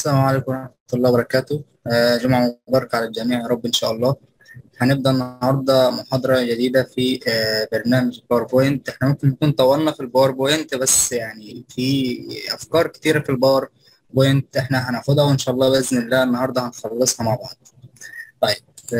السلام عليكم ورحمة الله وبركاته. جمعة مباركة على الجميع يا رب إن شاء الله. هنبدأ النهاردة محاضرة جديدة في برنامج باوربوينت. احنا ممكن نكون طولنا في الباوربوينت، بس يعني في أفكار كتيرة في الباوربوينت احنا هناخدها، وإن شاء الله بإذن الله النهاردة هنخلصها مع بعض. طيب.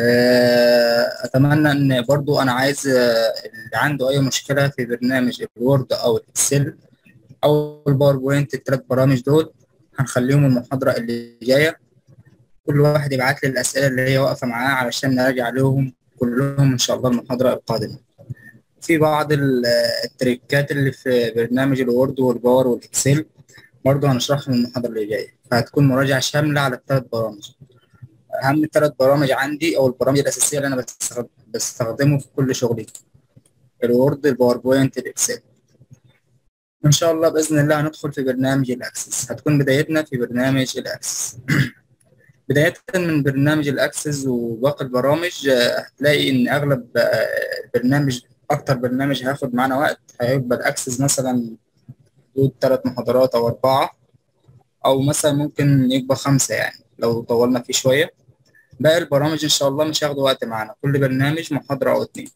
أتمنى إن برضو أنا عايز اللي عنده أي مشكلة في برنامج الوورد أو الإكسل أو الباوربوينت، الثلاث برامج دول هنخليهم المحاضرة اللي جاية. كل واحد يبعت لي الأسئلة اللي هي واقفة معاه علشان نراجع عليهم كلهم إن شاء الله المحاضرة القادمة. في بعض التريكات اللي في برنامج الوورد والباور والإكسل برضه هنشرحهم المحاضرة اللي جاية، فهتكون مراجعة شاملة على الثلاث برامج. أهم ثلاث برامج عندي أو البرامج الأساسية اللي أنا بستخدمه في كل شغلي: الوورد، الباوربوينت، الإكسل. إن شاء الله بإذن الله هندخل في برنامج الأكسس. هتكون بدايتنا في برنامج الأكسس. بداية من برنامج الأكسس وباقي البرامج، هتلاقي إن أغلب برنامج، أكتر برنامج هياخد معانا وقت هيبقى الأكسس، مثلا حدود 3 محاضرات أو 4، أو مثلا ممكن يبقى 5 يعني لو طولنا فيه شوية. باقي البرامج إن شاء الله مش هياخدوا وقت معانا، كل برنامج محاضرة أو 2.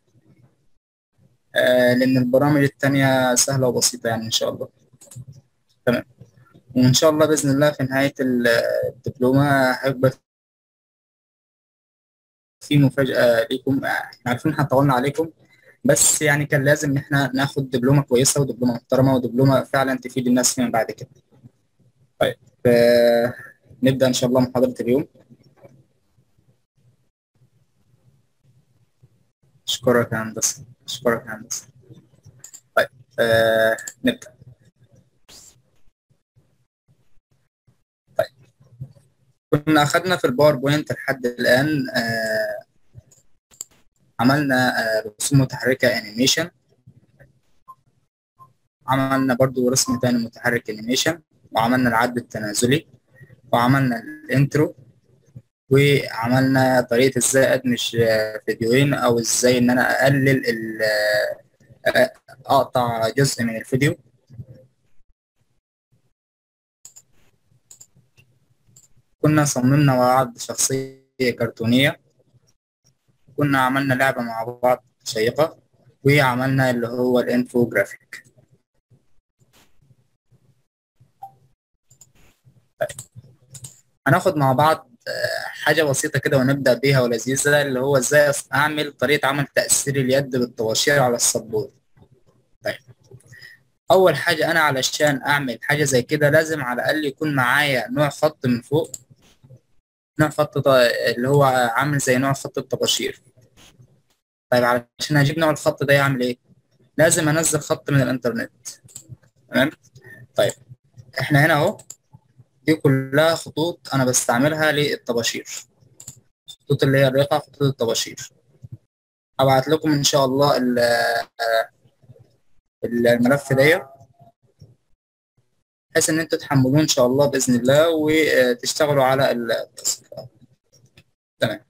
لأن البرامج التانية سهلة وبسيطة يعني إن شاء الله. تمام. وإن شاء الله بإذن الله في نهاية الدبلومة هيبقى في مفاجأة ليكم. احنا عارفين احنا طولنا عليكم، بس يعني كان لازم ان احنا ناخد دبلومة كويسة ودبلومة محترمة ودبلومة فعلا تفيد الناس فيما بعد كده. طيب. نبدأ ان شاء الله محاضرة اليوم. اشكرك يا هندسة، اشكرك يا هندسة. طيب. نبدأ. طيب. كنا اخدنا في الباوربوينت لحد الآن، عملنا رسوم متحركة انيميشن، عملنا برضو رسم تاني متحرك انيميشن، وعملنا العد التنازلي، وعملنا الانترو، وعملنا طريقة ازاي ادمج فيديوهين، او ازاي ان انا اقلل اقطع جزء من الفيديو. كنا صممنا مع بعض شخصية كرتونية، كنا عملنا لعبة مع بعض شيقة، وعملنا اللي هو الانفوجرافيك. هناخد مع بعض حاجة بسيطة كده ونبدأ بيها ولذيذة، اللي هو ازاي اعمل طريقة عمل تأثير اليد بالطباشير على السبورة. طيب. اول حاجه انا علشان اعمل حاجه زي كده لازم على الاقل يكون معايا نوع خط من فوق، نوع خط اللي هو عامل زي نوع خط الطباشير. طيب، علشان اجيب نوع الخط ده يعمل ايه؟ لازم انزل خط من الانترنت. تمام. طيب. احنا هنا اهو، دي كلها خطوط انا بستعملها للطباشير، الخطوط اللي هي الرقعه، خطوط الطباشير. هبعت لكم ان شاء الله الملف ده، بحيث ان انتوا تحملوه ان شاء الله باذن الله وتشتغلوا على القصه. تمام.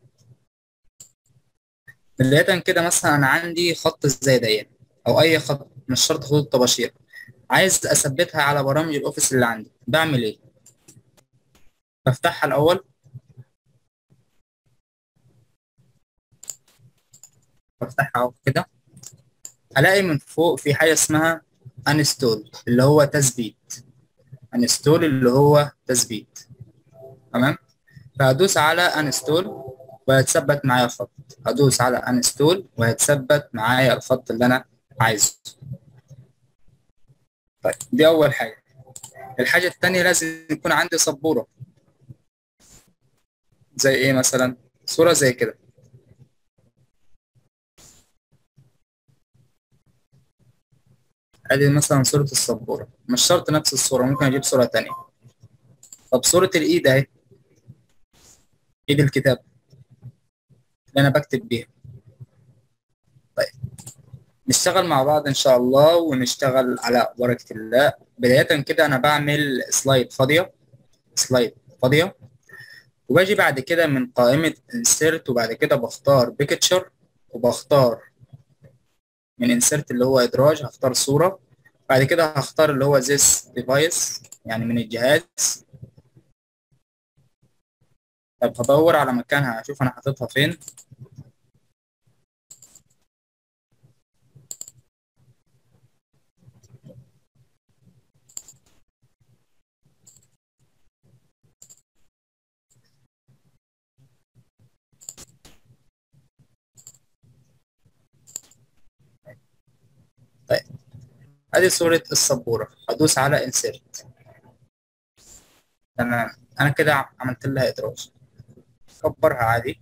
بداية كده مثلا أنا عندي خط زي ده، أو أي خط، مش شرط خطوط طباشير، عايز أثبتها على برامج الأوفيس اللي عندي. بعمل إيه؟ بفتحها الأول، بفتحها أهو كده، ألاقي من فوق في حاجة اسمها انستول اللي هو تثبيت، انستول اللي هو تثبيت. تمام. فهدوس على انستول وهيتثبت معايا الخط، هدوس على انستول وهيتثبت معايا الخط اللي أنا عايزه. طيب، دي أول حاجة. الحاجة التانية لازم يكون عندي سبورة، زي ايه مثلا؟ صورة زي كده، ادي مثلا صورة السبورة، مش شرط نفس الصورة، ممكن اجيب صورة تانية. طب صورة الايد اهي، ايد الكتاب اللي انا بكتب بيها. طيب، نشتغل مع بعض ان شاء الله ونشتغل على بركة الله. بداية كده انا بعمل سلايد فاضية، سلايد فاضية، وباجي بعد كده من قائمة insert، وبعد كده بختار picture، وبختار من insert اللي هو ادراج هختار صورة، بعد كده هختار اللي هو this device يعني من الجهاز، طب هدور على مكانها اشوف انا حاططها فين. طيب ادي صورة السبورة، هدوس على انسيرت. تمام، انا كده عملت لها ادراج. كبرها عادي.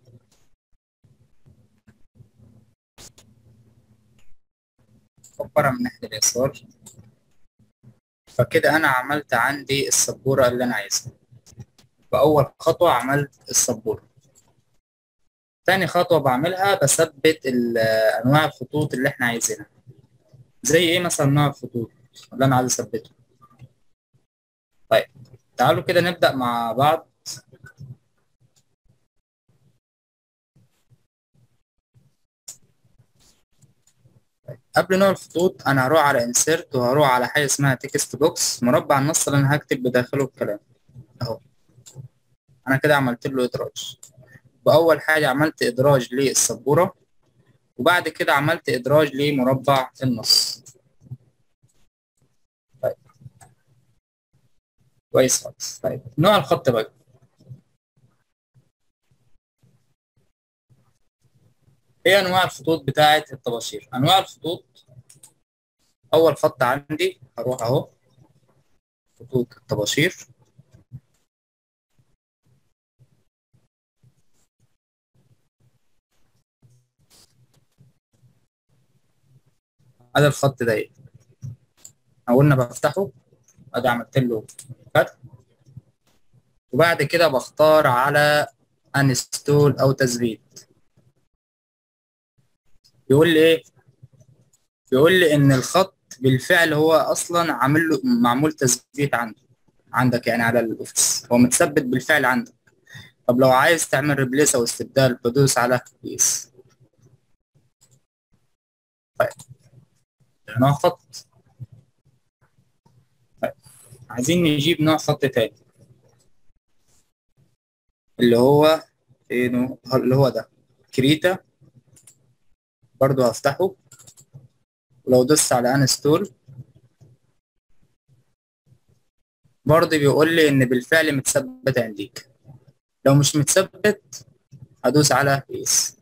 كبرها من ناحية اليسار. فكده انا عملت عندي السبورة اللي انا عايزها. فاول خطوة عملت السبورة. تاني خطوة بعملها بثبت انواع الخطوط اللي احنا عايزينها. زي ايه مثلا نوع الخطوط اللي انا عايز اثبته؟ طيب تعالوا كده نبدأ مع بعض. قبل نوع الخطوط انا هروح على انسيرت وهروح على حاجه اسمها تكست بوكس، مربع النص اللي انا هكتب بداخله الكلام اهو. انا كده عملت له ادراج. باول حاجه عملت ادراج للسبوره، وبعد كده عملت ادراج لمربع النص. طيب كويس خالص. طيب نوع الخط بقى. ايه انواع الخطوط بتاعه الطباشير؟ انواع الخطوط، اول خط عندي هروح اهو خطوط الطباشير. ادي الخط ده قلنا بفتحه، ادي عملت له فتح. وبعد كده بختار على انستول او تثبيت. بيقول لي ايه؟ بيقول لي ان الخط بالفعل هو اصلا عامل له معمول تثبيت عندك يعني على الاوفيس، هو متثبت بالفعل عندك. طب لو عايز تعمل ريبليس او استبدال بدوس على يس. طيب نوع خط. طيب عايزين نجيب نوع خط تاني اللي هو اللي هو ده كريتا. برضو هفتحه، ولو دوست على انستول برضه بيقول لي ان بالفعل متثبت عندك. لو مش متثبت هدوس على يس.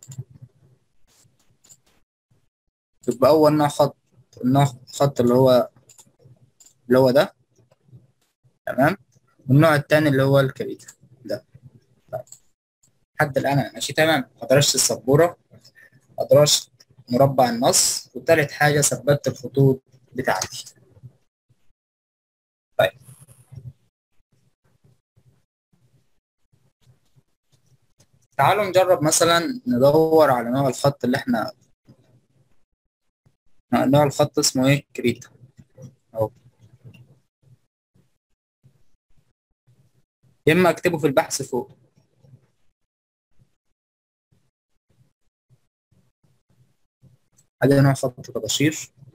يبقى اول نوع خط، النوع خط اللي هو ده. تمام. والنوع التاني اللي هو الكريتا ده. طيب. لحد الان انا ماشي تمام. ادرجت السبوره، ادرجت مربع النص، وتالت حاجه ثبتت الخطوط بتاعتي. طيب تعالوا نجرب مثلا ندور على نوع الخط اللي احنا. نوع الخط اسمه ايه؟ كريتا اهو. يا اما اكتبه في البحث فوق. ادي نوع خط طباشير.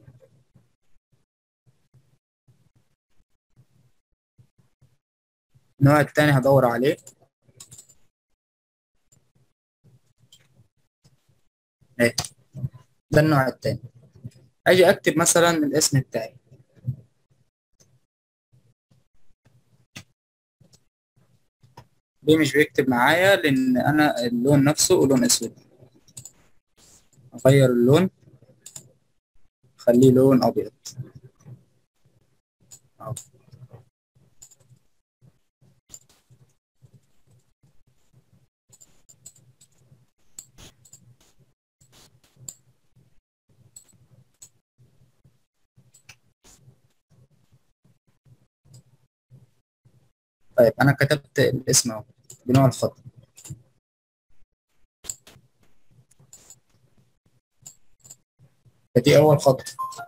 النوع التاني هدور عليه ايه. ده النوع التاني. اجي اكتب مثلا الاسم بتاعي. ليه مش بيكتب معايا؟ لان انا اللون نفسه لون اسود. اغير اللون، خليه لون ابيض أهو. طيب انا كتبت الاسم اهو بنوع الخط. فدي اول خطوه.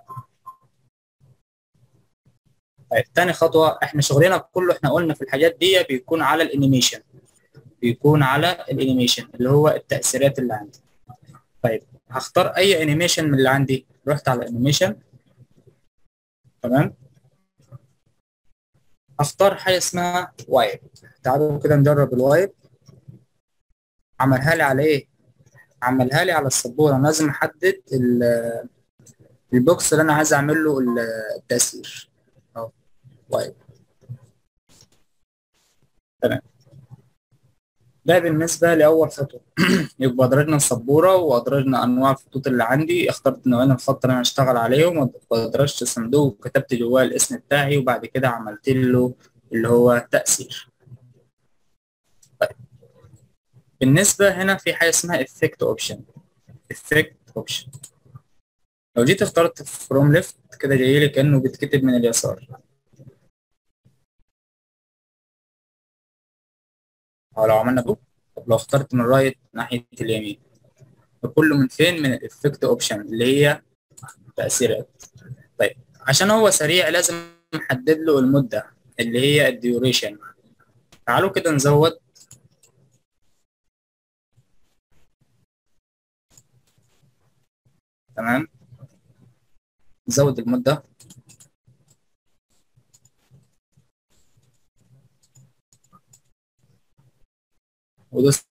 طيب تاني خطوه، احنا شغلنا كله احنا قلنا في الحاجات دي بيكون على الانيميشن. بيكون على الانيميشن اللي هو التاثيرات اللي عندي. طيب هختار اي انيميشن من اللي عندي. رحت على الانيميشن. تمام. هختار حاجه اسمها وايب. تعالوا كده نجرب الوايب. عملها لي على ايه؟ عملها لي على السبوره. أنا لازم احدد البوكس اللي انا عايز اعمل له التأثير اهو. طيب تمام. ده بالنسبة لأول خطوة. يبقى أدرجنا السبورة وأدرجنا أنواع الخطوط اللي عندي، اخترت نوعين الخط اللي أنا هشتغل عليهم، وأدرجت صندوق وكتبت جواه الاسم بتاعي، وبعد كده عملت له اللي هو تأثير. طيب بالنسبة هنا في حاجة اسمها Effect Option. Effect Option لو جيت اخترت From Left كده جاي لي كأنه بيتكتب من اليسار، أو لو عملنا بوك. طب لو اخترت من رايت ناحية اليمين، فكله من فين؟ من الإفكت أوبشن اللي هي تأثيرات. طيب عشان هو سريع لازم نحدد له المدة اللي هي الديوريشن. تعالوا كده نزود. تمام، نزود المدة ودوس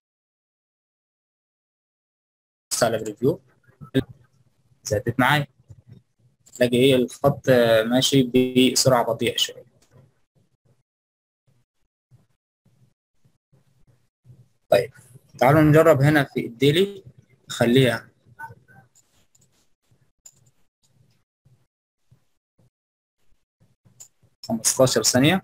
على بريفيو. زادت معايا، تلاقي ايه الخط ماشي بسرعة بطيئة شوية. طيب تعالوا نجرب هنا في الديلي، خليها 15 ثانية.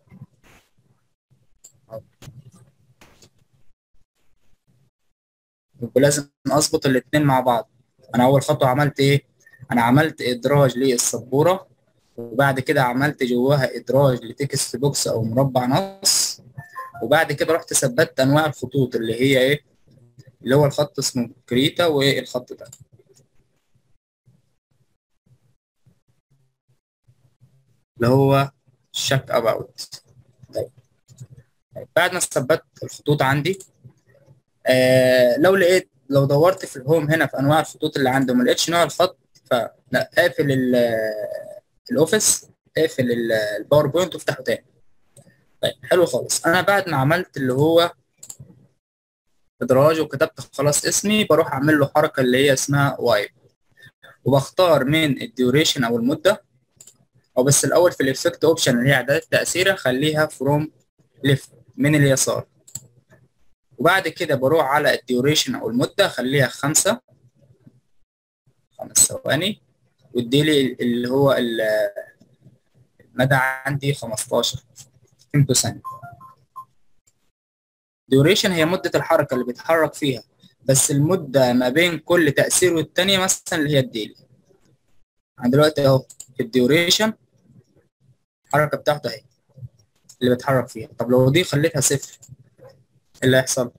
ولازم اظبط الاتنين مع بعض. انا اول خطوة عملت ايه؟ انا عملت ادراج للسبورة، وبعد كده عملت جواها ادراج لتكست بوكس او مربع نص، وبعد كده رحت ثبتت انواع الخطوط اللي هي ايه، اللي هو الخط اسمه كريتا والخط ده اللي هو شك اباوت. طيب بعد ما ثبتت الخطوط عندي، لو لقيت، لو دورت في الهوم هنا في انواع الخطوط اللي عندي وما لقيتش نوع الخط، فلا اقفل الاوفيس، اقفل الباوربوينت وافتحه تاني. طيب حلو خالص. انا بعد ما عملت اللي هو ادراج وكتبت خلاص اسمي، بروح اعمل له حركه اللي هي اسمها وايب، وبختار من الديوريشن او المده، او بس الاول في الافكت اوبشن اللي هي اعدادات التاثير خليها فروم ليفت من اليسار، وبعد كده بروح على الديوريشن او المده خليها 5 ثواني، واديلي اللي هو المدى عندي 15 فيمتو ثانيه. ديوريشن هي مده الحركه اللي بيتحرك فيها، بس المده ما بين كل تاثير والتانيه مثلا اللي هي الديلي. انا دلوقتي اهو في الديوريشن الحركه بتاعته اهي اللي بتحرك فيها. طب لو دي خليتها صفر ايه اللي هيحصل؟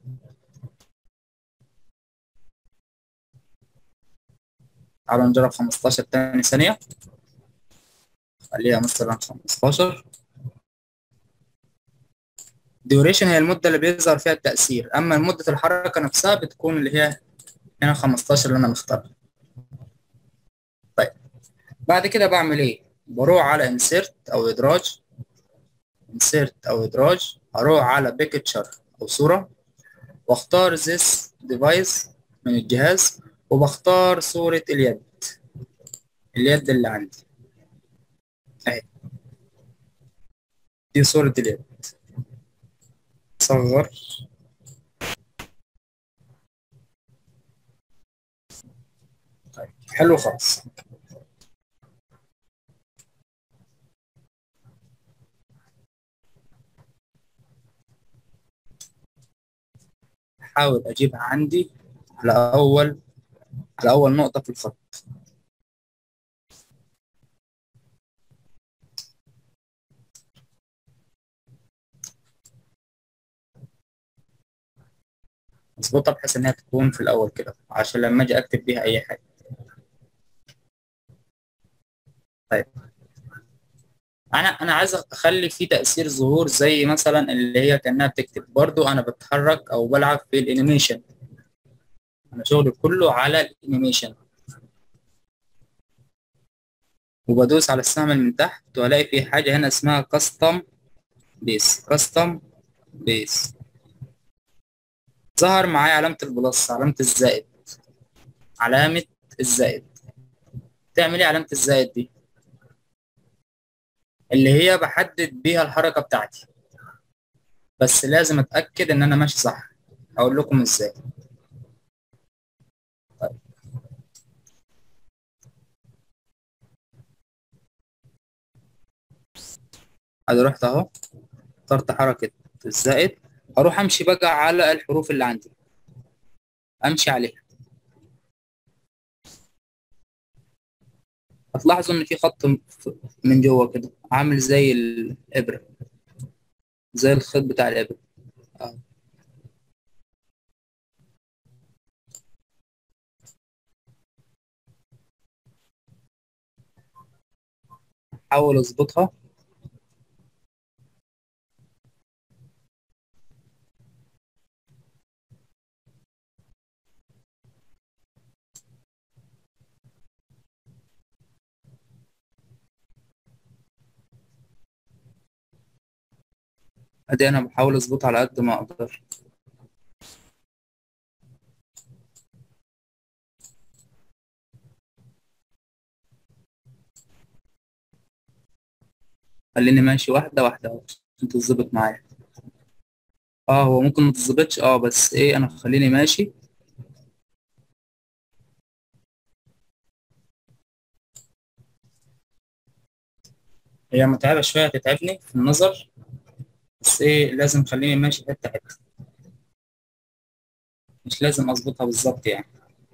تعالوا نجرب 15 تاني ثانيه، خليها مثلا 15. ديوريشن هي المده اللي بيظهر فيها التاثير، اما مده الحركه نفسها بتكون اللي هي هنا 15 اللي انا مختارها. طيب بعد كده بعمل ايه؟ بروح على انسيرت او ادراج، انسيرت او ادراج، اروح على بيكتشر او صوره، واختار this device من الجهاز، وبختار صورة اليد اللي عندي اهي، دي صورة اليد. صغر. طيب حلو خالص. احاول اجيبها عندي على اول نقطة في الخط. اظبطها بحيث انها تكون في الاول كده عشان لما اجي اكتب بيها اي حاجة. طيب انا عايز اخلي في تأثير ظهور زي مثلا اللي هي كأنها بتكتب، برضو انا بتحرك او بلعب في الانيميشن. انا شغلي كله على الانيميشن، وبدوس على السهم اللي من تحت والاقي في حاجة هنا اسمها كاستم بيس. كاستم بيس ظهر معايا علامة البلس، علامة الزائد، علامة الزائد. تعمل ايه علامة الزائد دي؟ اللي هي بحدد بيها الحركة بتاعتي، بس لازم اتأكد ان انا ماشي صح. هقول لكم ازاي. طيب، ادي رحت اهو، اخترت حركة الزائد، اروح امشي بقى على الحروف اللي عندي، امشي عليها. هتلاحظوا ان في خط من جوه كده عامل زي الابرة، زي الخيط بتاع الابرة. أهو. احاول اظبطها. ادي انا بحاول اظبطها على قد ما اقدر. خليني ماشي واحدة واحدة اهو عشان تظبط معايا. اه هو ممكن ما تظبطش، بس ايه، انا خليني ماشي. هي متعبة شوية، تتعبني في النظر، بس ايه، لازم خليني ماشي حتة حتة، مش لازم اظبطها بالظبط يعني.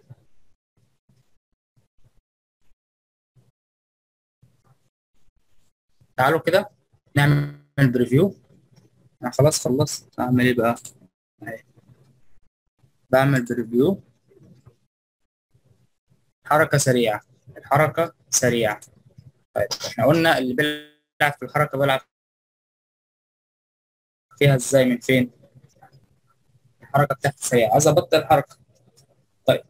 تعالوا كده نعمل بريفيو. انا خلاص خلصت، اعمل ايه بقى؟ أهي. بعمل بريفيو. حركة سريعة، الحركة سريعة. طيب احنا قلنا اللي بيلعب في الحركة بيلعب فيها ازاي، من فين؟ الحركة بتاعتي سريعة، عايز ابطل الحركة. طيب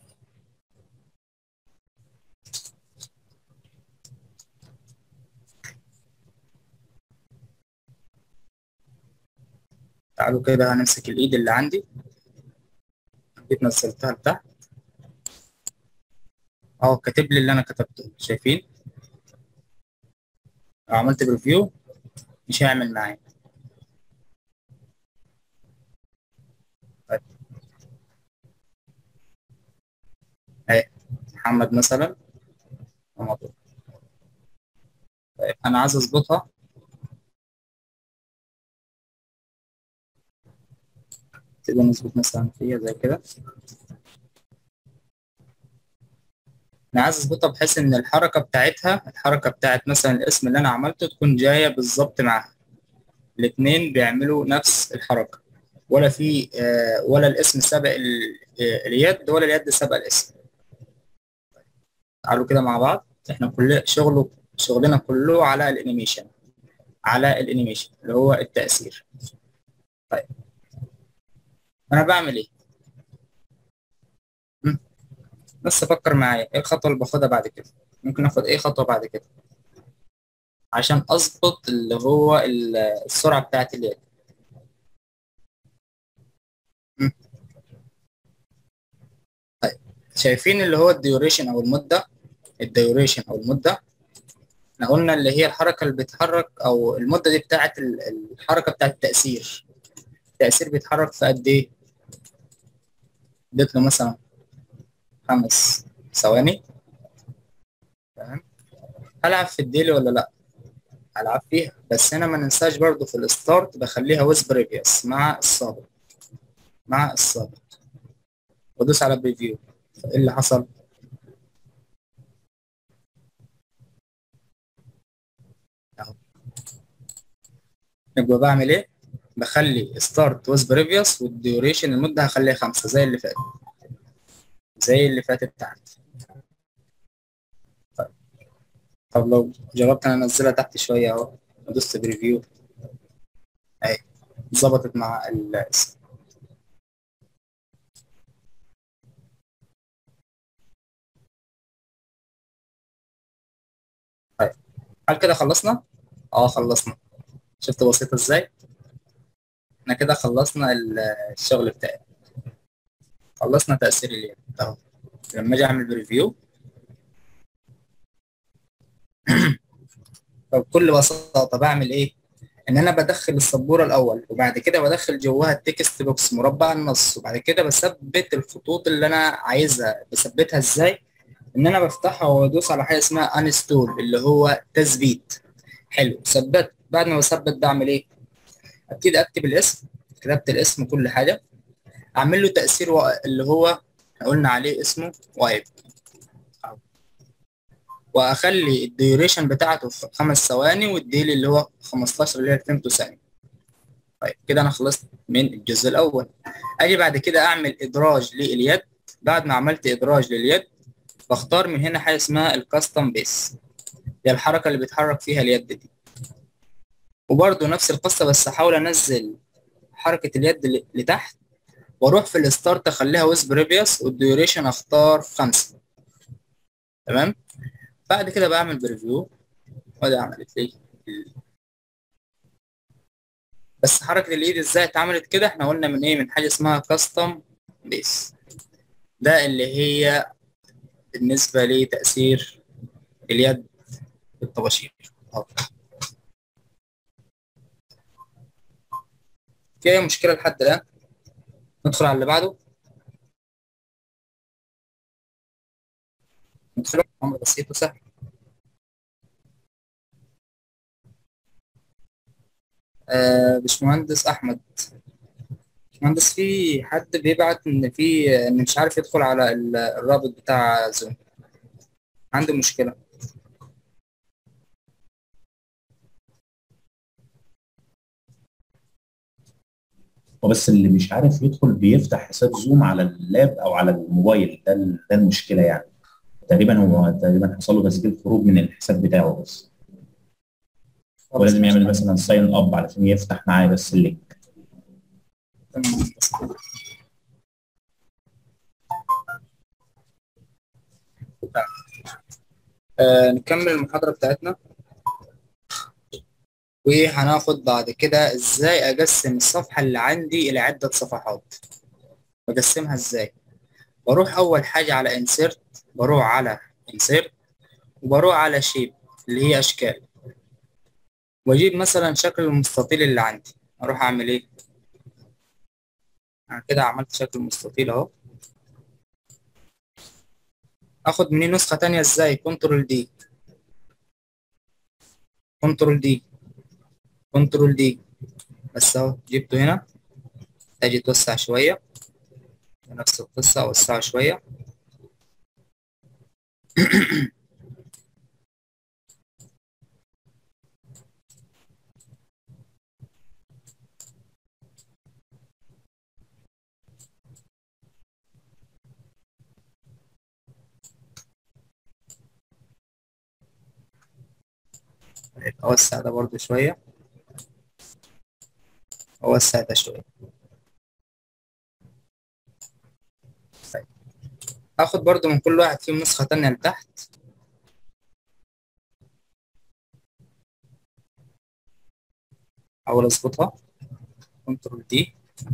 تعالوا كده هنمسك الايد اللي عندي، جيت نزلتها لتحت اهو، كاتب لي اللي انا كتبته، شايفين؟ لو عملت بريفيو مش هيعمل معايا. طيب اهي، محمد مثلا، رمضان. طيب انا عايز اظبطها، تبقى نظبط مثلا فيها زي كده. انا عايز اظبطها بحيث ان الحركه بتاعتها، الحركه بتاعت مثلا الاسم اللي انا عملته تكون جايه بالظبط معاها، الاثنين بيعملوا نفس الحركه، ولا في ولا الاسم سبق اليد، ولا اليد سبق الاسم. تعالوا كده مع بعض، احنا كل شغلنا كله على الانيميشن، على الانيميشن اللي هو التأثير. طيب انا بعمل ايه؟ م? بس فكر معايا ايه الخطوه اللي باخدها بعد كده، ممكن اخد ايه خطوه بعد كده عشان اظبط اللي هو السرعه بتاعت اليد. م? طيب شايفين اللي هو الديوريشن او المده، الديوريشن او المده، احنا قلنا اللي هي الحركه اللي بتتحرك، او المده دي بتاعت الحركه بتاعت التاثير. التاثير بيتحرك في قد ايه؟ اديت له مثلا 5 ثواني. تمام. هلعب في الديلي ولا لا؟ هلعب فيها، بس هنا ما ننساش برضو في الستارت بخليها ويز بريفيوس، مع السابق، مع السابق، وادوس على بريفيو. ايه اللي حصل؟ اهو. يبقى بعمل ايه؟ بخلي ستارت ويز بريفيوس، والديوريشن المده هخليها 5 زي اللي فات، زي اللي فاتت تحت. طيب. طب لو جربت انا انزلها تحت شويه اهو، ودوست بريفيو، اهي ظبطت مع الاسم. طيب هل كده خلصنا؟ اه خلصنا. شفت بسيطه ازاي؟ احنا كده خلصنا الشغل بتاعي. خلصنا تأثير اليد اهو. لما اجي اعمل بريفيو، فبكل بساطة بعمل ايه؟ ان انا بدخل السبورة الاول، وبعد كده بدخل جواها التكست بوكس مربع النص، وبعد كده بثبت الخطوط اللي انا عايزها. بثبتها ازاي؟ ان انا بفتحها وادوس على حاجة اسمها انستول اللي هو تثبيت. حلو، ثبت. بعد ما بثبت بعمل ايه؟ ابتدي اكتب الاسم. كتبت الاسم كل حاجة، اعمل له تأثير اللي هو قلنا عليه اسمه وايب، واخلي الديوريشن بتاعته في 5 ثواني، والديلي اللي هو 15 اللي هي الفيمتو ثانية. طيب كده انا خلصت من الجزء الاول. اجي بعد كده اعمل ادراج لليد. بعد ما عملت ادراج لليد، بختار من هنا حاجه اسمها الكاستم بيس، هي الحركه اللي بيتحرك فيها اليد دي. وبرده نفس القصه، بس احاول انزل حركه اليد لتحت، واروح في الستارت اخليها ويز بريفيوس، والديوريشن اختار 5. تمام. بعد كده بعمل بريفيو، وادي عملت لي. بس حركه الايد ازاي اتعملت كده؟ احنا قلنا من ايه؟ من حاجه اسمها كاستم بيس، ده اللي هي بالنسبه لتاثير اليد بالطباشير. أهو. في اي مشكله لحد الان؟ ندخل على اللي بعده. ندخل، امر بسيط وسهل. باشمهندس احمد، باشمهندس، في حد بيبعت ان مش عارف يدخل على الرابط بتاع زوم، عنده مشكله. وبس اللي مش عارف يدخل بيفتح حساب زوم على اللاب او على الموبايل، ده المشكله يعني. هو تقريبا حصل له تسجيل خروج من الحساب بتاعه بس. خلاص ولازم ماشي. يعمل مثلا ساين اب علشان يفتح معايا بس اللينك. تمام. نكمل المحاضره بتاعتنا، وهناخد بعد كده ازاي اقسم الصفحه اللي عندي الى عده صفحات. بقسمها ازاي؟ بروح اول حاجه على انسيرت، بروح على انسيرت، وبروح على شيب اللي هي اشكال، واجيب مثلا شكل المستطيل اللي عندي. اروح اعمل ايه؟ انا كده عملت شكل مستطيل اهو. اخد مني نسخة تانية ازاي؟ كنترول دي، كنترول دي، كنترول دي. بس اهو جبته هنا. اجي توسع شوية، نفس القصة اوسعه شوية. اوسع ده برضو شوية، اوسع ده شوية. طيب. اخد برضو من كل واحد فيهم نسخة تانية لتحت، احاول اظبطها. كنترول دي.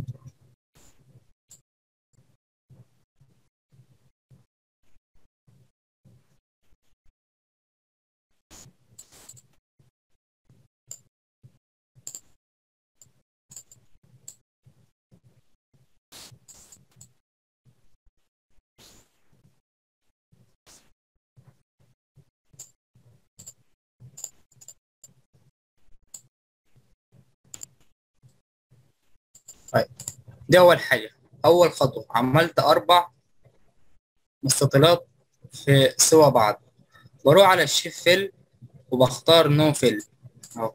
طيب، دي اول حاجة. اول خطوة عملت 4 مستطيلات في سوا بعض. بروح على الشيف فيل، وبختار نو فيل اهو.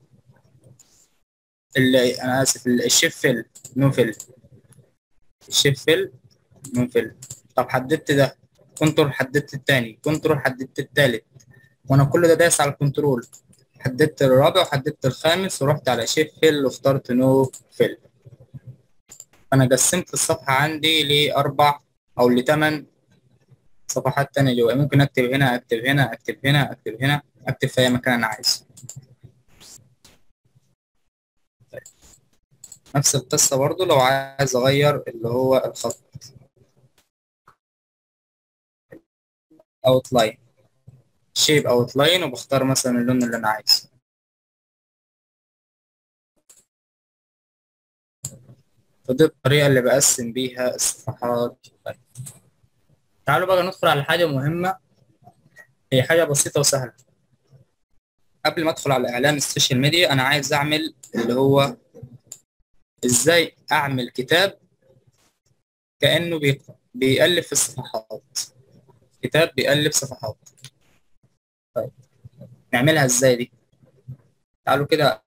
انا اسف، الشيف فيل، نو فيل، الشيف فيل، نو فيل. طب حددت ده، كنترول حددت التاني، كنترول حددت التالت، وانا كل ده دايس على الكنترول. حددت الرابع وحددت الخامس، ورحت على شيف فيل واخترت نو فيل. انا قسمت الصفحة عندي لاربع او لثمان صفحات تانية جوا. ممكن اكتب هنا، اكتب هنا، اكتب هنا، اكتب هنا، اكتب في اي مكان انا عايزه. نفس القصة برضو لو عايز اغير اللي هو الخط. اوتلاين، شيب اوتلاين، وبختار مثلا اللون اللي انا عايزه. فدي الطريقة اللي بقسم بيها الصفحات. طيب تعالوا بقى ندخل على حاجة مهمة، هي حاجة بسيطة وسهلة. قبل ما ادخل على اعلان السوشيال ميديا، انا عايز اعمل اللي هو ازاي اعمل كتاب كأنه بيقلب في الصفحات، كتاب بيقلب صفحات. طيب نعملها ازاي دي؟ تعالوا كده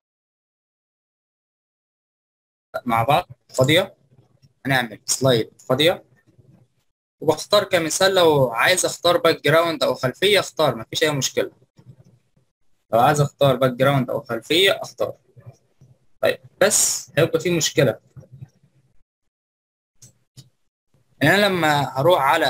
مع بعض. فاضية، هنعمل سلايد فاضية، وبختار كمثال لو عايز اختار باك جراوند او خلفية اختار، مفيش اي مشكلة. لو عايز اختار باك جراوند او خلفية اختار. طيب بس هيبقى في مشكلة، ان انا لما هروح على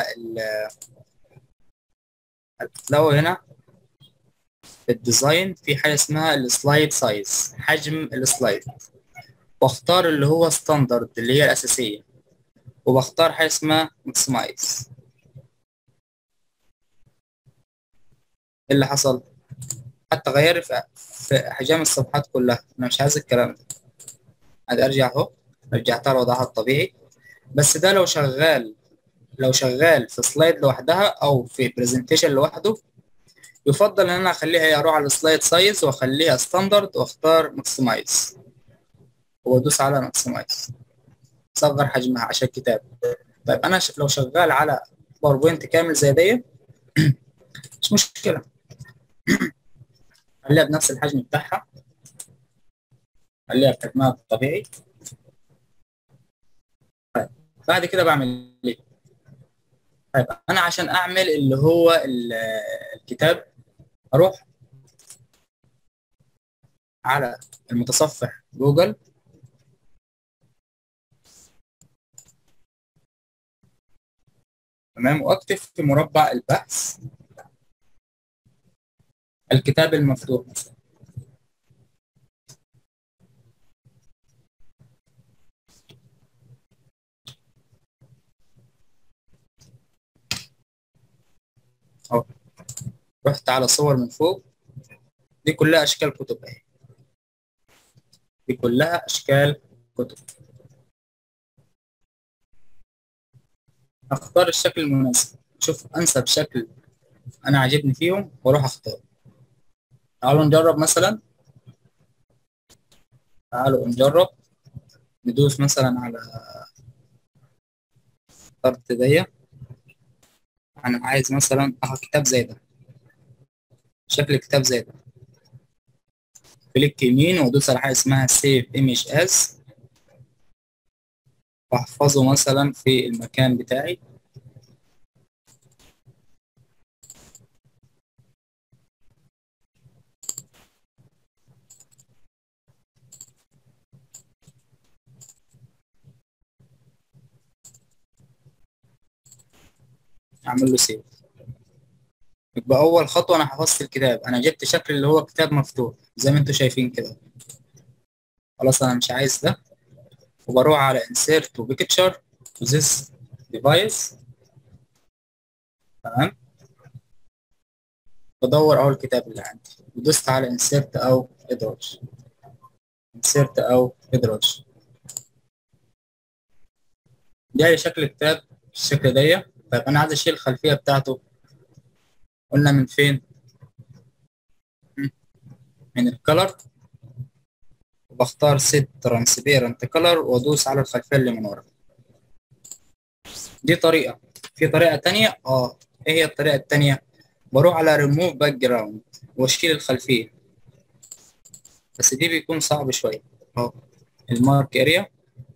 لو هنا في الديزاين في حاجة اسمها السلايد سايز، حجم السلايد، واختار اللي هو ستاندرد اللي هي الأساسية، وبختار حاجة اسمها ماكسمايز. ايه اللي حصل؟ حتى غير في احجام الصفحات كلها. انا مش عايز الكلام ده. عادي ارجع اهو، رجعتها لوضعها الطبيعي. بس ده لو شغال في سلايد لوحدها او في برزنتيشن لوحده، يفضل ان انا اخليها هي اروح على السلايد سايز واخليها ستاندرد واختار ماكسمايز، وادوس على ماكسمايز، صغر حجمها عشان الكتاب. طيب انا لو شغال على باوربوينت كامل زي دي مش مشكله، خليها بنفس الحجم بتاعها، خليها في حجمها الطبيعي. طيب بعد كده بعمل ايه؟ طيب انا عشان اعمل اللي هو الكتاب، اروح على المتصفح جوجل، تمام، واكتب في مربع البحث الكتاب المفتوح مثلا. اهو رحت على صور من فوق، دي كلها اشكال كتب اهي، دي كلها اشكال كتب. اختار الشكل المناسب، شوف انسب شكل انا عاجبني فيهم واروح اختار. تعالوا نجرب مثلا، تعالوا نجرب، ندوس مثلا على طرف دي. انا عايز مثلا كتاب زي ده، شكل كتاب زي ده. كليك يمين وادوس على حاجه اسمها سيف ايمج از، واحفظه مثلا في المكان بتاعي. اعمل له سيف. يبقى اول خطوه انا حفظت الكتاب، انا جبت شكل اللي هو كتاب مفتوح زي ما انتم شايفين كده. خلاص انا مش عايز ده، وبروح على insert to picture to this device. تمام، بدور اول الكتاب اللي عندي، ودوست على insert او ادراج، insert او ادراج. جاي شكل الكتاب بالشكل ده. طيب انا عايز اشيل الخلفيه بتاعته، قلنا من فين؟ من الكلر، وبختار set transparent color وادوس على الخلفيه اللي من ورا. دي طريقه. في طريقه تانية، ايه هي الطريقه التانية؟ بروح على remove background واشيل الخلفيه، بس دي بيكون صعب شويه. اهو المارك اريا،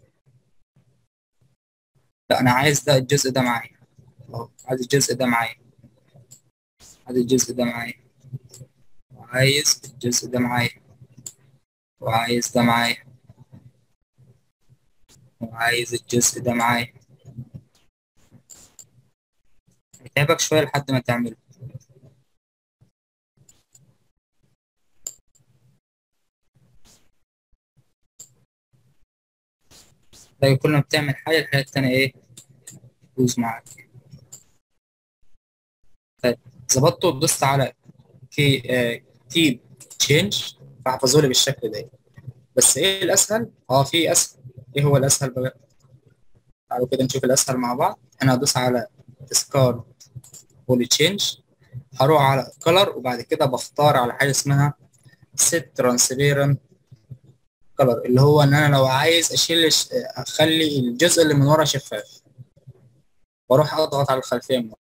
لا انا عايز ده الجزء ده معايا، اهو عايز الجزء ده معايا، عايز الجزء ده معايا، وعايز الجزء ده معايا، وعايز ده معايا، وعايز الجزء ده معايا. هيتعبك شويه لحد ما تعمله. ده كل ما بتعمل حاجه الحاجه التانية ايه؟ تبوظ معاك. طيب ظبطته ودوست على كي تشينج، فحفظوا لي بالشكل ده. بس ايه الاسهل؟ في اسهل. ايه هو الاسهل بقى؟ تعالوا كده نشوف الاسهل مع بعض. انا هدوس على discard بولي تشينج، هروح على color وبعد كده بختار على حاجه اسمها set transparent color، اللي هو ان انا لو عايز اخلي الجزء اللي من ورا شفاف، واروح اضغط على الخلفيه من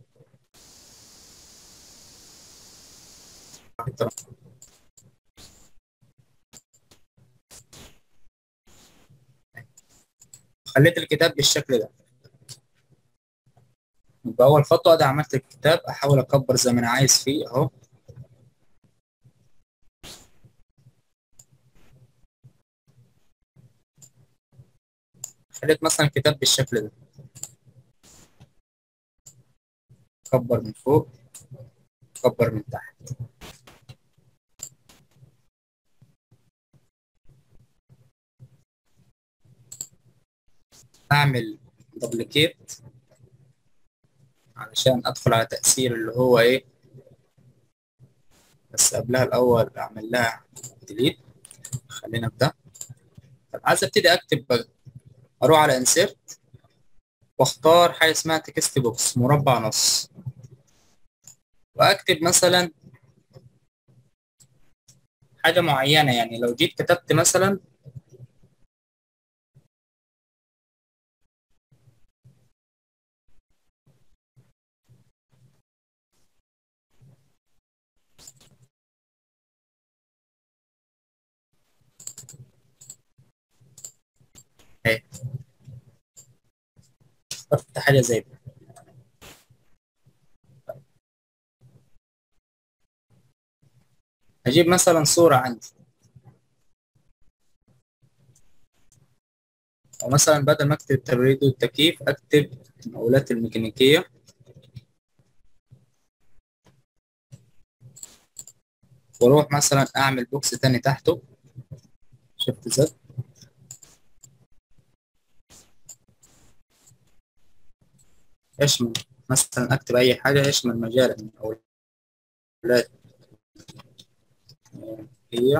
ورا. خليت الكتاب بالشكل ده. يبقى اول خطوه ده عملت الكتاب، احاول اكبر زي ما انا عايز فيه اهو. خليت مثلا الكتاب بالشكل ده، كبر من فوق، كبر من تحت. اعمل دبليكيت علشان ادخل على تأثير اللي هو ايه، بس قبلها الاول اعمل لها ديليت. خلينا في ده. طب عايز ابتدي اكتب بقى، اروح على انسيرت واختار حاجه اسمها تكست بوكس مربع نص، واكتب مثلا حاجه معينه. يعني لو جيت كتبت مثلا ايه، اخترت حاجه زي ده. هجيب مثلا صوره عندي، او مثلا بدل ما اكتب التبريد والتكييف اكتب المقاولات الميكانيكيه، واروح مثلا اعمل بوكس تاني تحته، شفت ازاي؟ يشمل مثلا اكتب اي حاجه يشمل مجال المقاولات هي.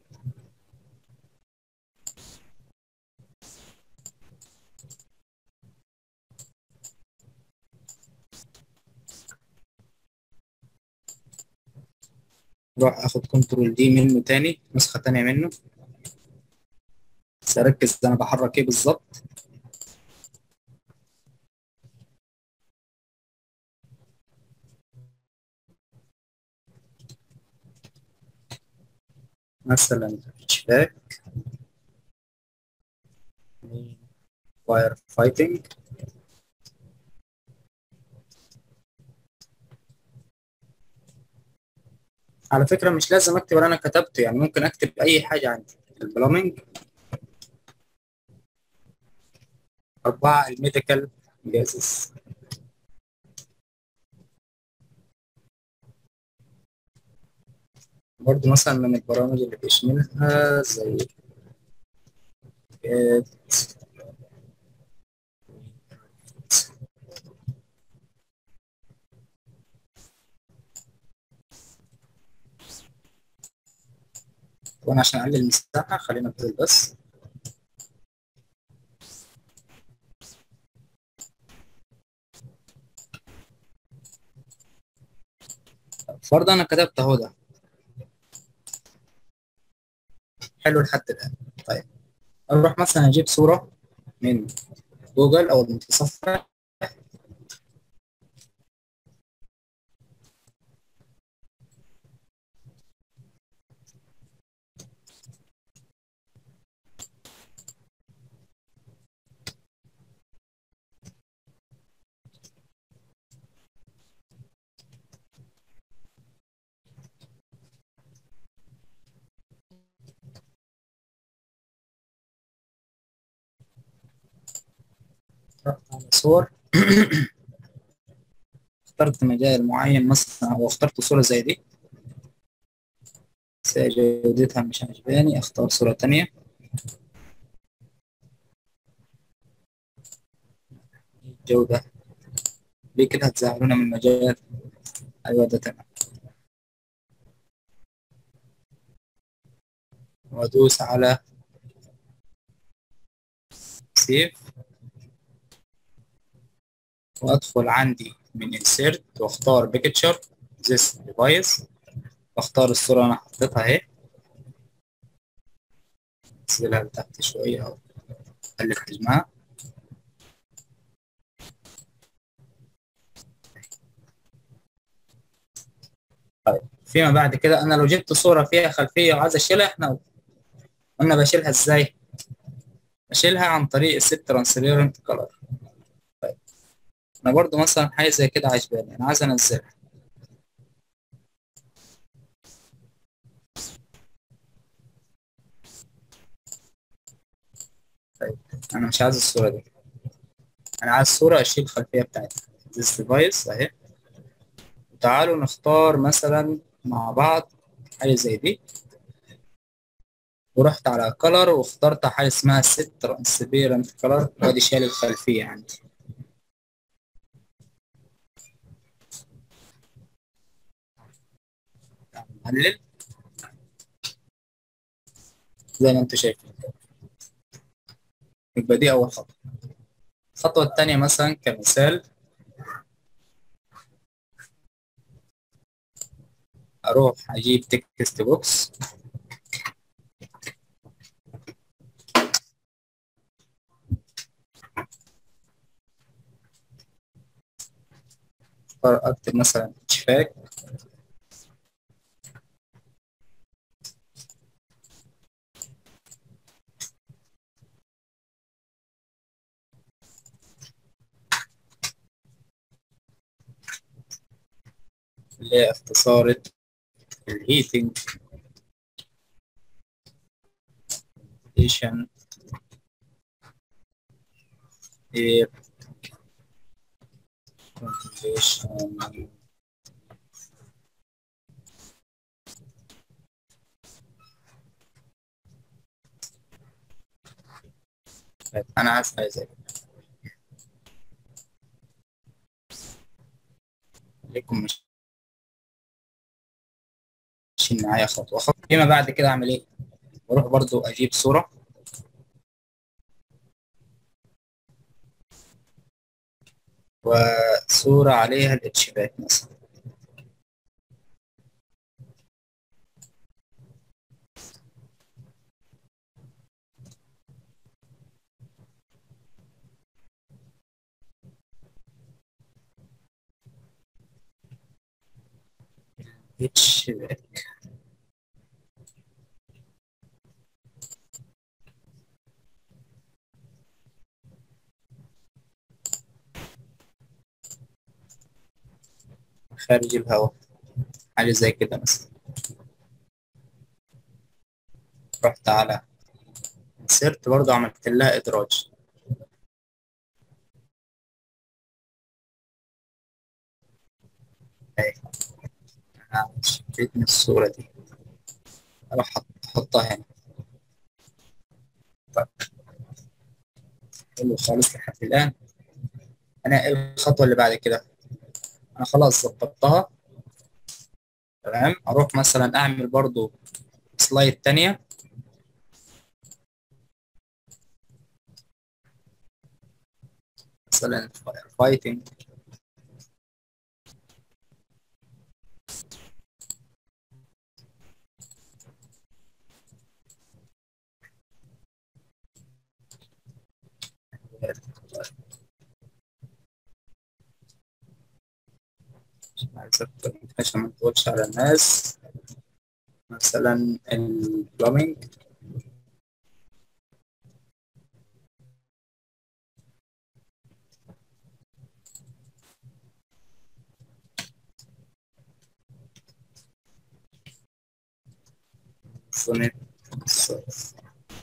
اروح اخد كنترول دي منه تاني، نسخه تانيه منه، بس اركز انا بحرك ايه بالظبط. مثلا اتشباك، فاير فايتنج. على فكره مش لازم اكتب اللي انا كتبته، يعني ممكن اكتب اي حاجه عندي. البلومينج. 4 الميديكال جازز. برضه مثلا من البرامج اللي بيشملها زي جات. وانا عشان اقلل المساحه خلينا نقول بس. فرضا انا كتبت اهو ده حلو لحد الان. طيب اروح مثلا اجيب صوره من جوجل او المتصفح. رحت على صور اخترت مجال معين مثلا او اخترت صوره زي دي، بس جودتها مش عجباني، اختار صوره تانية. الجوده ليه كده هتزعلونا من المجال؟ ايوه ده تمام. وادوس على سيف، وادخل عندي من insert واختار picture this device، واختار الصورة اللي انا حطيتها اهي، انزلها لتحت شوية او اقلل حجمها. طيب فيما بعد كده انا لو جبت صورة فيها خلفية وعايز اشيلها، احنا قلنا بشيلها ازاي؟ بشيلها عن طريق الست ترانسبيرنت كلر. طيب انا برضو مثلا حاجة زي كده عجباني، انا عايز انزلها. طيب انا مش عايز الصورة دي، انا عايز صورة اشيل الخلفية بتاعتها. this device اهي، تعالوا نختار مثلا مع بعض حاجة زي دي، ورحت على كلر واخترت حاجة اسمها set transparent كلر، وادي شايل الخلفية عندي. نقلل زي ما انتم شايفين. يبقى دي أول خطوة. الخطوة التانية مثلا كمثال، أروح أجيب تكست بوكس، أكتب مثلا اتشفاك، اللي هي اختصارة الهيتنج ستيشن اير كونديشن. أنا عايز حاجة زي كده، ليكم ماشيين معايا خطوة خطوة. فيما بعد كده أعمل إيه؟ بروح برضو أجيب صورة، وصورة عليها الاتشباك مثلا. اتشباك خارج الهواء، حاجة زي كده مثلا. رحت على insert برضو عملت لها إدراج. أهي أنا شديت من الصورة دي، أروح أحطها هنا. طيب حلو خالص لحد الآن. أنا إيه الخطوة اللي بعد كده؟ أنا خلاص ظبطتها تمام. أروح مثلا أعمل برضو سلايد تانية، مثلا فاير فايتنج. عايز أكتر عشان ما تقولش على الناس، مثلا البلومينج. سونيت الصرف.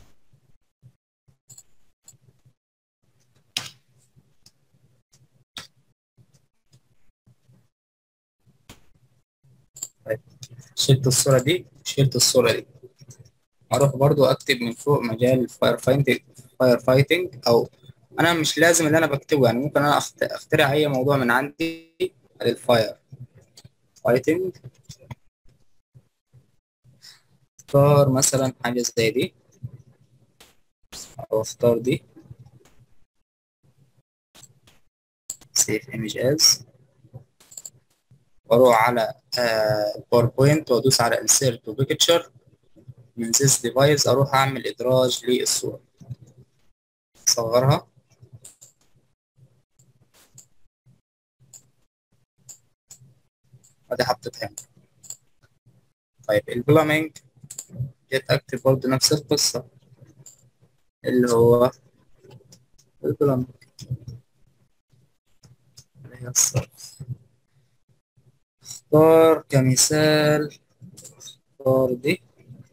طيب شلت الصورة دي، شلت الصورة دي، اروح برضو اكتب من فوق مجال فاير فايتنج. فاير فايتنج، او انا مش لازم اللي انا بكتبه، يعني ممكن انا اخترع اي موضوع من عندي للفاير. رايتنج، اختار مثلا حاجة زي دي او اختار دي، سيف ايمج از، واروح على باوربوينت وادوس على انسيرت وبيكتشر من this device، اروح اعمل ادراج للصورة، اصغرها. ادي حطيتها هنا. طيب البلامينج، جيت اكتب برضه نفس القصة اللي هو البلامينج اللي هي الصرف. اختار كمثال، اختار دي،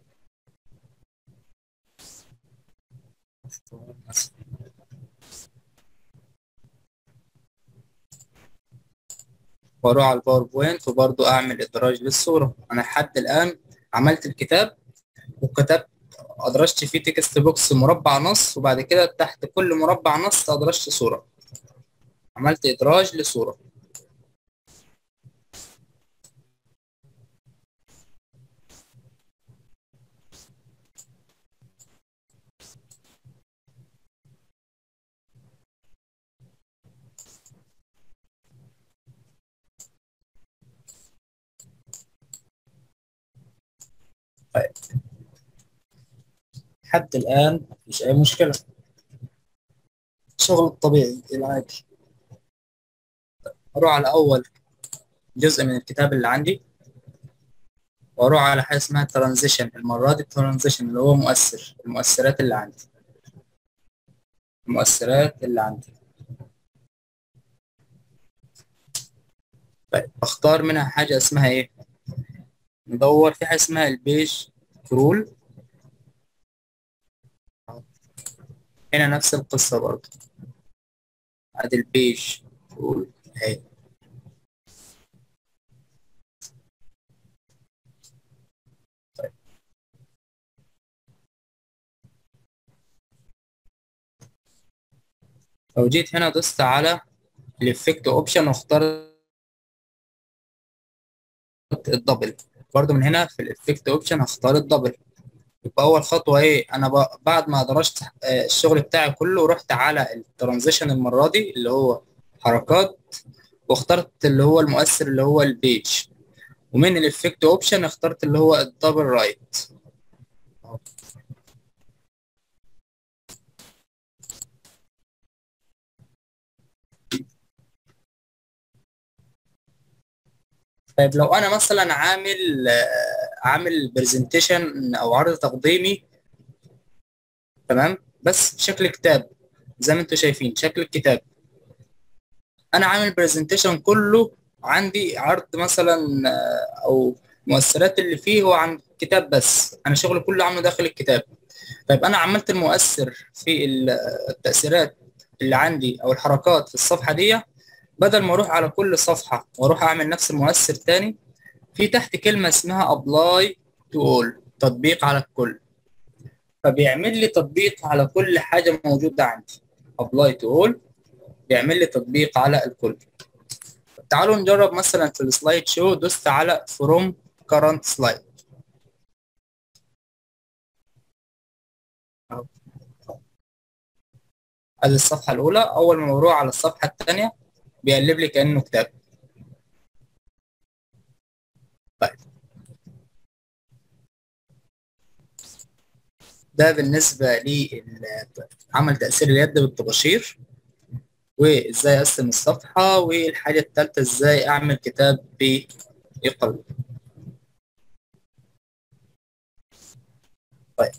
اختار مثلا، واروح على الباوربوينت وبرضه اعمل ادراج للصورة. انا لحد الان عملت الكتاب وكتبت، أدرجت فيه تكست بوكس مربع نص، وبعد كده تحت كل مربع نص أدرجت صورة، عملت إدراج لصورة. طيب لحد الآن مفيش أي مشكلة، الشغل الطبيعي العادي. أروح على أول جزء من الكتاب اللي عندي، وأروح على حاجة اسمها ترانزيشن. المرة دي الترانزيشن اللي هو المؤثرات اللي عندي، المؤثرات اللي عندي. طيب أختار منها حاجة اسمها إيه؟ ندور في حاجة اسمها البيج كرول. هنا نفس القصة برضه، ادي البيج كرول اهي. طيب لو جيت هنا دوست على الافكت اوبشن واخترت الدبل، برضه من هنا في الافكت اوبشن هختار الدبل. يبقى اول خطوه ايه؟ انا بعد ما درجت الشغل بتاعي كله، رحت على الترانزيشن المره دي اللي هو حركات، واخترت اللي هو المؤثر اللي هو البيج، ومن الافكت اوبشن اخترت اللي هو الدبل رايت. طيب لو انا مثلا عامل برزنتيشن او عرض تقديمي، تمام، بس بشكل كتاب زي ما انتم شايفين شكل الكتاب، انا عامل برزنتيشن كله عندي عرض مثلا او المؤثرات اللي فيه هو عن كتاب بس، انا شغلي كله عامله داخل الكتاب. طيب انا عملت المؤثر في التأثيرات اللي عندي او الحركات في الصفحة دي، بدل ما اروح على كل صفحة واروح اعمل نفس المؤثر تاني، في تحت كلمة اسمها apply to all، تطبيق على الكل، فبيعمل لي تطبيق على كل حاجة موجودة عندي. apply to all بيعمل لي تطبيق على الكل. تعالوا نجرب مثلا في السلايد شو، دوست على from current slide أهو. ادي الصفحة الأولى، أول ما بروح على الصفحة الثانية بيقلب لي كأنه كتاب. طيب ده بالنسبة لعمل تأثير اليد بالطباشير، وازاي اقسم الصفحة، والحاجة الثالثة ازاي اعمل كتاب بيقلب. طيب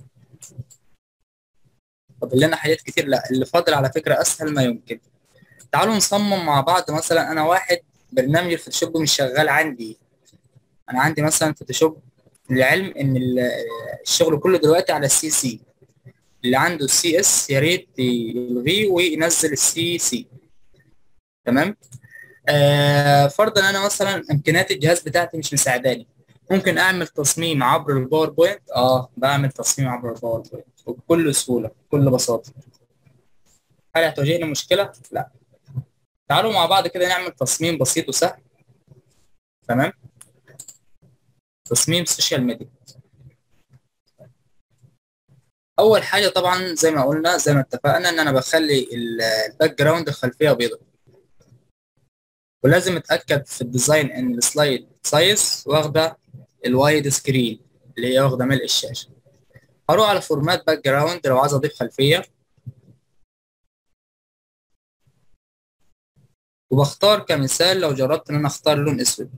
فاضل لنا حاجات كتير، لا اللي فاضل على فكرة اسهل ما يمكن. تعالوا نصمم مع بعض. مثلا انا واحد برنامج الفوتوشوب مش شغال عندي، انا عندي مثلا فوتوشوب، للعلم ان الشغل كله دلوقتي على السي سي، اللي عنده السي اس يا ريت يلغيه وينزل السي سي. تمام. فرضا انا مثلا امكانيات الجهاز بتاعتي مش مساعداني، ممكن اعمل تصميم عبر الباوربوينت. بعمل تصميم عبر الباوربوينت وبكل سهوله بكل بساطه. هل هتواجهني مشكله؟ لا. تعالوا مع بعض كده نعمل تصميم بسيط وسهل. تمام. تصميم سوشيال ميديا. اول حاجه طبعا زي ما قلنا، زي ما اتفقنا، ان انا بخلي الباك جراوند الخلفيه بيضاء، ولازم اتاكد في الديزاين ان السلايد سايز واخده الوايد سكرين اللي هي واخده ملء الشاشه. هروح على فورمات باك جراوند لو عايز اضيف خلفيه، وبختار كمثال لو جربت ان انا اختار لون اسود.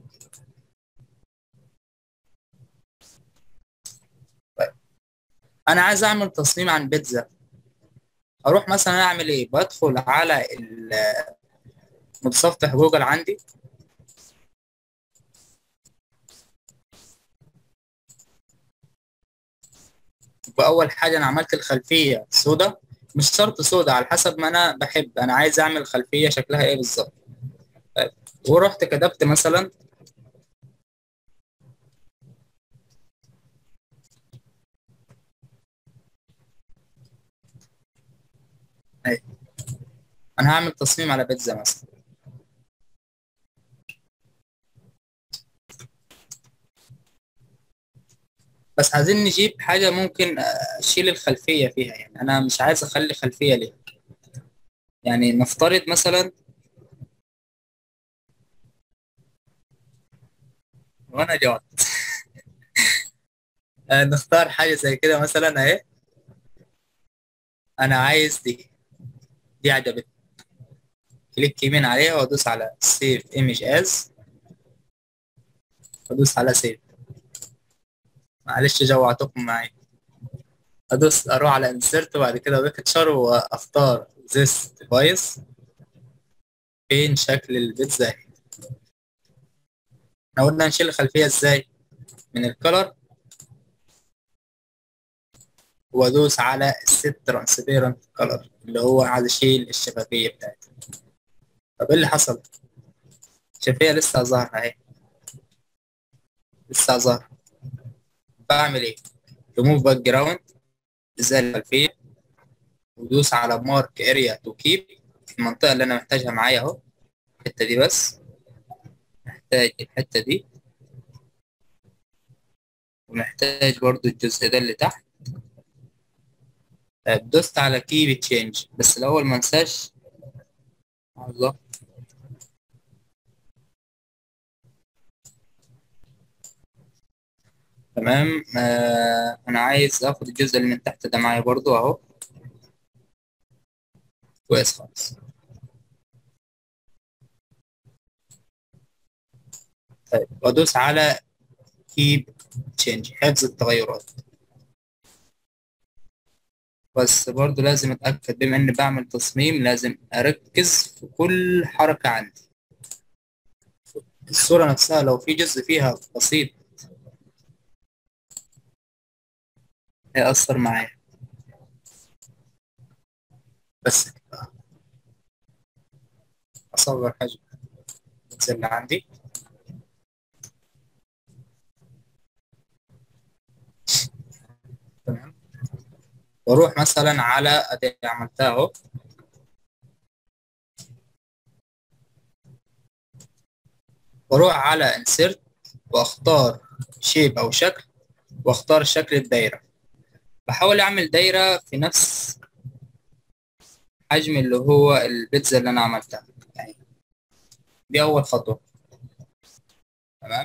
طيب انا عايز اعمل تصميم عن بيتزا، اروح مثلا اعمل ايه؟ بدخل على متصفح جوجل عندي، واول حاجه انا عملت الخلفيه سودا، مش شرط سودا، على حسب ما انا بحب، انا عايز اعمل خلفيه شكلها ايه بالظبط. طيب ورحت كتبت مثلا ايه، انا هعمل تصميم على بيتزا مثلا. بس عايزين نجيب حاجه ممكن اشيل الخلفيه فيها، يعني انا مش عايز اخلي خلفيه ليه. يعني نفترض مثلا، وانا جواد نختار حاجه زي كده مثلا اهي. انا عايز دي عجبتني، كليك يمين عليها وادوس على سيف ايمج از، وادوس على سيف. معلش جوعتكم معايا. ادوس اروح على انسرت وبعد كده بيكتشر واختار this device. فين شكل البيتزا؟ احنا قلنا نشيل الخلفيه ازاي؟ من الكلر، وادوس على الست ترانسبيرنت كلر اللي هو عايز اشيل الشفافيه بتاعتها. طب ايه اللي حصل؟ الشفافيه لسه ظاهره اهي، لسه ظاهره. بعمل ايه؟ ريموف باك جراوند، ازاي الخلفيه، ودوس على مارك اريا تو كيب، المنطقه اللي انا محتاجها معايا اهو، الحته دي بس، محتاج الحته دي، ومحتاج برضو الجزء ده اللي تحت. دوست على كي تشينج، بس الاول ما انساش الله. تمام. انا عايز اخد الجزء اللي من تحت ده معايا برضو اهو، كويس خالص. طيب وادوس على كيب تشينج، حفظ التغيرات. بس برضو لازم اتاكد، بما اني بعمل تصميم لازم اركز في كل حركه عندي. الصوره نفسها لو في جزء فيها بسيط هيأثر معايا. بس كده. اصغر حاجه اللي عندي. تمام. واروح مثلا على ادي عملتها اهو، واروح على انسيرت واختار شيب او شكل، واختار شكل الدايره. بحاول اعمل دايره في نفس حجم اللي هو البيتزا اللي انا عملتها يعني. دي اول خطوه. تمام.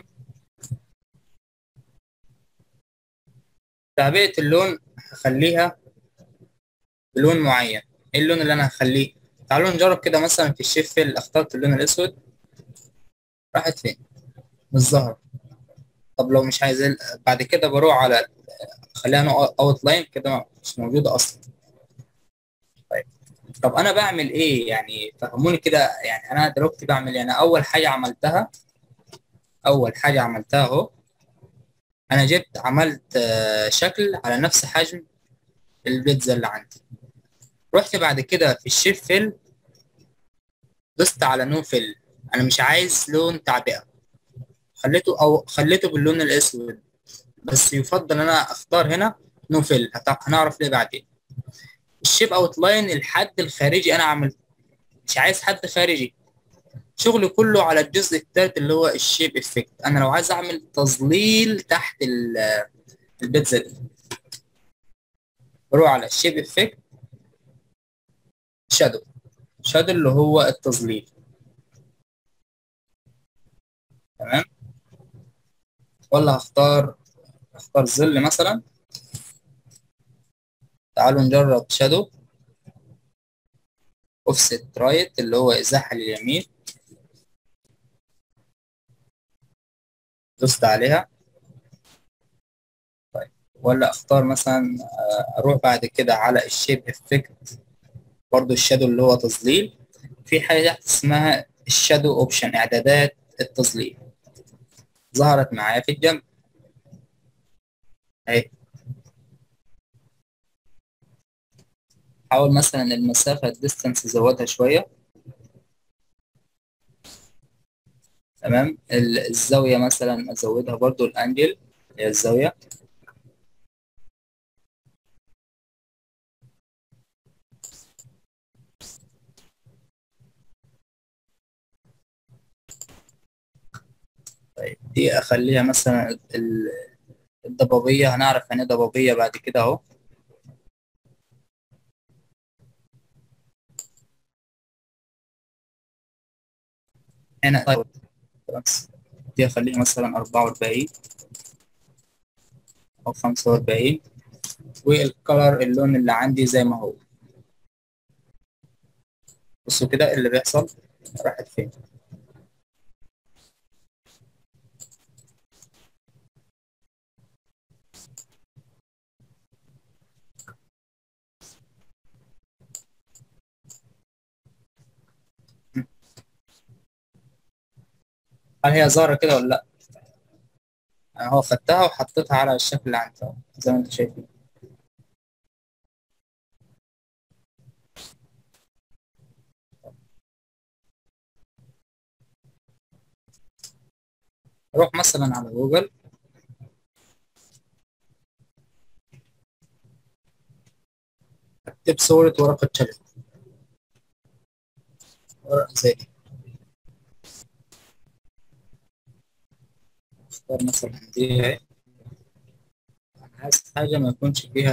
تعبئه اللون هخليها بلون معين. ايه اللون اللي انا هخليه؟ تعالوا نجرب كده، مثلا في الشيفل اخترت اللون الاسود، راحت فين؟ مش ظهر. طب لو مش عايز بعد كده بروح على خليها اوت لاين كده، مش موجوده اصلا. طيب طب انا بعمل ايه يعني؟ فهموني كده. يعني انا دلوقتي بعمل يعني اول حاجه عملتها اهو، انا جبت عملت شكل على نفس حجم البيتزا اللي عندي. رحت بعد كده في الشيب فيل، دوست على نو فيل. انا مش عايز لون تعبئه، خليته باللون الاسود، بس يفضل انا اختار هنا نو فيل. هنعرف ليه بعدين. الشيب اوت لاين، الحد الخارجي انا عملت، مش عايز حد خارجي، شغلي كله على الجزء الثالث اللي هو الشيب افكت. انا لو عايز اعمل تظليل تحت البيتزا دي، بروح على الشيب افكت، شادو. شادو اللي هو التظليل. تمام. ولا اختار ظل مثلا. تعالوا نجرب شادو اوفست رايت اللي هو ازاحه لليمين. دوست عليها. طيب. ولا اختار مثلا اروح بعد كده على الشيب افكت، برضو الشادو اللي هو تظليل. في حاجه تحت اسمها الشادو اوبشن، اعدادات التظليل، ظهرت معايا في الجنب اهي. حاول مثلا المسافه الديستانس زودها شويه. تمام. الزاويه مثلا ازودها برضو، الانجل هي الزاويه. طيب دي اخليها مثلا الضبابيه، هنعرف يعني إيه ضبابيه بعد كده اهو. هنا طيب. خلاص. دي اخليها مثلا 44 او 45. والكلر اللون اللي عندي زي ما هو. بصوا كده اللي بيحصل، راحت فين. هل هي ظاهرة كده ولا لا؟ انا هو خدتها وحطيتها على الشكل اللي عندي أهو، زي ما انت شايفين. اروح مثلا على جوجل، اكتب صورة ورقة شجر، ورقة زي دي. اختار مثلا دي اهي. انا عايز حاجة ما يكونش فيها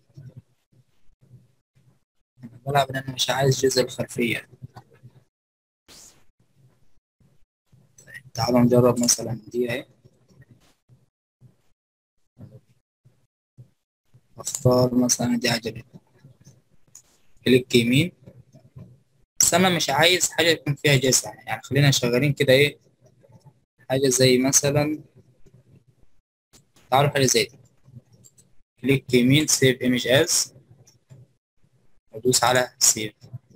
انا بلعب ان انا مش عايز جزء الخلفية. تعالوا نجرب مثلا دي اهي. اختار مثلا دي عجلة، كليك يمين. بس انا مش عايز حاجة يكون فيها جزء، يعني خلينا شغالين كده ايه. حاجة زي مثلا، تعالوا حاجة زي دي. كليك يمين، سيف ايمج از، وادوس على سيف.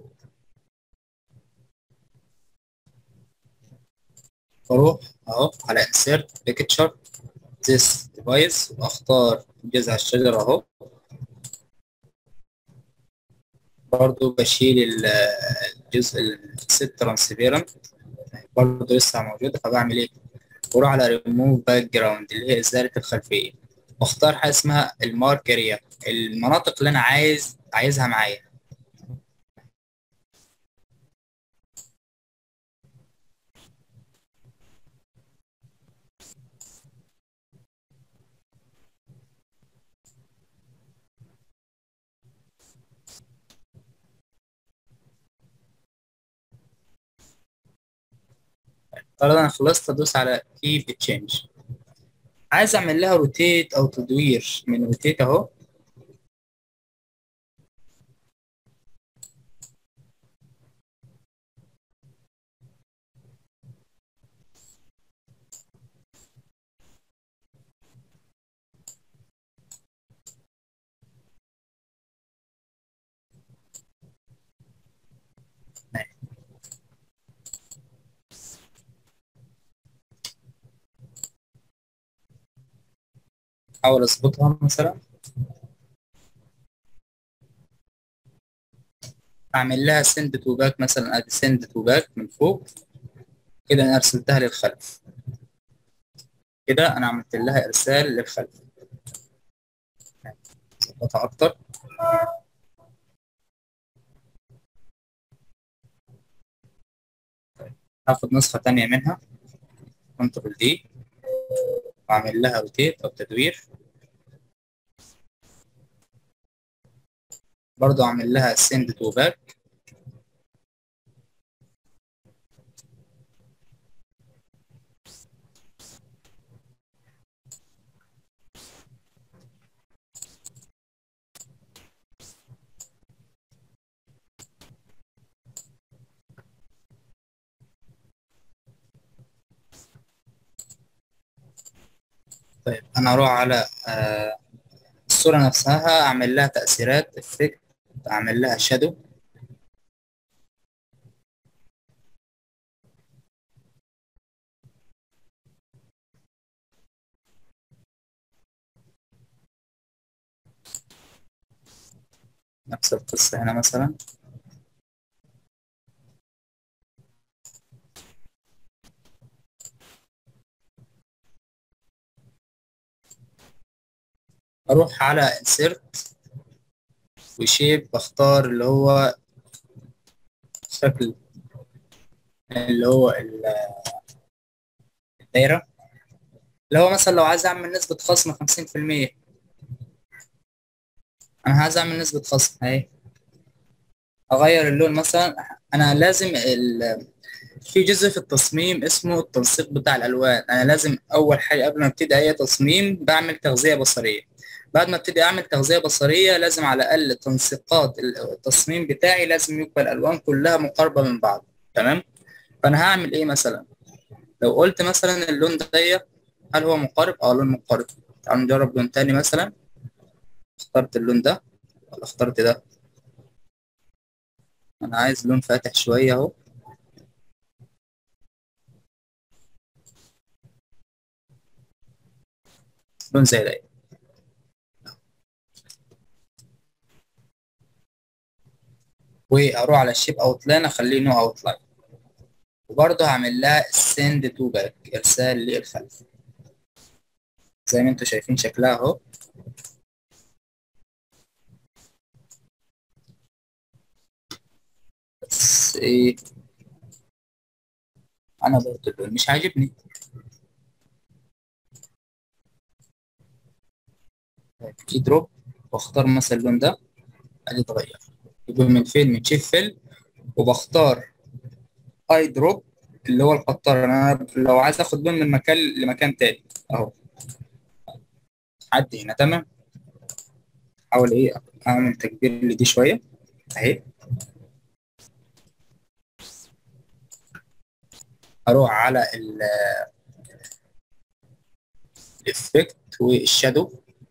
واروح اهو على انسيرت بيكتشر ذيس ديفايس، واختار جذع الشجرة اهو. برضو بشيل الجزء الست ترانسبيرنت، برضو لسه موجودة. فبعمل ايه؟ بروح على ريموف باك جراوند اللي هي ازالة الخلفية، واختار حاجة اسمها المارك اريا، المناطق اللي انا عايزها معايا. طالما انا خلصت ادوس على كيب تشينج. عايز اعمل لها روتيت او تدوير، من روتيت اهو. احاول اظبطها مثلا، اعمل لها سند تو باك مثلا، ادي سند تو باك من فوق. كده انا ارسلتها للخلف. كده انا عملت لها ارسال للخلف. اظبطها اكتر. هاخد نسخة تانية منها، كنترول دي، وأعمل لها روتيت أو تدوير، برضو أعمل لها send to back. طيب أنا أروح على الصورة نفسها، أعمل لها تأثيرات effect، أعمل لها shadow. نفس القصة هنا مثلا. أروح على insert وشيب، بختار اللي هو شكل اللي هو الدايرة، اللي هو مثلا لو عايز أعمل نسبة خصم 50%، أنا عايز أعمل نسبة خصم أهي. أغير اللون مثلا. أنا لازم في جزء في التصميم اسمه التنسيق بتاع الألوان. أنا لازم أول حاجة قبل ما أبتدي أي تصميم بعمل تغذية بصرية. بعد ما ابتدي اعمل تغذيه بصريه لازم على الاقل تنسيقات التصميم بتاعي لازم يبقى الالوان كلها مقاربه من بعض. تمام. فانا هعمل ايه مثلا؟ لو قلت مثلا اللون ده هل هو مقارب؟ اه لون مقارب. تعالوا نجرب لون تاني مثلا. اخترت اللون ده ولا اخترت ده؟ انا عايز لون فاتح شويه اهو. لون زي ده. واروح على الشيب اوتلاين اخليه نو اوتلاين، وبرضه هعمل لها send to back، ارسال للخلف، زي ما انتم شايفين شكلها اهو. بس ايه، انا برضه اللون مش عاجبني. في دروب، واختار مثلا اللون ده، ادي اتغير. يبقى من فين؟ من شيف فيل، وبختار اي دروب اللي هو القطار. انا لو عايز اخد لون من مكان لمكان تاني اهو، عدي هنا. تمام. احاول ايه اعمل تكبير لدي شويه اهي. اروح على الافكت والشادو.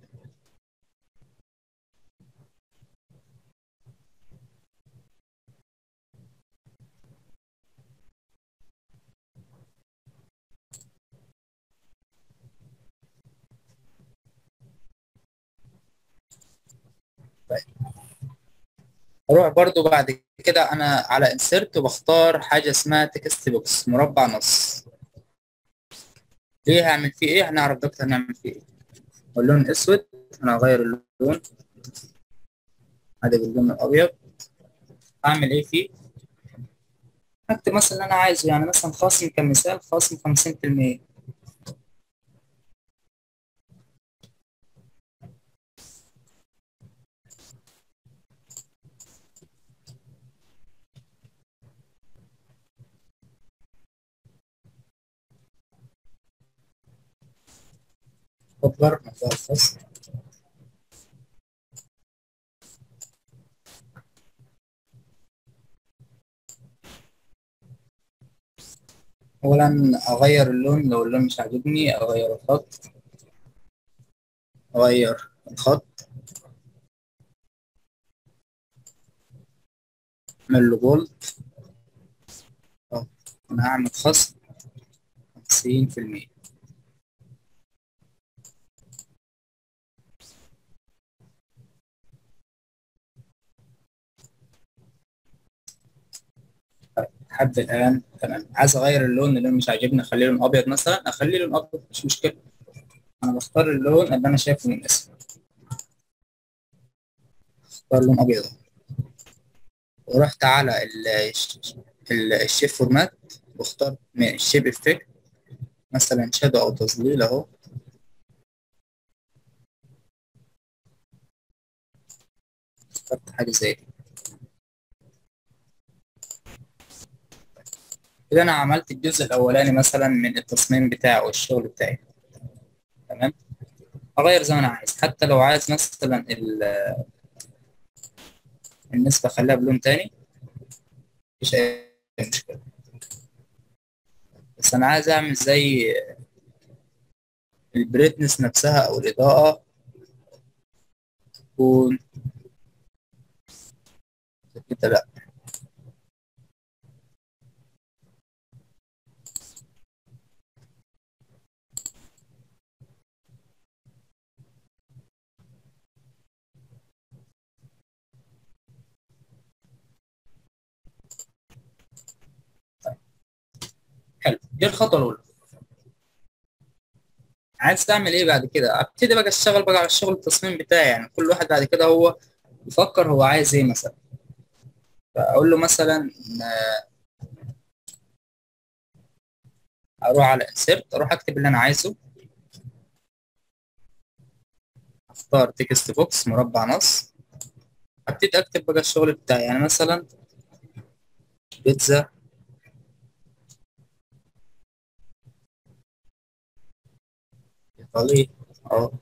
اروح برضو بعد كده انا على انسرت وبختار حاجه اسمها تكست بوكس، مربع نص. ليه؟ هعمل فيه ايه؟ هنعرف دكتور هنعمل فيه ايه. واللون اسود، انا هغير اللون، ادي باللون الابيض. اعمل ايه فيه؟ اكتب مثلا اللي انا عايزه، يعني مثلا خصم كمثال، خصم 50%. كبر مقدار الخصم. اولا اغير اللون، لو اللون مش عاجبني اغير الخط، اغير الخط، اعمل له بولد. انا هعمل خصم 50%. لحد الان تمام. عايز اغير اللون مش عاجبني، اخليه لون ابيض مثلا، اخليه لون ابيض مش مشكله. انا بختار اللون اللي انا شايفه مناسب، اختار لون ابيض. ورحت على الشيف فورمات، واخترت من الشيب افكت مثلا شادو او تظليل اهو. اخترت حاجة زي دي. كده انا عملت الجزء الاولاني مثلا من التصميم بتاعي او الشغل بتاعي. تمام. اغير زي ما انا عايز، حتى لو عايز مثلا النسبة اخليها بلون تاني مفيش اي مشكلة. بس انا عايز اعمل زي البريتنس نفسها او الاضاءة تكون كده. لا، حلو. دي الخطوة الاولى. عايز تعمل ايه بعد كده؟ ابتدي بقى اشتغل بقى على الشغل التصميم بتاعي. يعني كل واحد بعد كده هو يفكر هو عايز ايه مثلا. فاقول له مثلا اروح على انسيرت، اروح اكتب اللي انا عايزه، اختار تكست بوكس مربع نص، ابتدي اكتب بقى الشغل بتاعي. يعني مثلا بيتزا ايطالي. اه.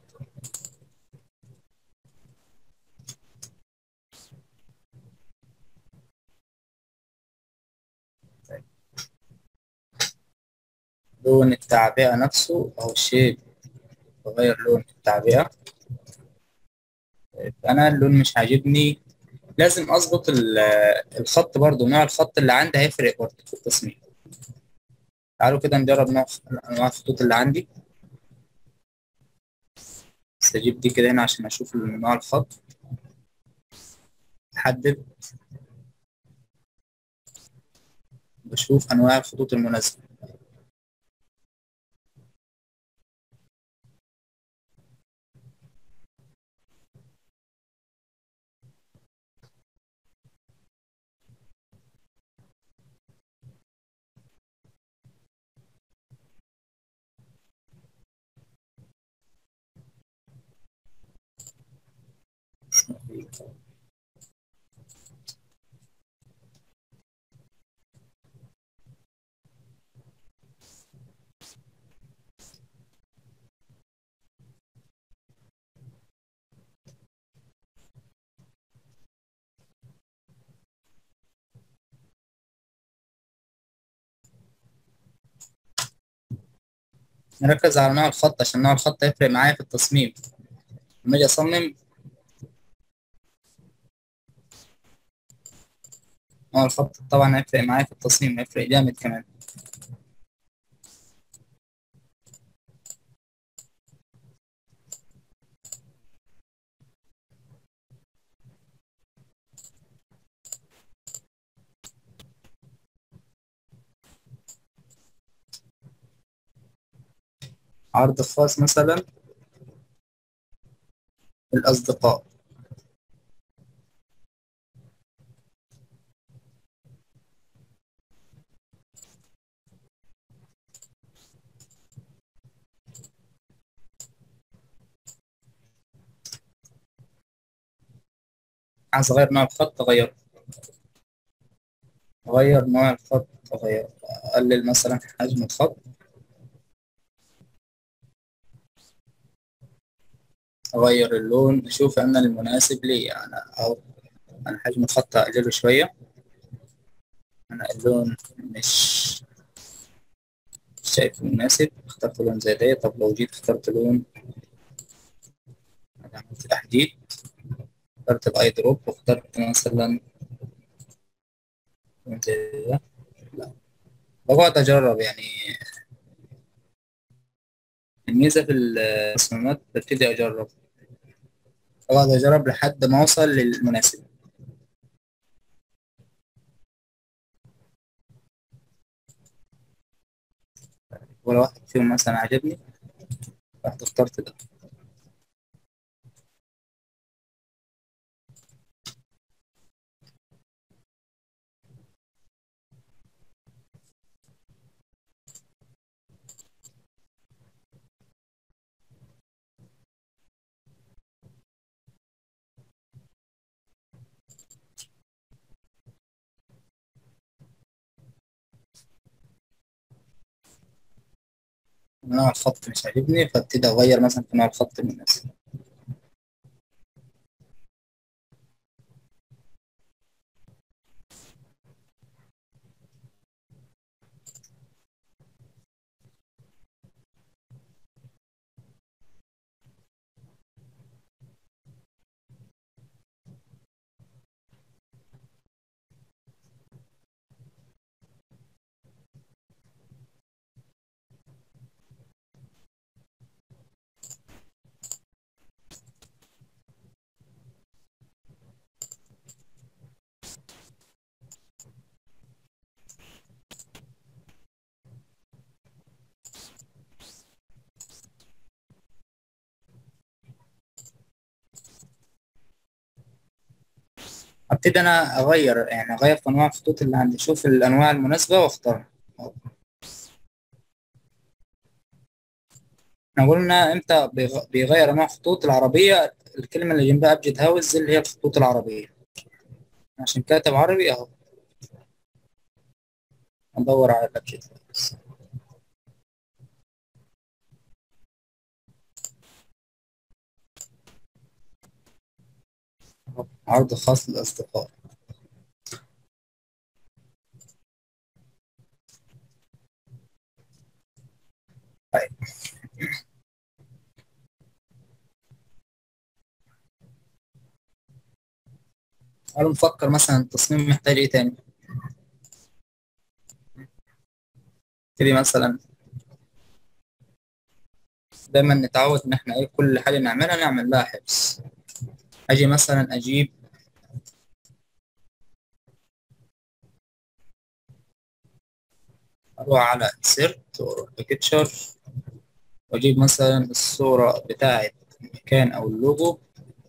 لون التعبئة نفسه او الشيب، بغير لون التعبئة. انا اللون مش عاجبني، لازم اظبط الخط برضو. نوع الخط اللي عندي هيفرق برضو في التصميم. تعالوا كده نجرب نوع انواع الخطوط اللي عندي. بس اجيب دي كده هنا عشان اشوف نوع الخط. احدد، بشوف انواع الخطوط المناسبة. نركز على نوع الخط عشان نوع الخط هيفرق معايا في التصميم لما اجي اصمم. نوع الخط طبعا هيفرق معايا في التصميم، هيفرق جامد كمان. عرض خاص مثلا الأصدقاء. عايز أغير نوع الخط أغير، أغير نوع الخط أغير، أقلل مثلا حجم الخط، أغير اللون، أشوف أنا المناسب لي أنا. أو أنا حجم الخط أقلله شوية. أنا اللون مش شايفه مناسب، اخترت لون زي ده. طب لو جيت اخترت لون، أنا عملت تحديد، اخترت الأي دروب واخترت مثلا لون زي ده. لا، بقعد أجرب يعني. الميزة في التصميمات ببتدي أجرب، بقعد أجرب لحد ما أوصل للمناسب. ولو واحد فيهم مثلا عجبني رحت اخترت ده. نوع الخط مش عاجبني، فابتدي اغير مثلا في نوع الخط المناسب. ابتدي انا اغير، يعني اغير في انواع الخطوط اللي عندي، اشوف الانواع المناسبه واختارها. احنا قلنا امتى بيغير انواع الخطوط العربيه، الكلمه اللي جنبها ابجد هاوس اللي هي الخطوط العربيه، عشان كاتب عربي اهو. ادور على الابجد هاوس. أهو، عرض خاص للاصدقاء. طيب، قالوا نفكر مثلا التصميم محتاج ايه تاني. نبتدي مثلا، دايما نتعود ان احنا ايه كل حاجه نعملها نعمل لها حفظ. اجي مثلا اجيب، اروح على insert واروح بكتشر، واجيب مثلا الصوره بتاعه المكان او اللوجو.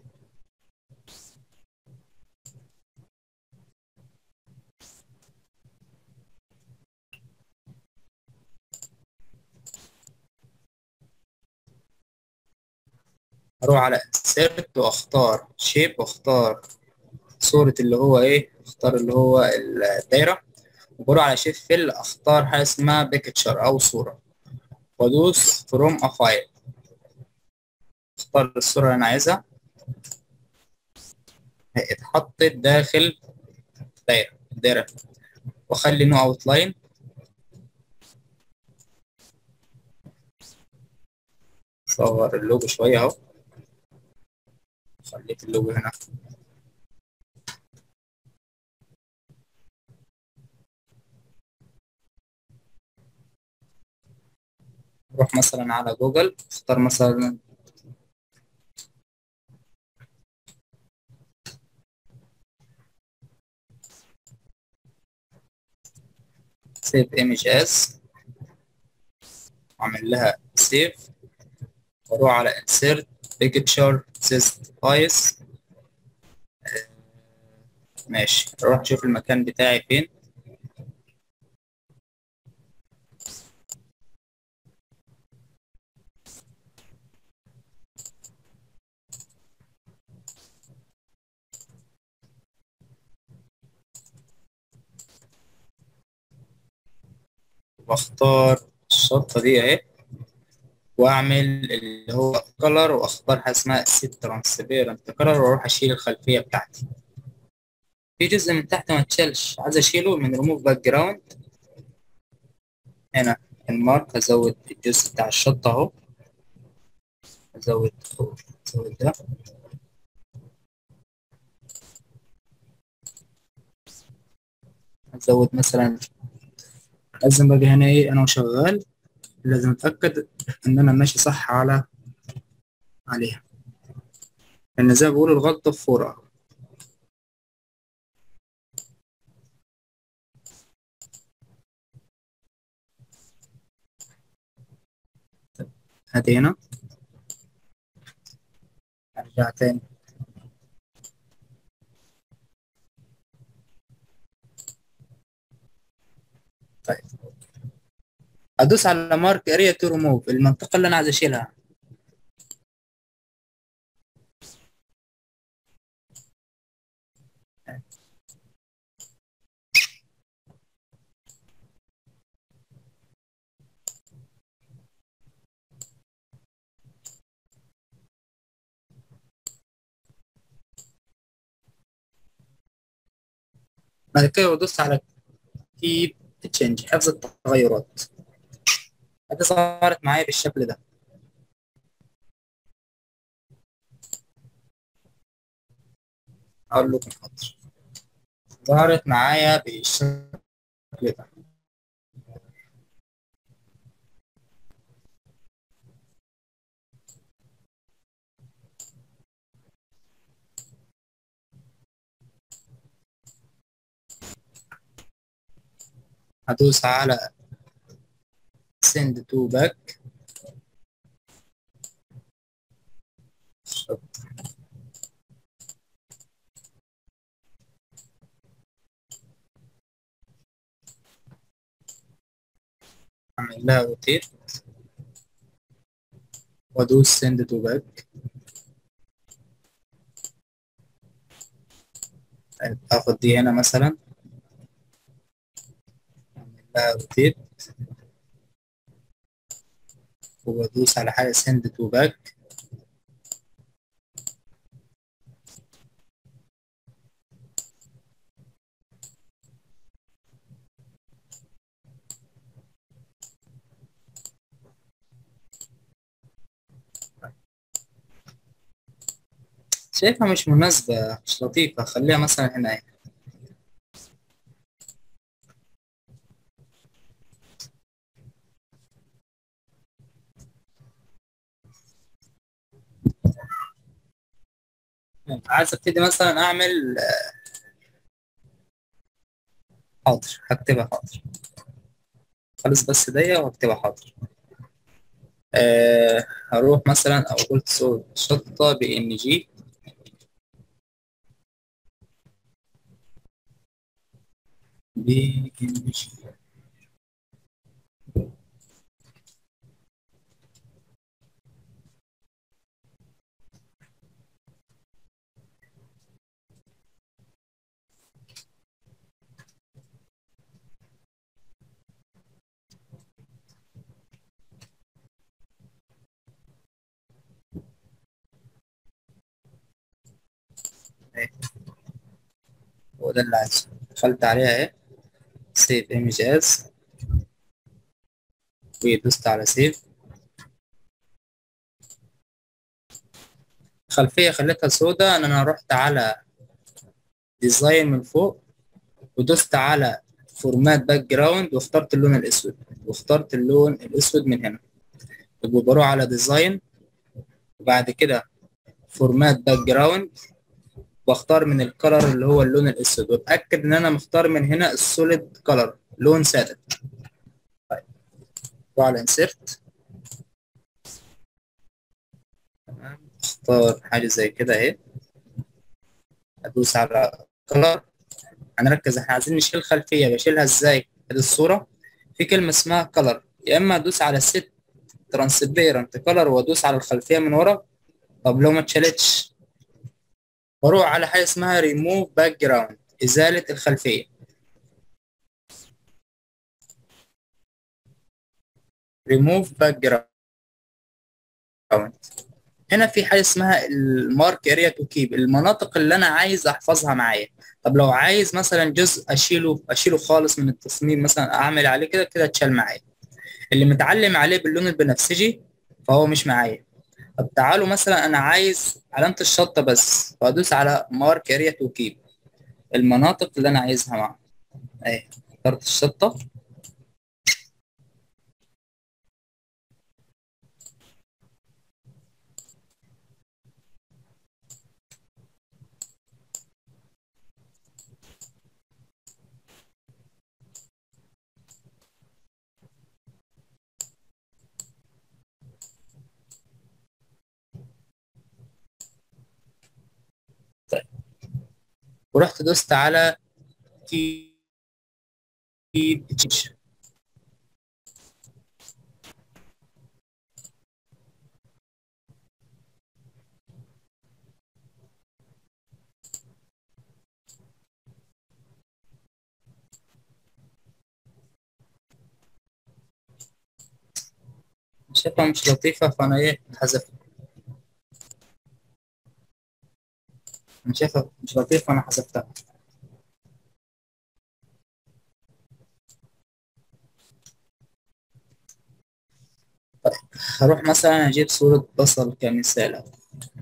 اروح على insert واختار shape، واختار صورة اللي هو ايه، اختار اللي هو الدايرة، وبروح على شيف فيل اختار حاجة اسمها بيكتشر او صورة، وادوس فروم ا فايل، اختار الصورة اللي انا عايزها. اتحطت داخل الدايرة، واخلي نوع اوت لاين. صغر اللوجو شوية اهو، خليت اللوجو هنا. اروح مثلا على جوجل، اختار مثلا سيف ايمج از، اعمل لها سيف، واروح على insert picture size. ماشي، اروح اشوف المكان بتاعي فين. واختار الشطة دي اهي، واعمل اللي هو كلر، واختار حاجة اسمها سيت ترانسبيرنت كلر، واروح اشيل الخلفية بتاعتي. في جزء من تحت ما اتشالش، عايز اشيله من ريموف باك جراوند. هنا المارك، ازود الجزء بتاع الشطة اهو، ازود ازود ده. ازود مثلا، لازم باجي هنا ايه انا وشغال، لازم اتاكد ان انا ماشي صح عليها، لان زي ما بيقولوا الغلطة في فورة. هاتي هنا، ارجع تاني. طيب، ادوس على مارك اريا تو ريموف، المنطقة اللي انا عايز اشيلها. بعد كده بدوس على كيب تشينج، حفظ التغيرات. هذه ظهرت معايا بالشكل ده. اقول لكم حاضر. ظهرت معايا بالشكل ده. هدوس على send to back. اعمل لها روتيت وادوس send to back. اخد دي هنا مثلا، اعمل لها روتيت وادوس على حاجه send to back. شايفها مش مناسبة، مش لطيفة، خليها مثلا هنا اهي. عايز ابتدي مثلا اعمل حاضر، هكتبها حاضر. خلص بس دي وهكتبها حاضر. هروح مثلا او قلت صوت شطة بان جي. بان جي. هو ده اللي عايزه. دخلت عليها اهي، سيف ايمج از، ودوست على سيف. خلفية خليتها سوداء، انا رحت على ديزاين من فوق ودوست على فورمات باك جراوند واخترت اللون الاسود، واخترت اللون الاسود من هنا. يبقى بروح على ديزاين وبعد كده فورمات باك جراوند، واختار من الكلر اللي هو اللون الاسود، واتاكد ان انا مختار من هنا السوليد كلر، لون ساده. طيب، اروح على انسيرت. تمام، اختار حاجه زي كده اهي، ادوس على كلر. هنركز، احنا عايزين نشيل الخلفيه، بشيلها ازاي؟ ادي الصوره، في كلمه اسمها كلر، يا اما ادوس على سيت ترانسبيرنت كلر وادوس على الخلفيه من ورا. طب لو ما اتشالتش، بروح على حاجه اسمها ريموف باك جراوند، ازاله الخلفيه. ريموف باك جراوند. هنا في حاجه اسمها المارك اريا تو كيب، المناطق اللي انا عايز احفظها معايا. طب لو عايز مثلا جزء اشيله خالص من التصميم، مثلا اعمل عليه كده كده اتشال معايا. اللي متعلم عليه باللون البنفسجي فهو مش معايا. طب تعالوا مثلا انا عايز علامه الشطه بس، فادوس على مارك اريا تو كيب، المناطق اللي انا عايزها معايا اهي. اخترت الشطه. طيب، ورحت دوست على كيب تشينج. شايفها مش لطيفه، فانا ايه حذفتها. انا شايفها مش لطيفه، انا حذفتها. طيب هروح مثلا اجيب صورة بصل كمثال أهو.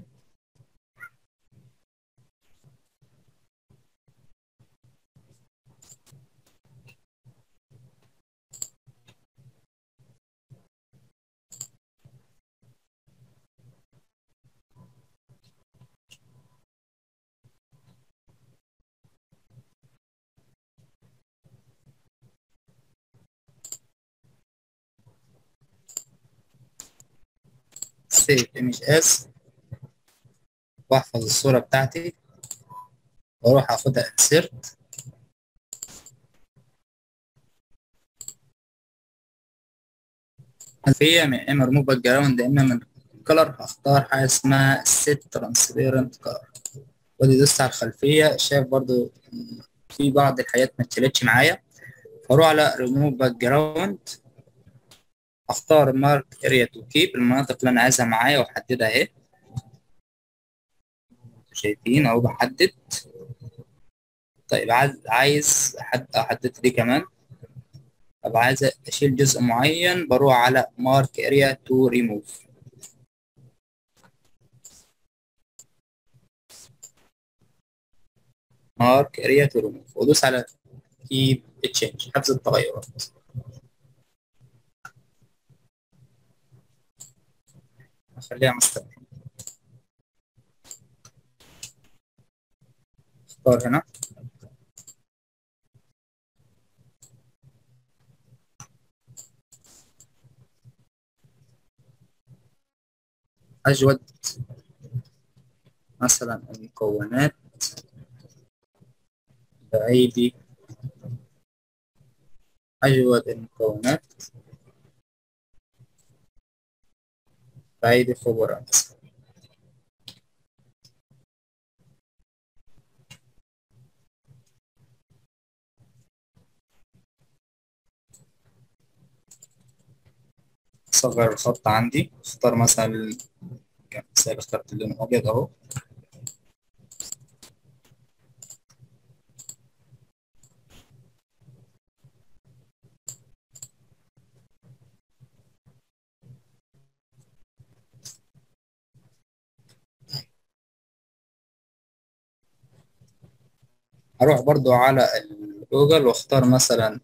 save image as، واحفظ الصورة بتاعتي واروح اخدها insert. خلفية من اما remove background اما من color، هختار حاجة اسمها set transparent color، ودي دوست على الخلفية. شايف برضو في بعض الحاجات ما اتشالتش معايا، فاروح على remove background، اختار mark area to keep، المناطق اللي انا عايزها معايا واحددها اهي. شايفين اهو بحدد. طيب عايز احدد دي كمان. طب عايز اشيل جزء معين، بروح على mark area to remove. mark area to remove وادوس على keep change، حفظ التغيرات. اخليها مستمر. اختار هنا اجود مثلا المكونات بعيدي، اجود المكونات بعيدي خبرات. اصغر الخط عندي، اختار مثلا كمثال اخترت اللون الابيض اهو. هروح برضو على جوجل واختار مثلا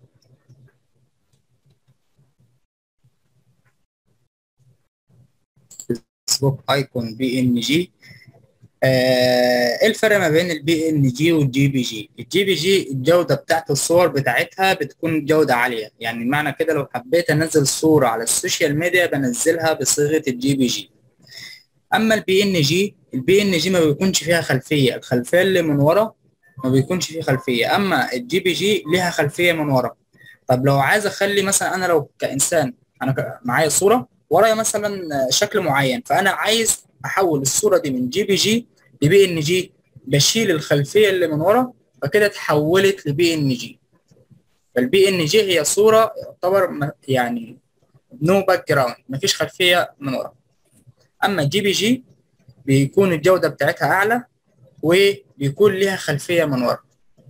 فيسبوك ايكون بي ان جي. ايه الفرق ما بين البي ان جي والجي بي جي؟ الجي بي جي الجوده بتاعت الصور بتاعتها بتكون جوده عاليه، يعني معنى كده لو حبيت انزل صوره على السوشيال ميديا بنزلها بصيغه الجي بي جي. اما البي ان جي ما بيكونش فيها خلفيه، الخلفيه اللي من ورا ما بيكونش فيه خلفيه، اما الجي بي جي ليها خلفيه من ورا. طب لو عايز اخلي مثلا، انا لو كانسان انا معايا صوره ورايا مثلا شكل معين، فانا عايز احول الصوره دي من جي بي جي لبي ان جي، بشيل الخلفيه اللي من ورا فكده اتحولت لبي ان جي. فالبي ان جي هي صوره يعتبر يعني نو باك جراوند، مفيش خلفيه من ورا. اما الجي بي جي بيكون الجوده بتاعتها اعلى وبيكون ليها خلفيه من ورا.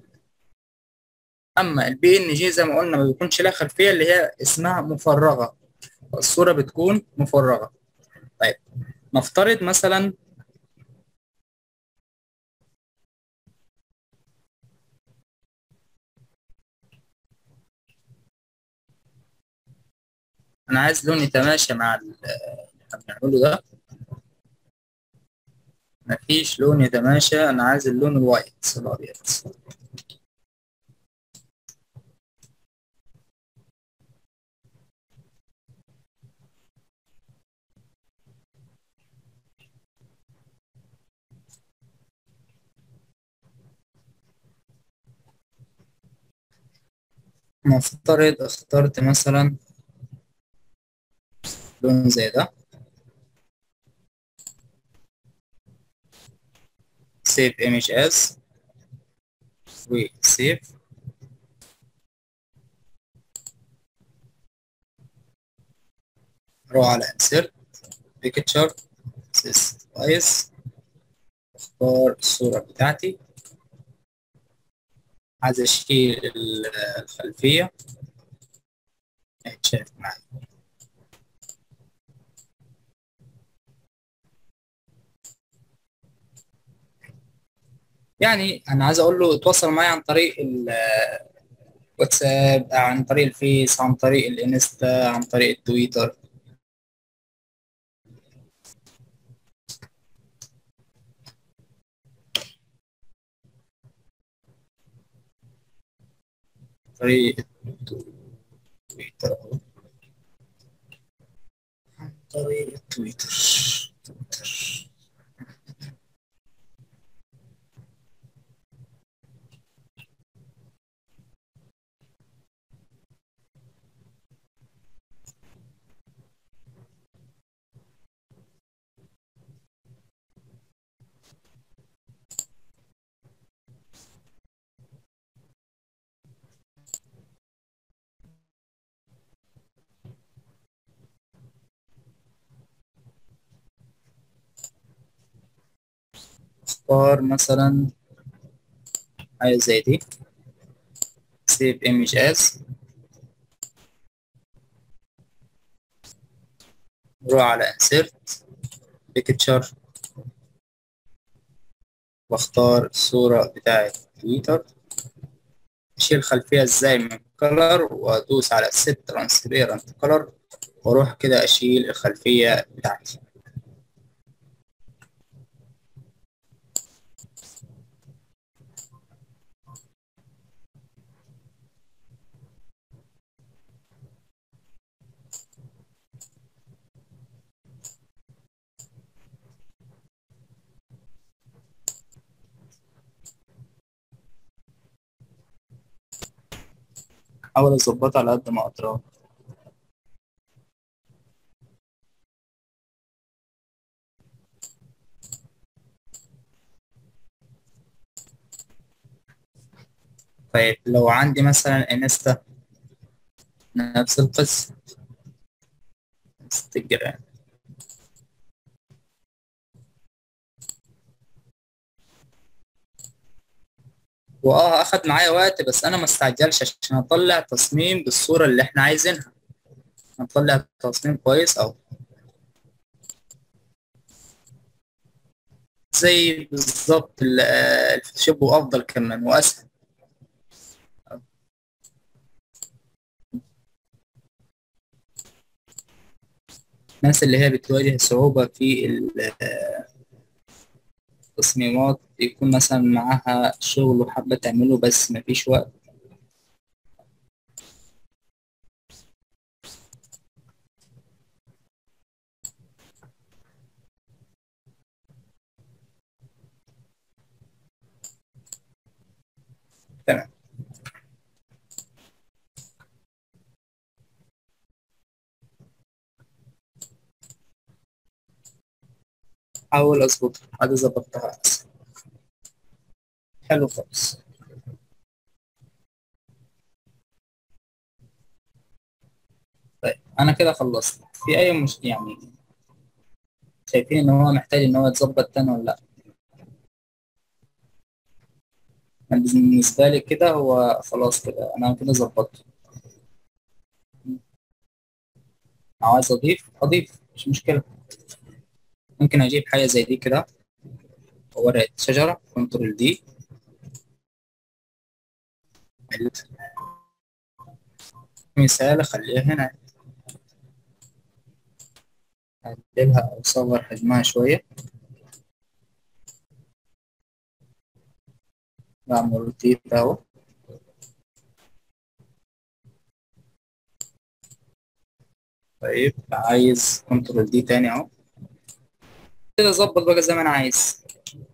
اما البي ان جي زي ما قلنا ما بيكونش لها خلفيه، اللي هي اسمها مفرغه، الصوره بتكون مفرغه. طيب نفترض مثلا انا عايز لون يتماشى مع اللي احنا بنعمله ده. مفيش لون يتماشى، انا عايز اللون الوايت الابيض. نفترض اخترت مثلا لون زي ده، save image as وسيف. اروح على insert picture size، اختار الصورة بتاعتي، عايز اشيل الخلفية. شايف معايا يعني انا عايز اقول له اتواصل معايا عن طريق الواتساب، عن طريق الفيس، عن طريق الانستا، عن طريق التويتر. طريق التويتر أهو. عن طريق التويتر. اختار مثلا حاجة زي دي، save image as، نروح على insert picture، واختار الصورة بتاعة تويتر. اشيل الخلفية ازاي من color، وادوس على set transparent color، واروح كده اشيل الخلفية بتاعتي. احاول اظبطها على قد ما اقدر. طيب لو عندي مثلا انستا، نفس القصة، انستجرام. اخد معايا وقت، بس انا ما استعجلش عشان اطلع تصميم بالصورة اللي احنا عايزينها. هنطلع تصميم كويس، او زي بالظبط الفوتوشوب، وافضل كمان واسهل. الناس اللي هي بتواجه صعوبة في التصميمات، يكون مثلا معاها شغل وحابة تعمله بس مفيش وقت. تمام. حاول اظبطها، عادي ظبطتها أحسن. حلو خالص. طيب انا كده خلصت. في اي مش يعني شايفين ان هو محتاج ان هو يتظبط تاني ولا لا؟ أنا بالنسبة لي كده هو خلاص، كده انا كده ظبطته. عاوز اضيف مش مشكلة. ممكن اجيب حاجة زي دي كده، ورقة شجرة، كنترول دي، مثال اخليها هنا، اقللها او اصغر حجمها شوية، بعمل روتيت اهو. طيب عايز كنترول دي تاني اهو، كده اظبط بقى زي ما انا عايز.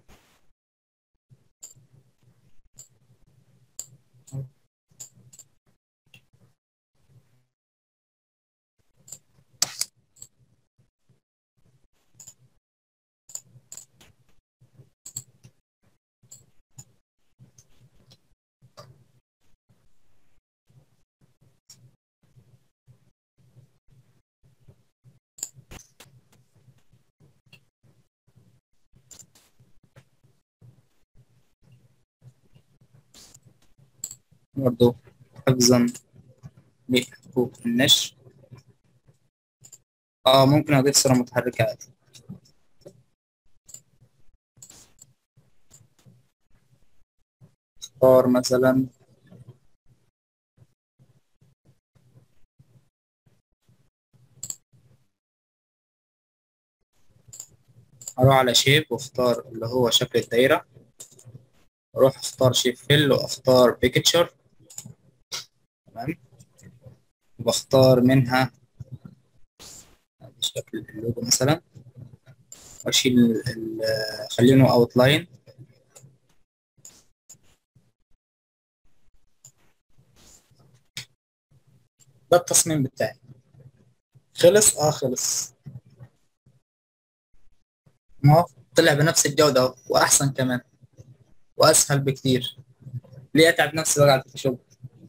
برضه حفظا لحقوق النشر. اه ممكن اضيف صورة متحركة عادي. اختار مثلا، اروح على شيب واختار اللي هو شكل الدايرة، اروح اختار شيب فيل واختار بيكتشر. تمام. واختار منها شكل اللوجو مثلا، واشيل خلينه اوتلاين. ده التصميم بتاعي. خلص، خلص. ما هو طلع بنفس الجودة أهو، واحسن كمان واسهل بكتير. ليه اتعب نفسي بقى على الفوتوشوب؟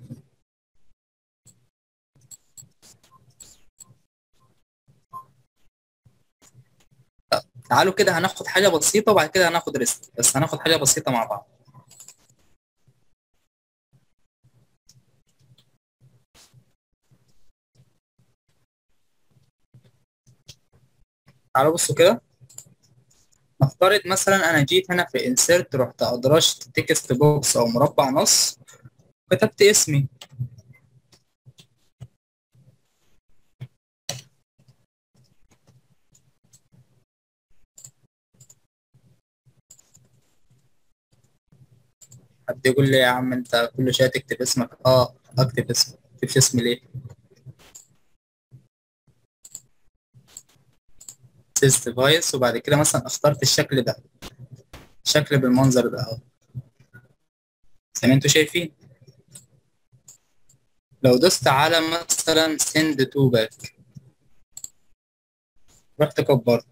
تعالوا كده هناخد حاجة بسيطة وبعد كده هناخد ريست، بس هناخد حاجة بسيطة مع بعض. تعالوا بصوا كده. نفترض مثلا انا جيت هنا في انسيرت، رحت ادرجت تكست بوكس او مربع نص، كتبت اسمي. حد يقول لي يا عم انت كل شويه تكتب اسمك؟ اكتب اسمي، ما تكتبش اسمي ليه؟ سيس ديفايس، وبعد كده مثلا اخترت الشكل ده، شكل بالمنظر ده اهو، زي ما انتوا شايفين. لو دوست على مثلا سند تو باك، رحت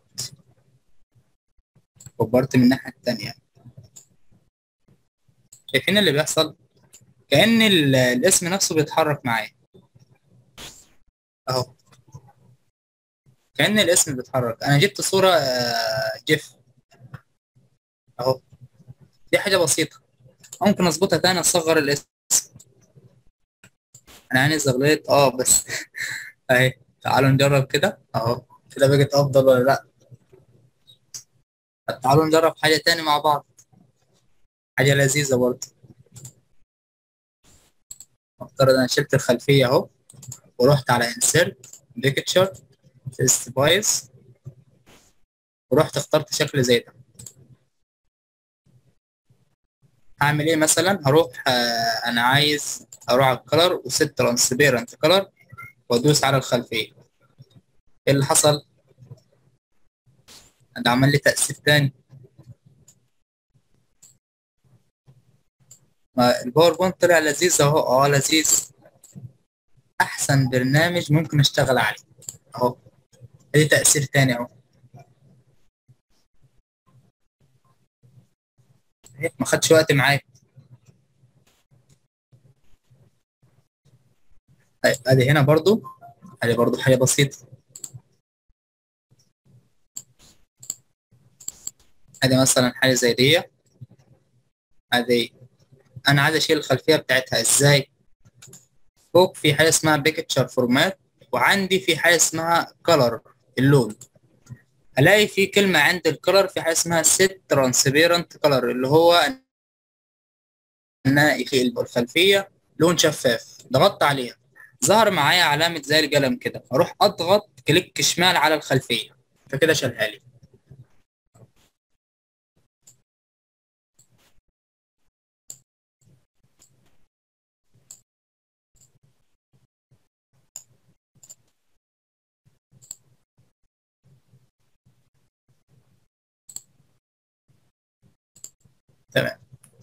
كبرت من الناحيه التانيه. شايفين اللي بيحصل؟ كأن الاسم نفسه بيتحرك معايا اهو، كأن الاسم بيتحرك. انا جبت صورة جيف اهو. دي حاجة بسيطة، ممكن اظبطها تاني، اصغر الاسم. انا عيني زغليت بس اهي. تعالوا نجرب كده اهو، كده بقت افضل ولا لا؟ طب تعالوا نجرب حاجة تاني مع بعض، حاجة لذيذة برضه. افترض انا شلت الخلفية اهو، ورحت على انسيرت بيكتشر سبايس، ورحت اخترت شكل زي ده. هعمل ايه مثلا؟ هروح انا عايز اروح على الكلر وست ترانسبيرنت كلر، وادوس على الخلفيه. ايه اللي حصل؟ ده عمل لي تأثير تاني. ما الباوربوينت طلع لذيذ اهو، لذيذ. احسن برنامج ممكن اشتغل عليه اهو. ادي تأثير تاني اهو. ما خدش وقت معايا. ادي هنا برضو، ادي برضو حاجه بسيطه. ادي مثلا حاجه زي دي. ادي انا عايز اشيل الخلفيه بتاعتها ازاي؟ فوق في حاجه اسمها بيكتشر فورمات، وعندي في حاجه اسمها كلر، اللون. الاقي في كلمه عند الكلر، في حاجه اسمها سيت ترانسبيرنت كلر، اللي هو ان في الخلفيه لون شفاف. ضغطت عليها، ظهر معايا علامه زي القلم كده، اروح اضغط كليك شمال على الخلفيه، فكده شالها لي. تمام.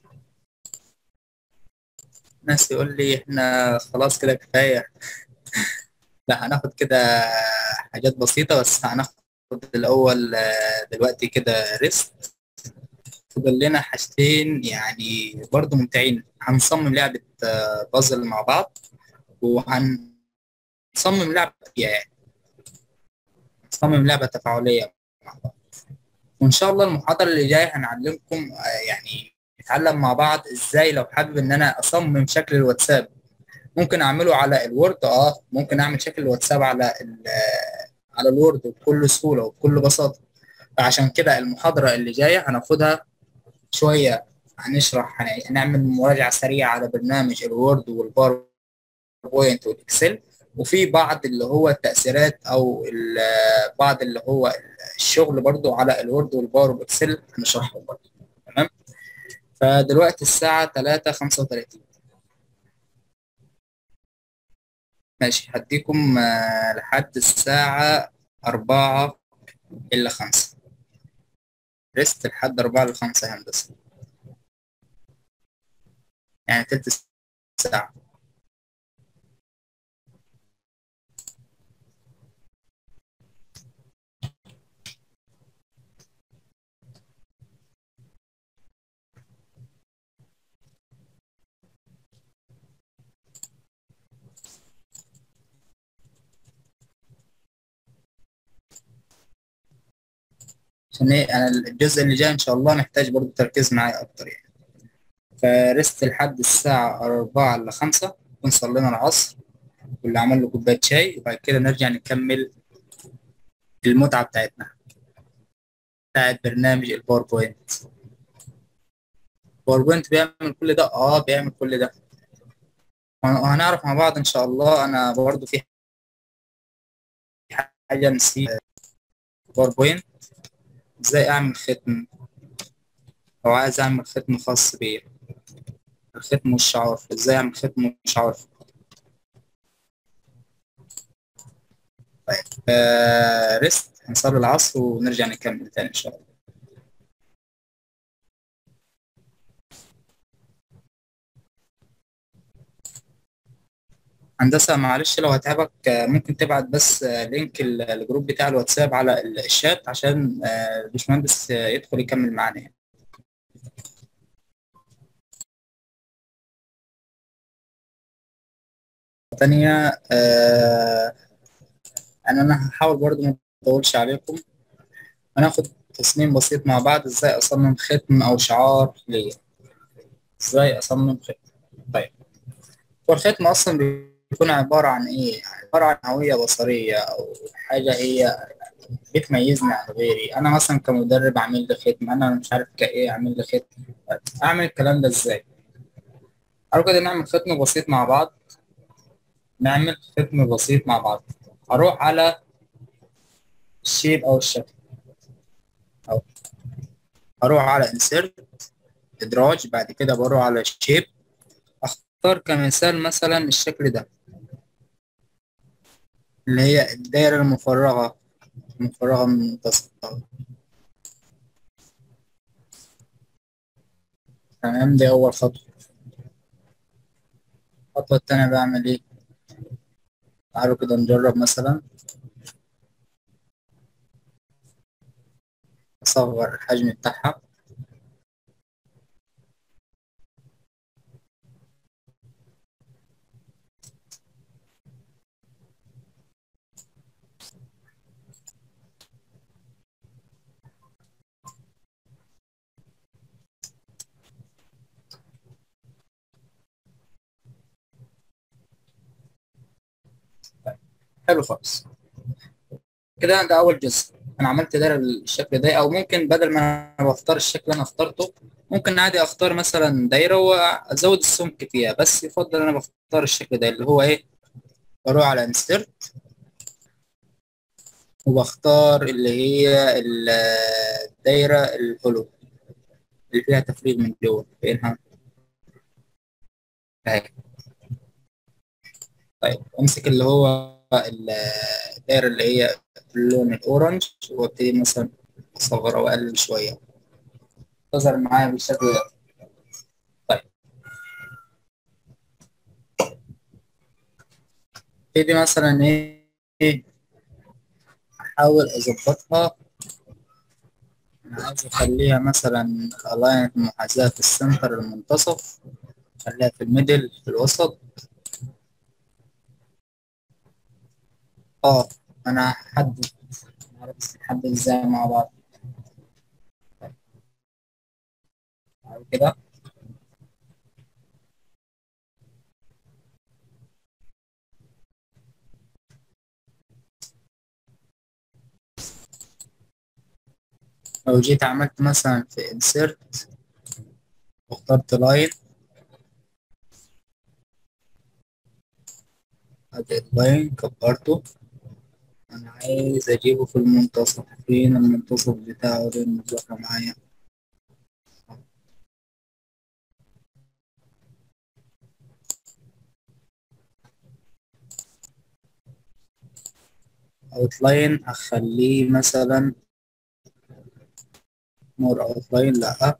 ناس يقول لي احنا خلاص كده كفايه. لا، هناخد كده حاجات بسيطه بس. هناخد الاول دلوقتي كده ريست. فاضل لنا حاجتين يعني برضو ممتعين. هنصمم لعبه بازل مع بعض، وهنصمم لعبه يعني نصمم لعبه تفاعليه مع بعض. وان شاء الله المحاضره اللي جايه هنعلمكم يعني نتعلم مع بعض ازاي لو حابب ان انا اصمم شكل الواتساب، ممكن اعمله على الوورد. ممكن اعمل شكل الواتساب على على الوورد بكل سهوله وبكل بساطه. فعشان كده المحاضره اللي جايه هناخدها شويه هنعمل مراجعة سريعة على برنامج الوورد والباوربوينت والإكسل، وفي بعض اللي هو التأثيرات أو بعض اللي هو الشغل برضو على الوورد والباور والإكسل هنشرحه برضو. تمام. فدلوقتي الساعة 3:35. ماشي، هديكم لحد الساعة 4:55 ريست، لحد 4:05 هندسة، يعني تلت ساعة. عشان ايه، انا الجزء اللي جاي ان شاء الله محتاج برضو تركيز معايا اكتر يعني. فرست لحد الساعة 4:05، نكون صلينا العصر، واللي عمل له كوباية شاي، وبعد كده نرجع نكمل المتعة بتاعتنا بتاعت برنامج الباوربوينت. الباوربوينت بيعمل كل ده؟ بيعمل كل ده، وهنعرف مع بعض ان شاء الله. انا برضو في حاجة نسيت. باوربوينت ازاي اعمل ختم، او عايز اعمل ختم خاص بيا، الختم والشعار، ازاي اعمل ختم وشعار. طيب ريست، هنصلي العصر ونرجع نكمل تاني ان شاء الله. هندسة معلش لو هتعبك، ممكن تبعت بس لينك الجروب بتاع الواتساب على الشات، عشان الباشمهندس يدخل يكمل معانا يعني. تانية أنا هحاول برضو ما أطولش عليكم. هناخد تصميم بسيط مع بعض، إزاي أصمم ختم أو شعار ليا. إزاي أصمم ختم؟ طيب، هو الختم أصلا بيكون عبارة عن إيه؟ عبارة عن هوية بصرية، أو حاجة هي بتميزني عن غيري. أنا مثلا كمدرب أعمل لي ختم، أنا مش عارف كإيه أعمل لي ختم. طيب، أعمل الكلام ده إزاي؟ أو كده نعمل ختم بسيط مع بعض. نعمل ختم بسيط مع بعض. أروح على الشيب أو الشكل، أو أروح على insert إدراج، بعد كده بروح على الشيب، أختار كمثال مثلا الشكل ده، اللي هي الدائرة المفرغة، مفرغة من منتصف. تمام، دي أول خطوة. الخطوة التانية بعمل إيه؟ تعالوا كده نجرب مثلا. أصغر الحجم بتاعها. حلو خالص كده. ده أول جزء، أنا عملت دايرة بالشكل ده. أو ممكن بدل ما أنا بختار الشكل اللي أنا اخترته، ممكن عادي أختار مثلا دايرة وأزود السمك فيها، بس يفضل أنا بختار الشكل ده اللي هو إيه. بروح على انسيرت، وبختار اللي هي الدايرة الهولو اللي فيها تفريغ من جوه فينها اهي. طيب، امسك اللي هو الدايرة اللي هي اللون الأورنج، وابتدي مثلا أصغر أو أقلل شوية، تظهر معايا بالشكل ده. طيب، ابتدي مثلا إيه، أحاول أظبطها. أنا عايز أخليها مثلا ألاين محاذاة في السنتر المنتصف، خليها في الميدل في الوسط. اه أنا هحدد، نعرف بس نحدد إزاي مع بعض. بعد كده لو جيت عملت مثلا في insert واخترت لاين. ادي اللاين كبرته. انا عايز اجيبه في المنتصف. فين المنتصف بتاعه ده المتوقع معايا؟ اوتلاين هخليه مثلا مور اوتلاين، لا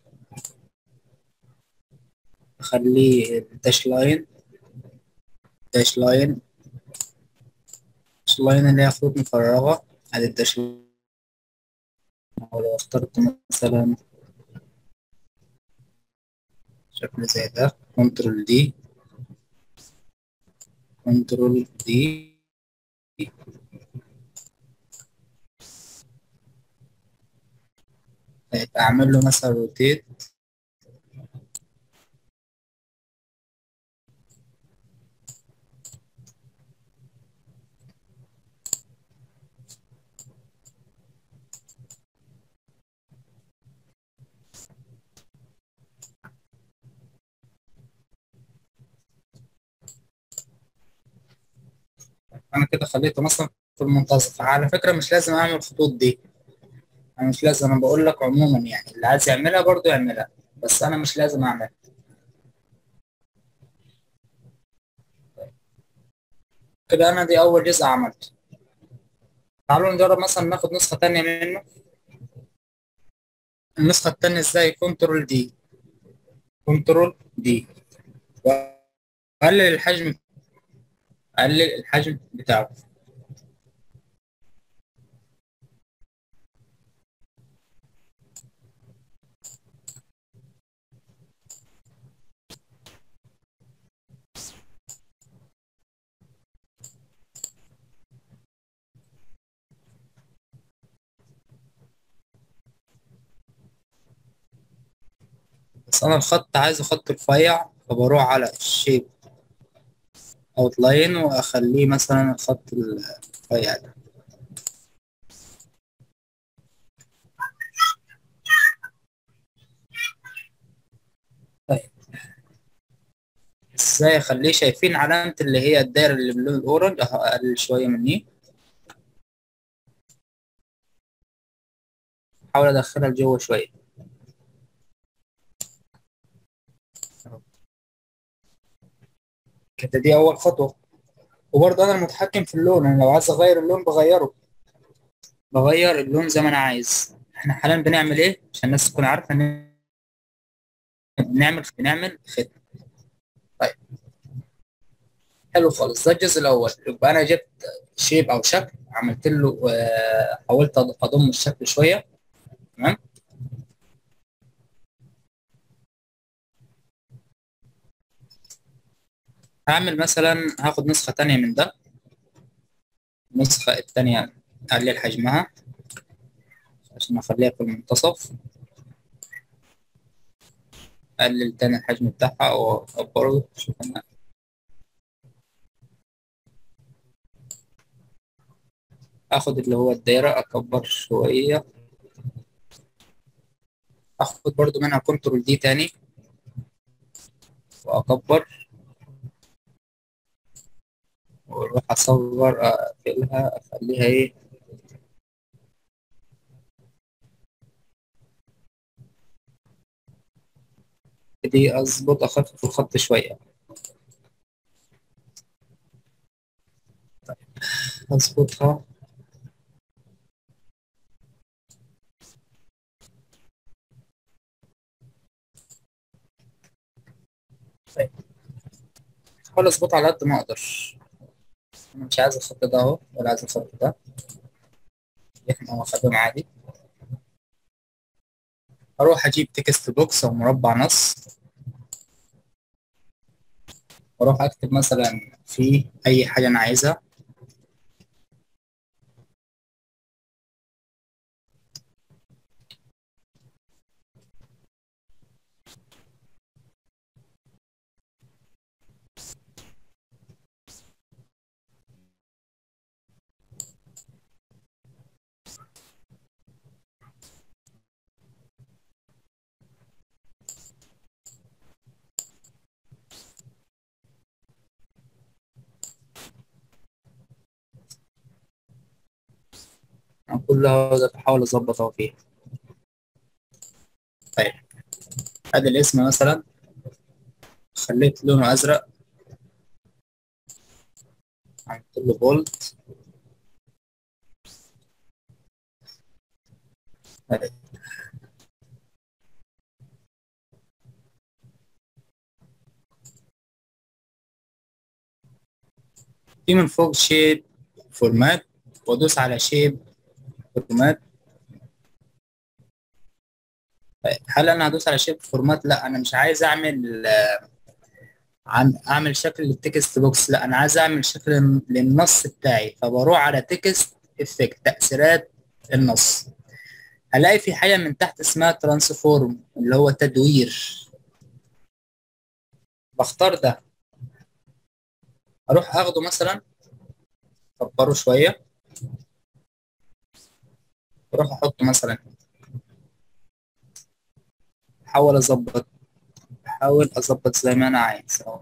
اخليه داش لاين. داش لاين. داش لاين اللي هي خطوط مفرغة. ادي الداش لاين. او لو اخترت مثلا شكل زي ده، كنترول دي. كنترول دي. اعمل له مثلا روتيت. انا كده خليته مثلا في المنتصف. على فكرة مش لازم اعمل الخطوط دي. انا مش لازم، انا بقول لك عموما يعني اللي عايز يعملها برضو يعملها، بس انا مش لازم اعمل. كده انا دي اول جزء عملته. تعالوا نجرب مثلا ناخد نسخة تانية منه. النسخة التانية ازاي؟ كنترول دي. كنترول دي. واقلل الحجم. اقلل الحجم بتاعه. بس انا الخط عايزه خط رفيع، فبروح على الشيب اوتلاين واخليه مثلا الخط الرفيع ده. طيب ازاي اخليه؟ شايفين علامة اللي هي الدايرة اللي باللون الاورنج؟ اقلل شوية مني. احاول ادخلها لجوه شوية. كده دي اول خطوة. وبرضه انا المتحكم في اللون، انا لو عايز اغير اللون بغيره. بغير اللون زي ما انا عايز. احنا حاليا بنعمل ايه عشان الناس تكون عارفة ان بنعمل ختم. طيب حلو خالص. ده الجزء الاول. يبقى انا جبت شيب او شكل، عملت له حاولت اضم الشكل شويه. تمام. هعمل مثلا، هاخد نسخه تانية من ده. النسخه التانية اقلل حجمها عشان اخليها في المنتصف. اقلل تاني الحجم بتاعها او اكبره. شوف انا اخد اللي هو الدايره اكبر شويه. اخد برضو منها كنترول دي تاني واكبر. واروح اصغر اقفلها اخليها ايه. دي اظبط اخفف الخط شويه. اظبطها. طيب احاول اظبطها على قد ما اقدر. انا مش عايز الخط ده اهو، ولا عايز الخط ده. احنا هو خدهم عادي. اروح اجيب تكست بوكس او مربع نص. واروح اكتب مثلا فيه اي حاجه انا عايزها. كلها بحاول اظبطها فيها. طيب ادي الاسم مثلا، خليت لونه ازرق، عملت له بولد. في من فوق شيب فورمات، وادوس على شيب فورمات. طيب هل انا هدوس على شيب فورمات؟ لا انا مش عايز اعمل اعمل شكل للتكست بوكس، لا انا عايز اعمل شكل للنص بتاعي. فبروح على تكست افكت، تأثيرات النص، هلاقي في حاجة من تحت اسمها ترانسفورم اللي هو تدوير. بختار ده، اروح اخده مثلا اكبره شوية، اروح احطه مثلا، احاول اظبط زي ما انا عايز اهو.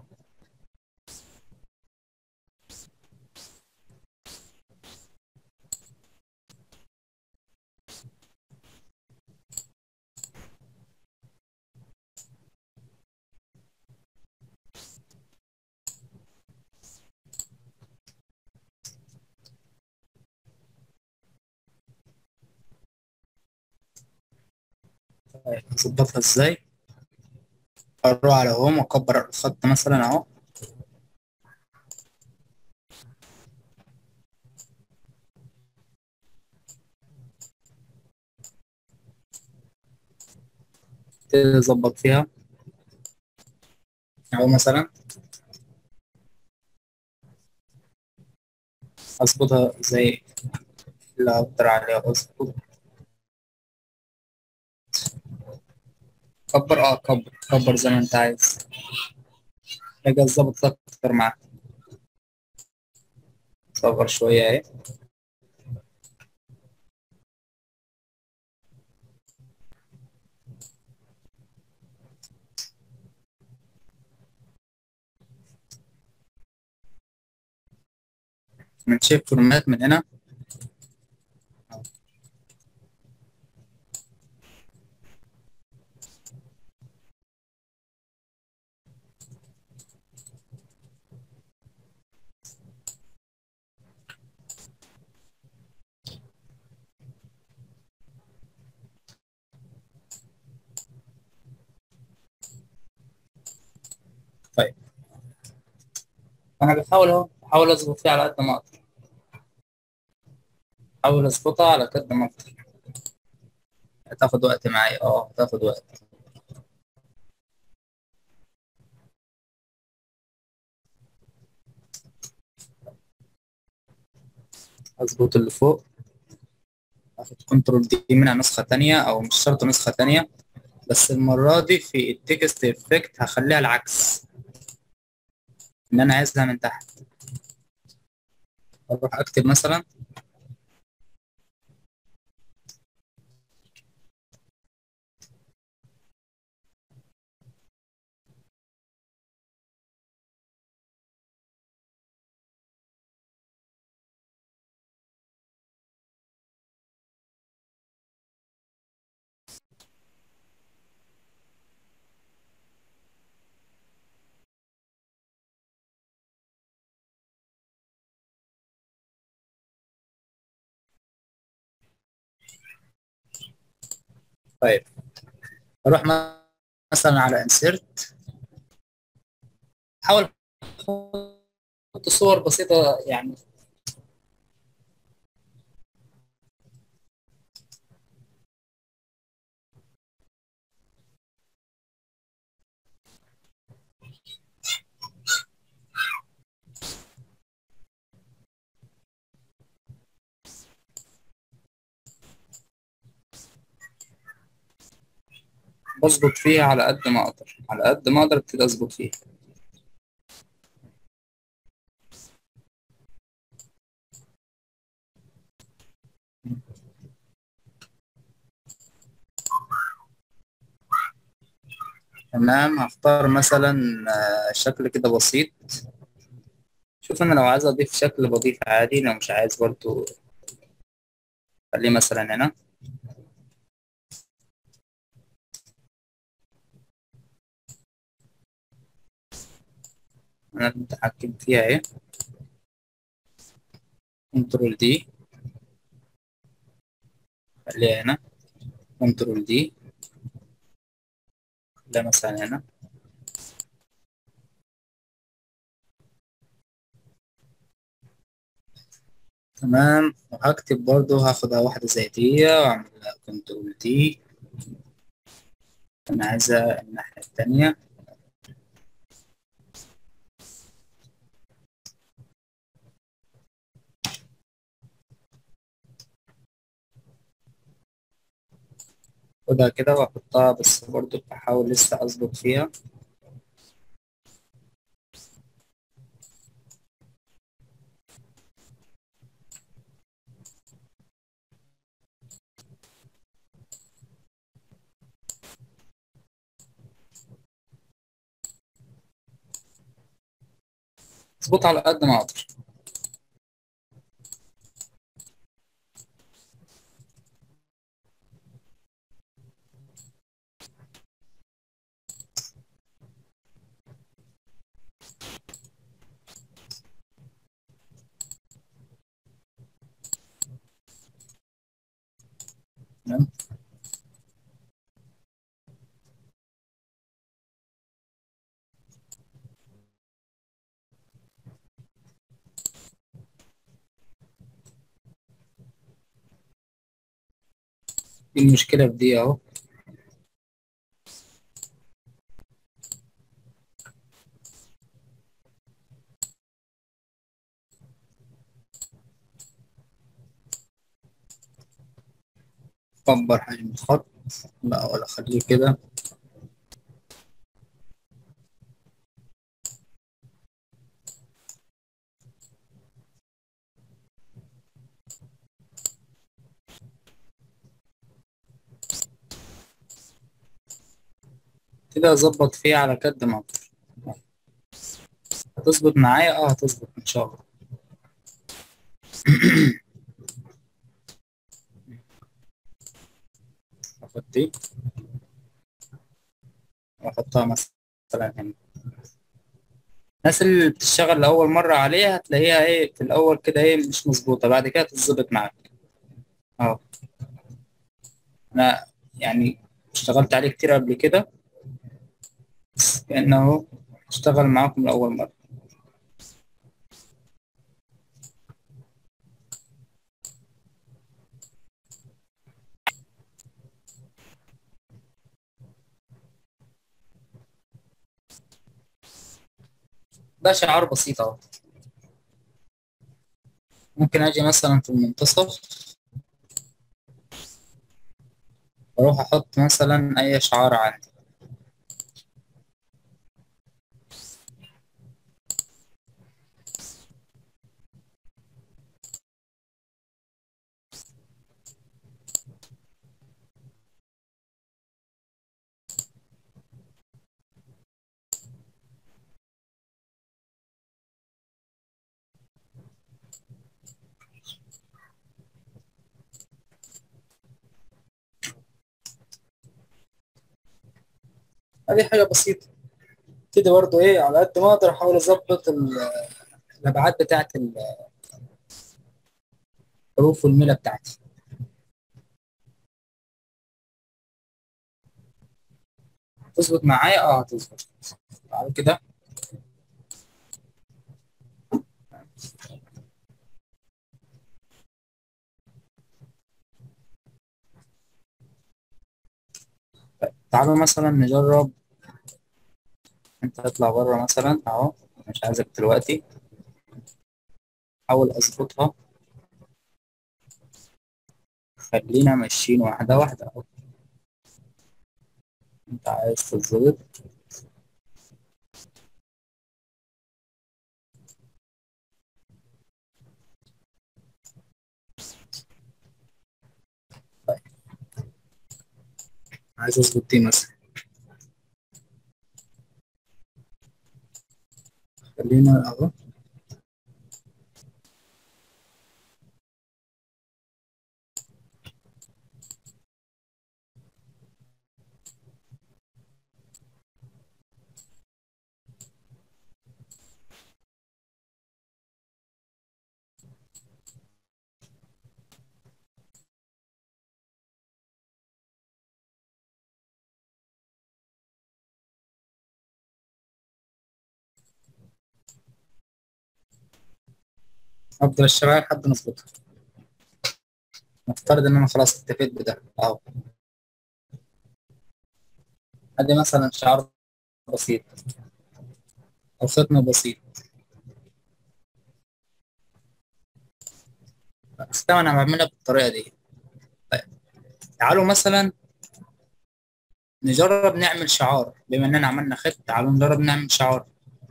طيب، اظبطها ازاي؟ اروح على هوم واكبر الخط مثلا اهو، ابتدي اظبط فيها اهو مثلا، اظبطها زي اللي اقدر عليها اظبط. كبر زي ما انت عايز، اجي اظبط اكتر معاك. صغر شوية اهي. من شيب فورمات من هنا. طيب انا بحاول اظبط فيها على قد ما اقدر، احاول اظبطها على قد ما اقدر. هتاخد وقت معايا، هتاخد وقت. اظبط اللي فوق، اخد كنترول دي منها نسخة تانية، او مش شرط نسخة تانية، بس المرة دي في التكست افكت هخليها العكس، ان انا عايزها من تحت. اروح اكتب مثلا، طيب اروح مثلا على انسيرت، احاول احط صور بسيطة يعني. بظبط فيها على قد ما اقدر، على قد ما اقدر ابتدي اظبط فيها. تمام، هختار مثلا شكل كده بسيط. شوف انا لو عايز اضيف شكل بضيف عادي، لو مش عايز برضو خليه مثلا هنا. انا المتحكم فيها اهي، كنترول دي، خليها هنا، كنترول دي، خليها مثلا هنا. تمام. وهكتب برضو، هاخدها واحدة زي دي واعمل كنترول دي. انا عايزة الناحية التانية. خدها كده واحطها، بس برضو بحاول لسه اظبط فيها. اظبطها على قد ما اقدر. تمام. دي المشكلة في دي اهو. كبر حجم الخط، لا ولا خليه كده. كده اظبط فيه على قد ما اقدر. هتظبط معايا؟ اه هتظبط ان شاء الله. اخد دي واحطها مثلا هنا. الناس اللي بتشتغل لأول مرة عليها هتلاقيها ايه في الأول كده ايه مش مظبوطة، بعد كده تتظبط معاك. اه. أنا يعني اشتغلت عليه كتير قبل كده، بس كأنه اشتغل معاكم لأول مرة. ده شعار بسيط اهو. ممكن أجي مثلا في المنتصف، أروح أحط مثلا أي شعار عندي. دي حاجة بسيطة كده برضو ايه، على قد ما أقدر أحاول أظبط الأبعاد بتاعت الحروف والميلة بتاعتي. تظبط معايا؟ اه هتظبط. بعد كده تعالوا مثلا نجرب. انت اطلع بره مثلا اهو، مش عايزك دلوقتي. احاول اظبطها. خلينا ماشيين واحده واحده اهو. انت عايز تظبط. طيب عايز اظبط دي مثلا. خلينا اهو. افضل اشتغل لحد ما اظبطها. نفترض ان انا خلاص اكتفيت بده اهو. ادي مثلا شعار بسيط او ختم بسيط. بس طبعا انا بعملها بالطريقه دي. طيب تعالوا مثلا نجرب نعمل شعار. بما اننا عملنا خط، تعالوا نجرب نعمل شعار.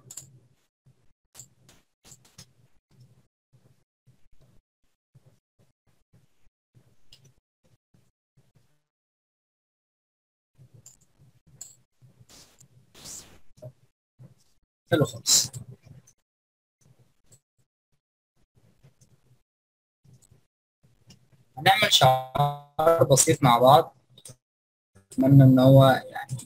حلو خالص. هنعمل شعار بسيط مع بعض. اتمنى ان هو يعني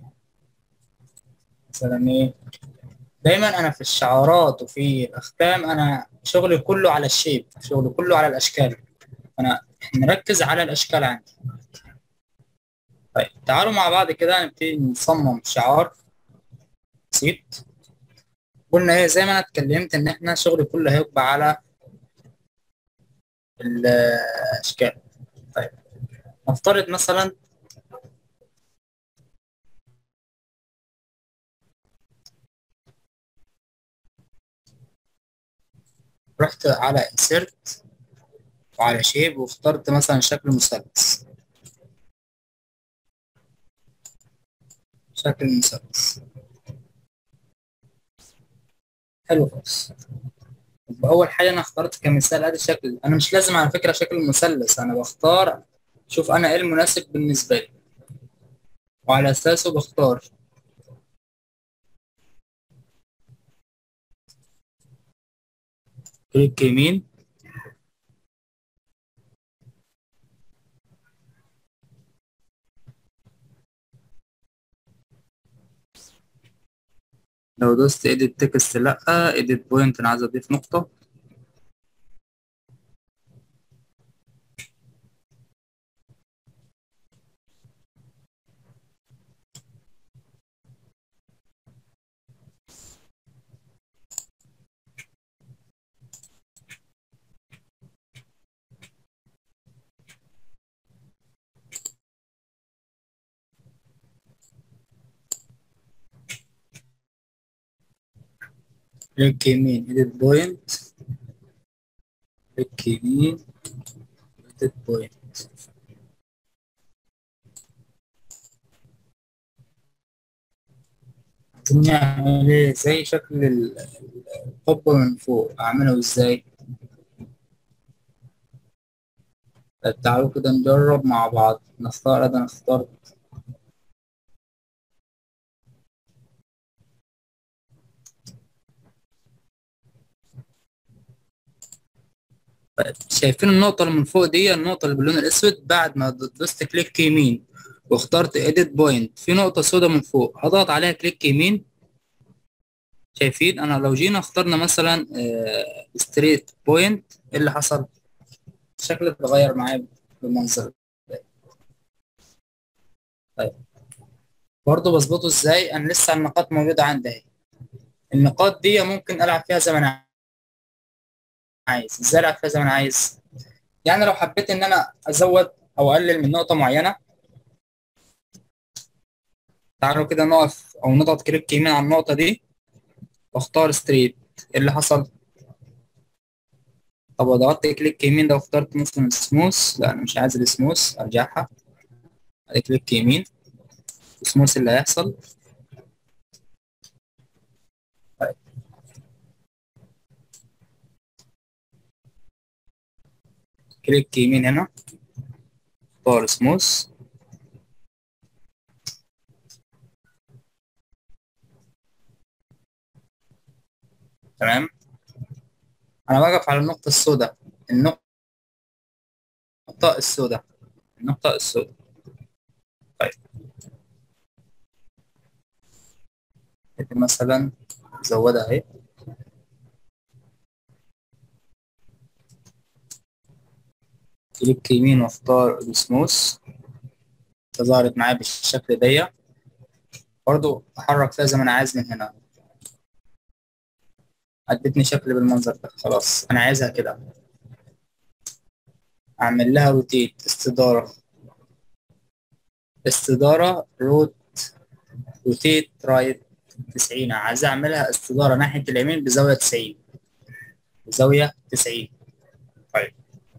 مثلا ايه. دايما انا في الشعارات وفي الاختام انا شغلي كله على الشيب، شغلي كله على الاشكال. انا نركز على الاشكال عندي. طيب تعالوا مع بعض كده نبتدي نصمم شعار بسيط. قلنا ايه زي ما انا اتكلمت ان احنا شغلي كله هيبقى على الاشكال. طيب نفترض مثلا رحت على insert وعلى شيب واخترت مثلا شكل مثلث. شكل مثلث حلو خالص. يبقى اول حاجه انا اخترت كمثال ادي الشكل. انا مش لازم على فكره شكل المثلث، انا بختار شوف انا ايه المناسب بالنسبه لي وعلى اساسه بختار. كليك يمين. لو دوست edit text لا edit point انا عايز اضيف نقطه. كليك يمين edit point. كليك يمين edit point. عايزين نعمل ايه زي شكل القبه من فوق، اعمله ازاي؟ طب تعالوا كده نجرب مع بعض. نختار انا اخترت. شايفين النقطة اللي من فوق دي، النقطة اللي باللون الأسود؟ بعد ما دوست كليك يمين واخترت edit point في نقطة سوداء من فوق، هضغط عليها كليك يمين. شايفين أنا لو جينا اخترنا مثلا straight point، إيه اللي حصل؟ الشكل اتغير معايا بالمنظر ده. طيب برضه بظبطه ازاي؟ أنا لسه النقاط موجودة عندي اهي. النقاط دي ممكن ألعب فيها زي ما أنا عايز. ازاي ألعب فيها زي ما أنا عايز؟ يعني لو حبيت إن أنا أزود أو أقلل من نقطة معينة، تعالوا كده نقف أو نضغط كليك يمين على النقطة دي واختار ستريت. ايه اللي حصل؟ طب ضغطت كليك يمين ده واخترت مثلا سموث، لا انا مش عايز السموث، ارجعها. ادي كليك يمين سموث اللي هيحصل. طيب كليك يمين هنا اختار سموث. تمام. انا واقف على النقطة السوداء. النقطة السوداء. النقطة السوداء. طيب ادي مثلا زودها اهي. كليك يمين واختار السموث. ظهرت معايا بالشكل دي. برضو احرك فيها زي ما انا عايز من هنا. ادتني شكل بالمنظر ده. خلاص انا عايزها كده، اعمل لها روتيت، استدارة روتيت رايت 90. عايز اعملها استدارة ناحية اليمين بزاوية 90، بزاوية 90. طيب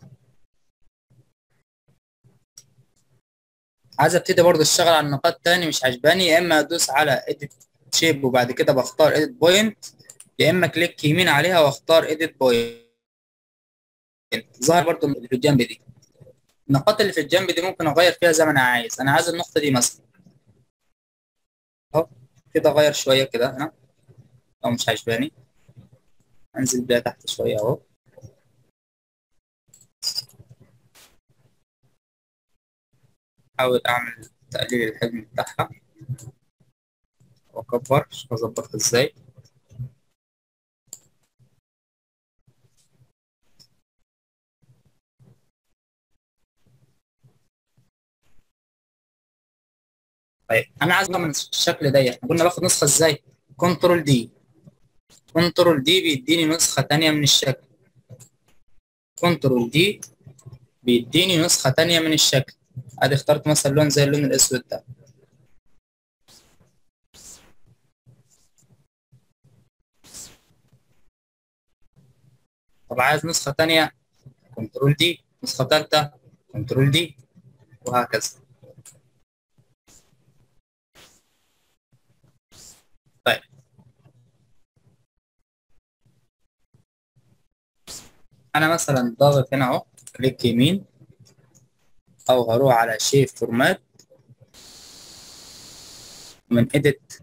عايز ابتدي برضه اشتغل على النقاط تاني، مش عجباني، يا اما ادوس على اديت شيب وبعد كده بختار اديت بوينت، يا اما كليك يمين عليها واختار اديت بوينت. ظهر برضه اللي في الجنب دي، النقاط اللي في الجنب دي ممكن اغير فيها زي ما انا عايز. انا عايز النقطة دي مثلا اهو كده، اغير شوية كده هنا، لو مش عجباني انزل بيها تحت شوية اهو. احاول اعمل تقليل الحجم بتاعها واكبر، شوف اظبطها ازاي. طيب انا عايز من الشكل ده، احنا قلنا باخد نسخة ازاي؟ كنترول دي، كنترول دي بيديني نسخة تانية من الشكل، كنترول دي بيديني نسخة تانية من الشكل. ادي اخترت مثلا لون زي اللون الاسود ده. طب عايز نسخة تانية، كنترول دي، نسخة تالتة، كنترول دي، وهكذا. طيب انا مثلا ضاغط هنا اهو، كليك يمين، او هروح على شيب فورمات، من اديت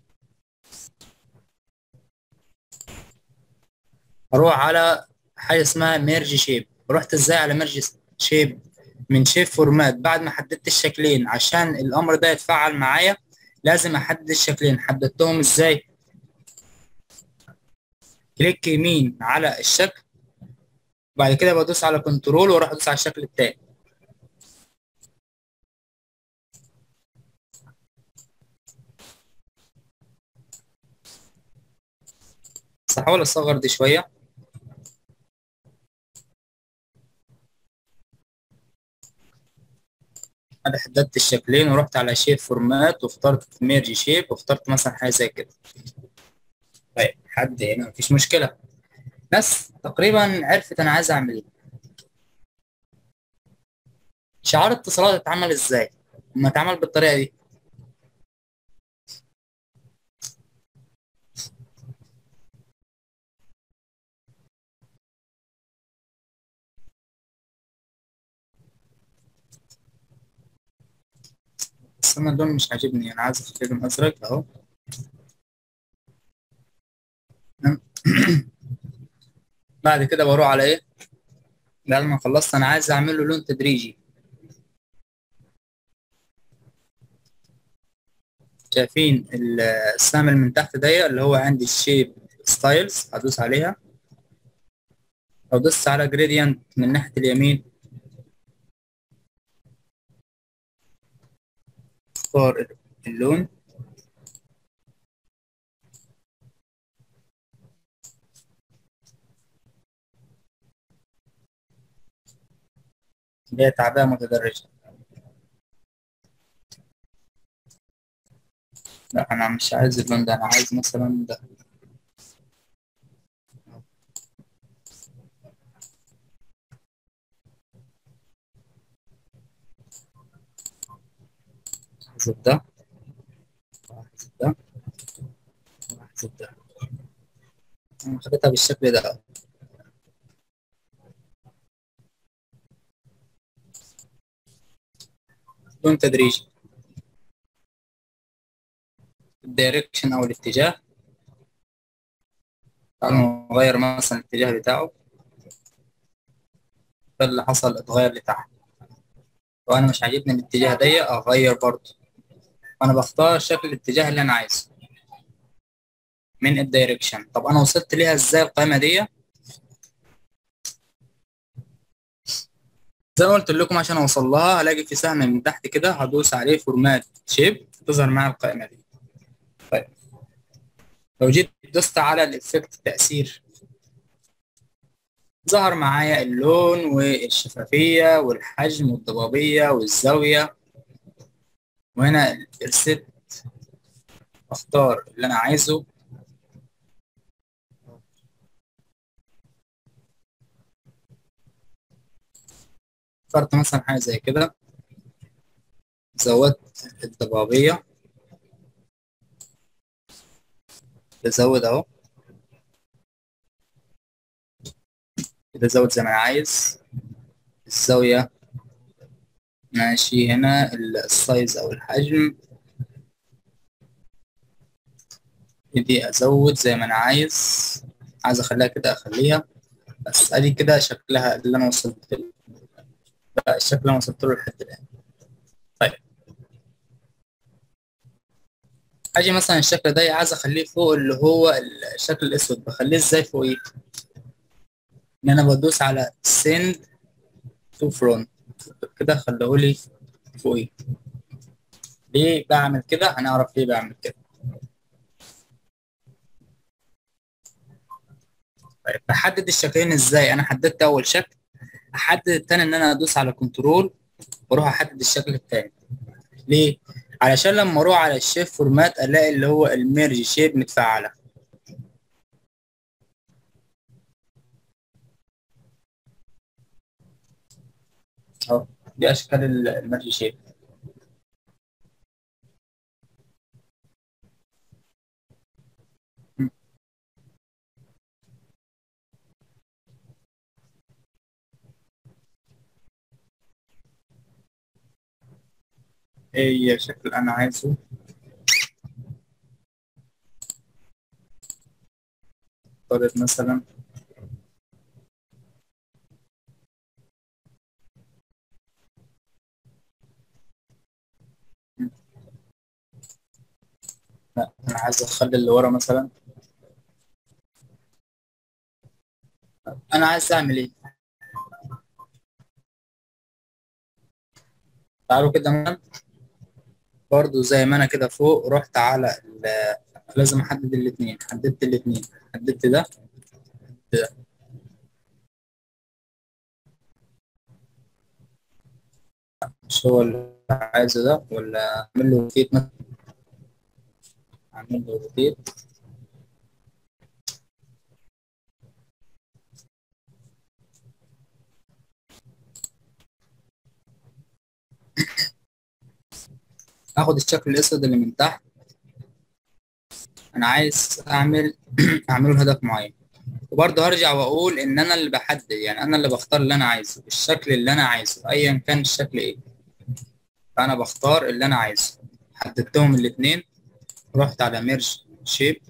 هروح على حاجه اسمها ميرج شيب. رحت ازاي على ميرج شيب؟ من شيب فورمات، بعد ما حددت الشكلين عشان الامر ده يتفعل معايا لازم احدد الشكلين. حددتهم ازاي؟ كليك يمين على الشكل، بعد كده بدوس على كنترول واروح ادوس على الشكل التاني. بس هحاول اصغر دي شويه. انا حددت الشكلين ورحت على شيب فورمات واخترت ميرج شيب واخترت مثلا حاجه زي كده. طيب حد هنا مفيش مشكله، بس تقريبا عرفت انا عايز اعمل ايه. شعار اتصالات اتعمل ازاي؟ ما اتعمل بالطريقه دي. بس انا اللون مش عاجبني، انا عايز اخليه لون ازرق اهو. تمام. بعد كده بروح على ايه؟ بعد ما خلصت انا عايز اعمل له لون تدريجي. شايفين السهم اللي من تحت ده اللي هو عندي الشيب ستايلز، هدوس عليها. لو دوست على جريدينت من ناحيه اليمين، اختار اللون، اللي هي تعبئه متدرجه. لا انا مش عايز اللون ده، انا عايز مثلا ده. احذف ده، واحذف ده، واحذف ده. انا خليتها بالشكل ده. لون تدريجي، الدايركشن او الاتجاه. تعالوا نغير مثلا الاتجاه بتاعه. ده اللي حصل، اتغير لتحت. وانا مش عاجبني الاتجاه ده، اغير برضه. انا بختار شكل الاتجاه اللي انا عايزه من الدايركشن. طب انا وصلت ليها ازاي القائمه دي؟ زي ما قلت لكم، عشان اوصل لها هلاقي في سهم من تحت كده، هدوس عليه فورمات شيب، تظهر معايا القائمه دي. طيب لو جيت دوست على الإفكت تأثير، ظهر معايا اللون والشفافية والحجم والضبابية والزاوية. وهنا الست اختار اللي انا عايزه. اخترت مثلا حاجة زي كده، زودت الضبابية، بزود اهو كده، زود زي ما انا عايز. الزاوية ماشي، هنا السايز او الحجم دي ازود زي ما انا عايز. عايز اخليها كده اخليها، بس ادي كده شكلها اللي انا وصلت له. بقى الشكل اللي انا وصلت له لحد الان. طيب اجي مثلا الشكل ده عايز اخليه فوق، اللي هو الشكل الاسود، بخليه ازاي فوقيه؟ ان انا بدوس على send to front كده، خليهولي فوقيه. ليه بعمل كده؟ هنعرف ليه بعمل كده. طيب بحدد الشكلين ازاي؟ انا حددت اول شكل، احدد التاني ان انا ادوس على كنترول واروح احدد الشكل التاني. ليه؟ علشان لما اروح على الشيب فورمات الاقي اللي هو الميرج شيب متفعله اهو. دي اشكال الميرج شيب. ايه هي الشكل اللي انا عايزه؟ طيب مثلا لا، انا عايز اخلي اللي ورا مثلا. انا عايز اعمل ايه؟ تعالوا كده مثلا، برضو زي ما انا كده فوق رحت على لازم احدد الاثنين، حددت الاثنين، حددت ده ده. مش هو اللي عايزه ده، ولا اعمل له روتيت مثلا؟ اعمل له روتيت. اخد الشكل الاسود اللي من تحت، انا عايز اعمل اعمله هدف معين. وبرضه هرجع واقول ان انا اللي بحدد، يعني انا اللي بختار اللي انا عايزه، الشكل اللي انا عايزه ايا كان الشكل ايه. فانا بختار اللي انا عايزه، حددتهم الاثنين، رحت على ميرج شيب.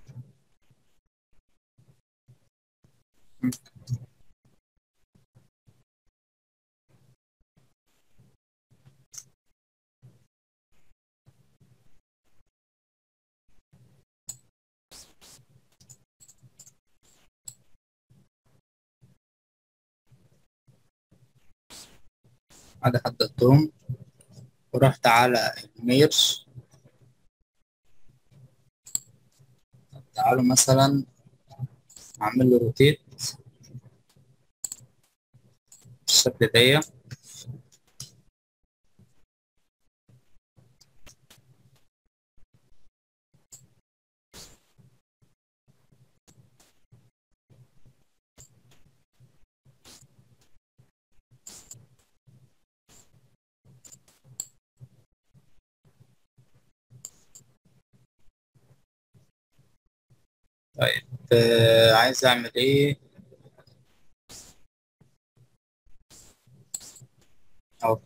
ادي حددتهم، ورحت على الميرج. تعالوا مثلا اعمل له روتيت بالشكل ده. طيب عايز اعمل ايه؟ اهو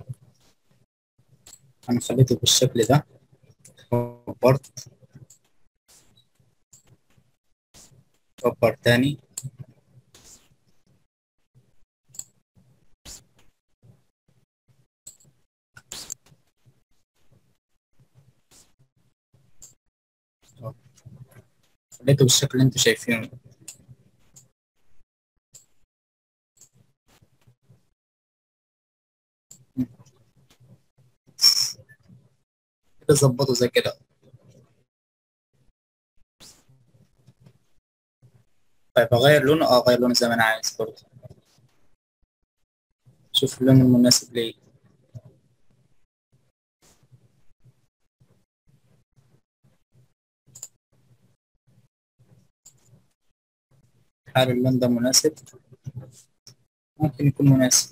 انا خليته بالشكل ده، كبرت، كبر تاني. أهو. خليته بالشكل اللي انتوا شايفينه ده. كده ظبطه زي كده. طيب اغير لونه، اغير لونه زي ما انا عايز برضه. شوف اللون المناسب ليه. هل اللون ده مناسب؟ ممكن يكون مناسب.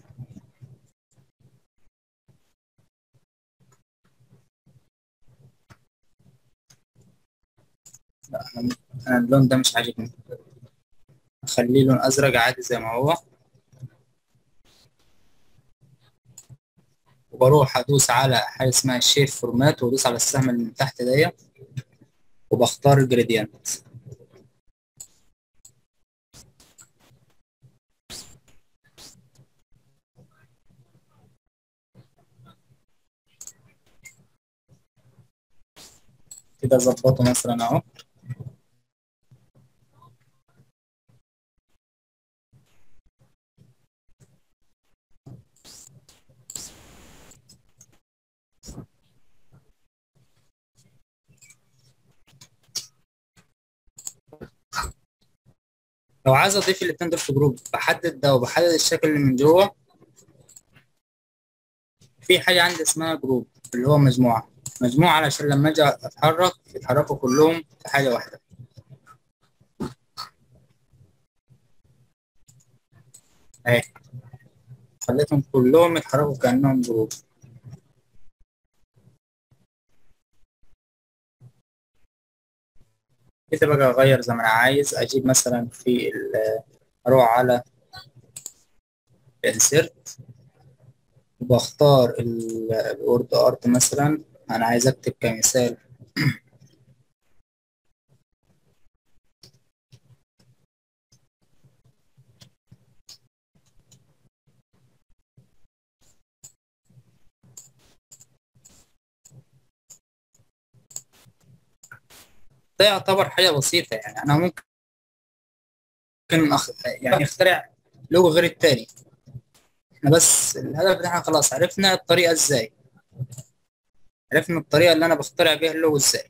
لا أنا اللون ده مش عاجبني. اخليه لون ازرق عادي زي ما هو. وبروح ادوس على حاجه اسمها الشيف فورمات، وادوس على السهم اللي من تحت دي، وبختار الجريدينت. كده اظبطه مثلا اهو. لو عايز اضيف الاتنين دول في جروب، بحدد ده وبحدد الشكل اللي من جوه. في حاجه عندي اسمها جروب، اللي هو مجموعه. مجموعه علشان لما اجي اتحرك يتحركوا كلهم في حاجه واحده. اهي، خليتهم كلهم يتحركوا كانهم جروب. كده بقى اغير زي ما انا عايز. اجيب مثلا اروح على الانسيرت، وبختار الوورد ارت مثلا. انا عايز اكتب كمثال. ده يعتبر حاجه بسيطه، يعني انا ممكن يعني اخترع لوجو غير التاني. احنا بس الهدف ان احنا خلاص عرفنا الطريقه ازاي. عرفنا الطريقه اللي انا بخترع بيها اللوجو ازاي.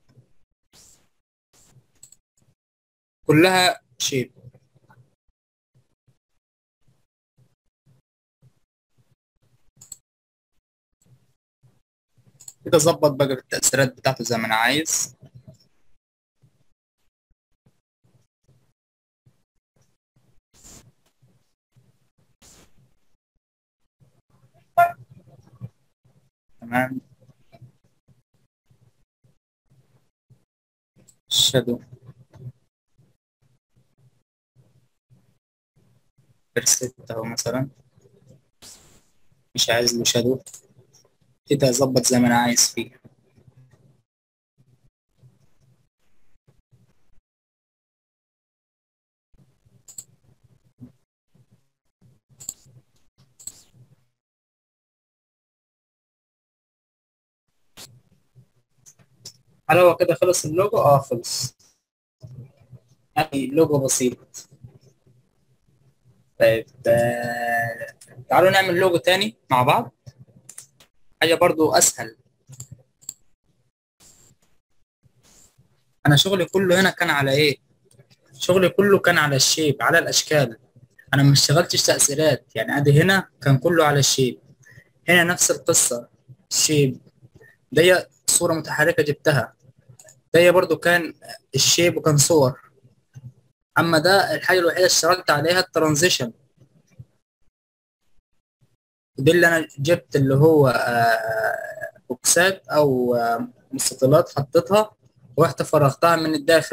كلها شيب. كده اظبط بقى التاثيرات بتاعته زي ما انا عايز. تمام. الشادو بيرسيت اهو مثلا. مش عايز له شادو. كده اظبط زي ما انا عايز فيه. هل هو كده خلص اللوجو؟ اه خلص. يعني لوجو بسيط. طيب تعالوا نعمل لوجو تاني مع بعض. حاجة برضو أسهل. أنا شغلي كله هنا كان على إيه؟ شغلي كله كان على الشيب، على الأشكال. أنا ما اشتغلتش تأثيرات، يعني أدي هنا كان كله على الشيب. هنا نفس القصة. الشيب دي صورة متحركة جبتها. دي برضو كان الشيب وكان صور. أما ده الحاجة الوحيدة اللي اشتغلت عليها الترانزيشن. دي اللي أنا جبت اللي هو بوكسات أو مستطيلات حطيتها، ورحت فرغتها من الداخل.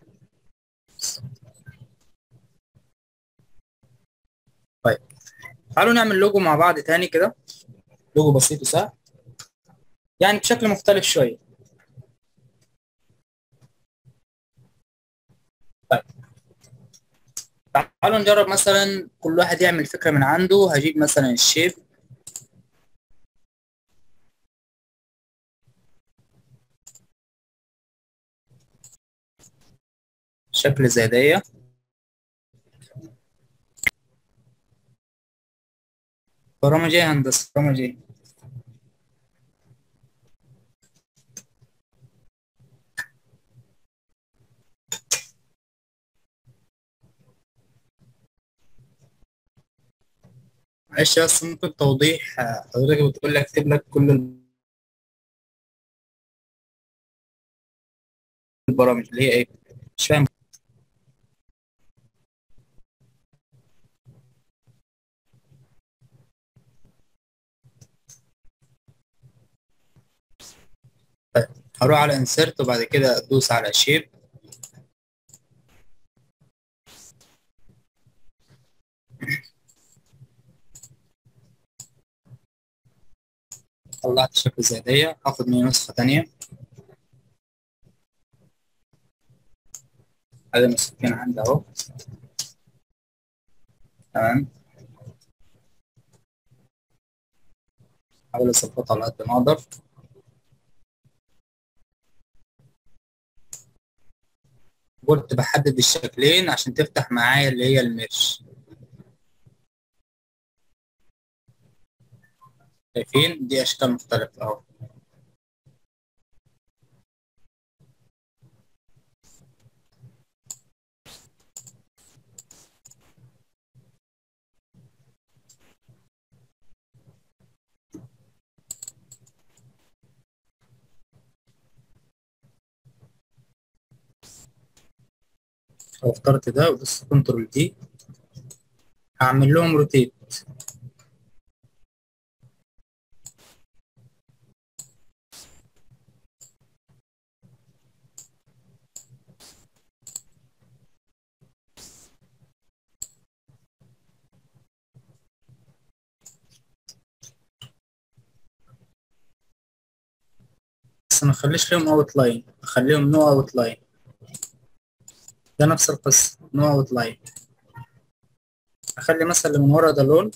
طيب تعالوا نعمل لوجو مع بعض تاني كده. لوجو بسيط وسهل، يعني بشكل مختلف شوية. طيب تعالوا نجرب مثلا كل واحد يعمل فكرة من عنده. هجيب مثلا الشيب. شكل زي ديه. برامج ايه يا هندسة؟ برامج ايه؟ معلش بس ممكن توضيح، حضرتك بتقول لي اكتب لك كل البرامج اللي هي ايه؟ مش فاهم. طيب، هروح على انسيرت وبعد كده ادوس على شيب. طلعت شكل زي دي، هاخد منه نسخة تانية. ادي النسختين عندي اهو. تمام. احاول اظبطها على قد ما اقدر. قلت بحدد الشكلين عشان تفتح معايا اللي هي الميرش. شايفين دي اشكال مختلفة اهو. لو اخترت ده ودوست كنترول دي هعمل لهم روتيت. بس ما اخليش لهم اوت لاين، اخليهم نو اوت لاين. ده نفس القصة، نو اوت لاين. اخلي مثلا اللي من ورا ده لون،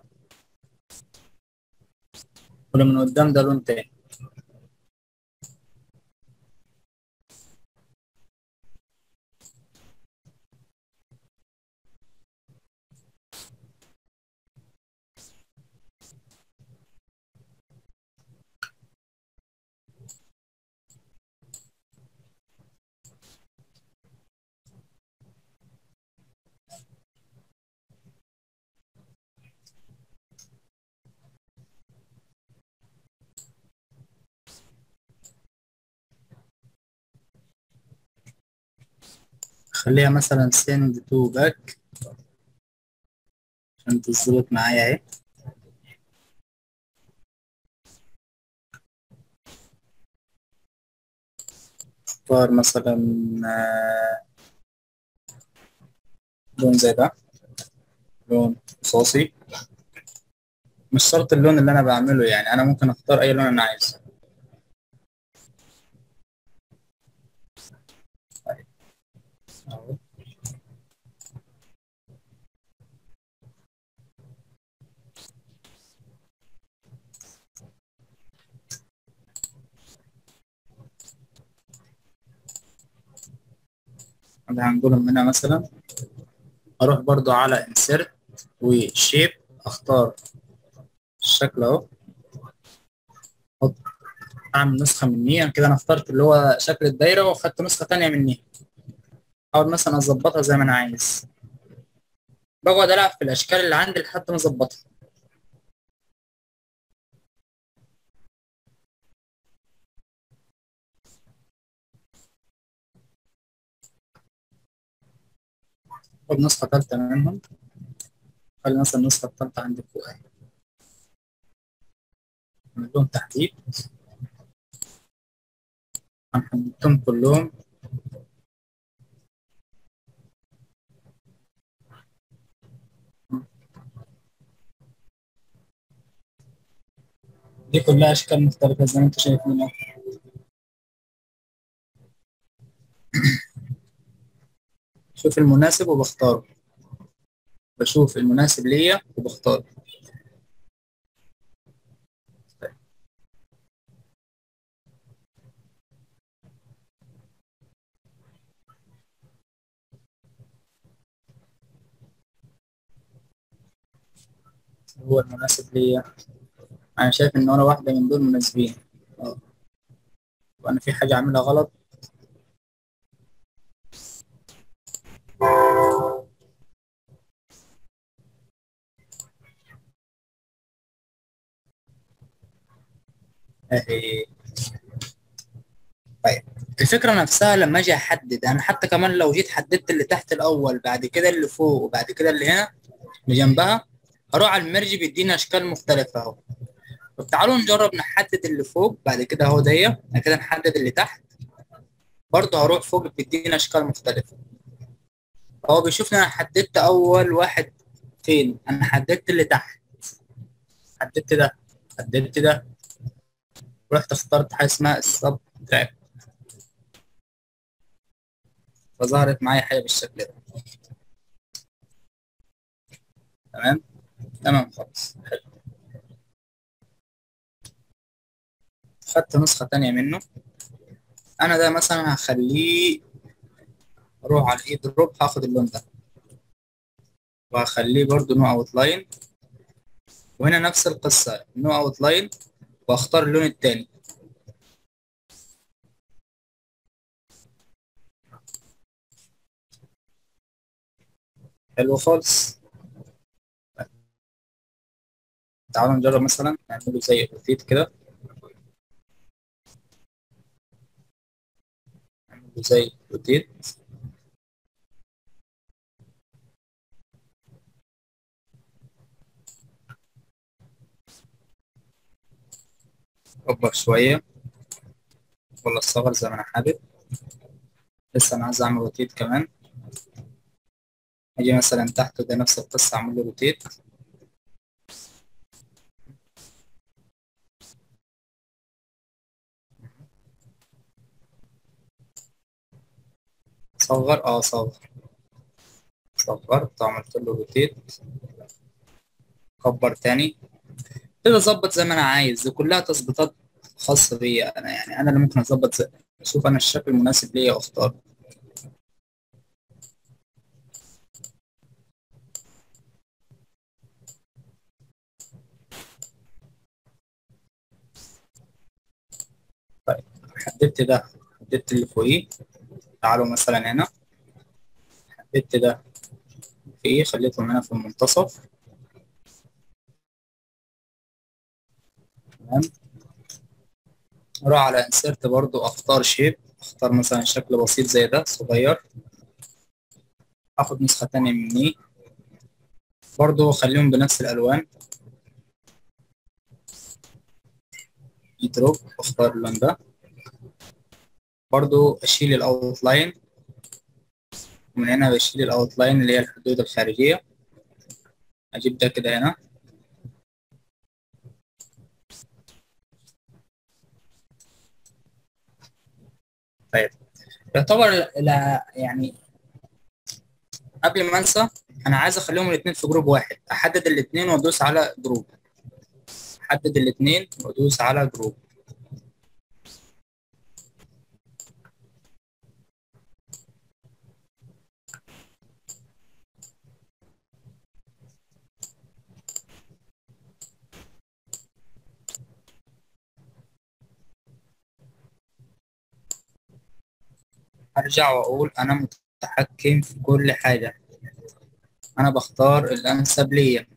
واللي من قدام ده لون تاني. خليها مثلا send to back عشان تظبط معايا اهي. اختار مثلا لون زي ده، لون رصاصي. مش شرط اللون اللي انا بعمله، يعني انا ممكن اختار اي لون انا عايزه. طيب، أهو. ده هنقولهم هنا مثلا. اروح برضو على insert وشيب، اختار الشكل اهو. أحط- اعمل نسخة مني، يعني كده انا اخترت اللي هو شكل الدايرة واخدت نسخة تانية مني. احاول مثلا اظبطها زي ما انا عايز. بقعد العب في الاشكال اللي عندي لحد ما اظبطها. خد نسخة تالتة منهم. خلي مثلا النسخة التالتة عندي فوق اهي. اعمل لهم تحديد. هنحطهم كلهم. دي كلها اشكال مختلفة زي ما انت شايف هنا. شوف المناسب وبختاره. بشوف المناسب ليا وبختاره. هو المناسب ليا. انا شايف ان ولا واحدة من دول مناسبين. اه. وانا في حاجة عاملها غلط. اهي. طيب الفكرة نفسها لما اجي احدد، انا حتى كمان لو جيت حددت اللي تحت الاول بعد كده اللي فوق وبعد كده اللي هنا اللي جنبها، هروح على الميرج بيدينا اشكال مختلفة اهو. طب تعالوا نجرب نحدد اللي فوق بعد كده اهو بعد كده نحدد اللي تحت، برضه هروح فوق بيدينا اشكال مختلفة. هو بيشوفني انا حددت اول واحد فين، انا حددت اللي تحت، حددت ده، حددت ده، رحت اخترت حاجة اسمها السب تراك، فظهرت معايا حاجة بالشكل ده. تمام، تمام خالص. خدت نسخة تانية منه، انا ده مثلا هخليه، اروح على الاي دروب هاخد اللون ده وهخليه برضو نو اوت لاين، وهنا نفس القصة نو اوت لاين، واختار اللون التاني. حلو خالص. تعالوا نجرب مثلا نعمله زي روتيت كده، نعمله زي روتيت. اكبر شوية ولا اصغر زي ما انا حابب. لسه انا عايز اعمل روتيت كمان، اجي مثلا تحت ده نفس القصة اعمل له روتيت. صغر، صغر، صغرت وعملت له روتيت. كبر تاني كده، ظبط زي ما انا عايز. دي كلها تظبيطات خاصة بيا انا، يعني انا اللي ممكن اظبط اشوف انا الشكل المناسب ليا واختار. طيب حددت ده، حددت اللي فوقيه. تعالوا مثلا هنا، حددت ده فوقيه خليتهم هنا في المنتصف. تمام، اروح على انسيرت برضو اختار شيب، اختار مثلا شكل بسيط زي ده صغير، اخد نسخة تانية مني برضو اخليهم بنفس الالوان. يدروب اختار اللون ده، برضو اشيل الاوت لاين، ومن هنا بشيل الاوت لاين اللي هي الحدود الخارجية، اجيب ده كده هنا. طيب يعتبر لا يعني، قبل ما انسى، انا عايز اخليهم الاثنين في جروب واحد، احدد الاثنين وادوس على جروب، احدد الاثنين وادوس على جروب. ارجع واقول انا متحكم في كل حاجة، انا بختار الانسب ليا.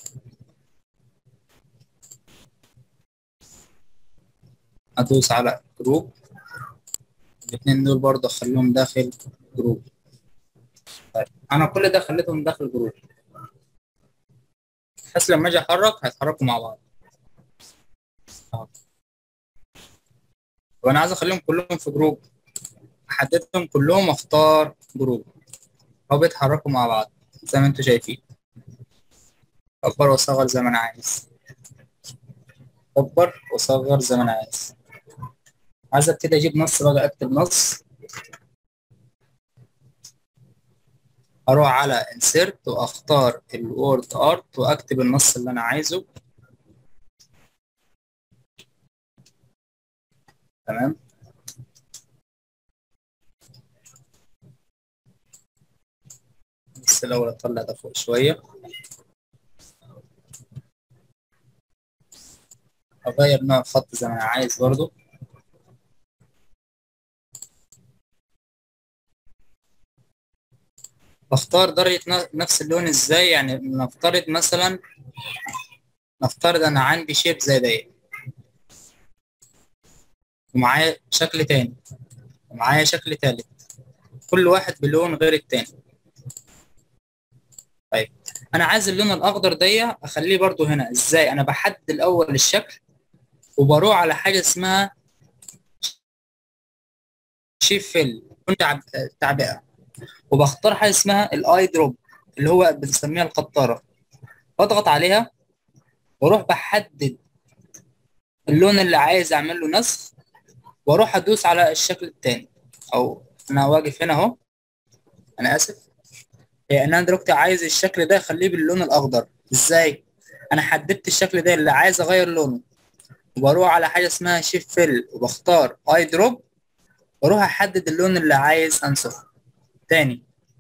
ادوس على جروب، الاثنين دول برضه اخليهم داخل جروب. طيب انا كل ده خليتهم داخل جروب، بحيث لما اجي احرك هيتحركوا مع بعض. أهو. وانا عايز اخليهم كلهم في جروب، احددهم كلهم واختار جروب، هو بيتحركوا مع بعض زي ما انتم شايفين. اكبر واصغر زي ما انا عايز، اكبر واصغر زي ما انا عايز. عايز ابتدي اجيب نص بقى، اكتب نص، اروح على انسيرت واختار الوورد ارت واكتب النص اللي انا عايزه. تمام، بس الاول اطلع ده فوق شويه، اغير نوع الخط زي ما انا عايز برضو. بختار درجة نفس اللون ازاي، يعني نفترض مثلا، نفترض انا عندي شيب زي ده، ومعايا شكل تاني، ومعايا شكل تالت، كل واحد بلون غير التاني. طيب انا عايز اللون الاخضر ده اخليه برضو هنا. ازاي؟ انا بحدد الاول الشكل، وبروح على حاجه اسمها شيف فيل، تعبئه، وبختار حاجه اسمها الاي دروب اللي هو بنسميها القطاره، بضغط عليها واروح بحدد اللون اللي عايز اعمل له نسخ، واروح ادوس على الشكل التاني. او انا واقف هنا اهو، انا اسف، يعني انا دلوقتي عايز الشكل ده اخليه باللون الاخضر. ازاي؟ انا حددت الشكل ده اللي عايز اغير لونه، وبروح على حاجه اسمها شيف فيل وبختار اي دروب، واروح احدد اللون اللي عايز انسخه تاني.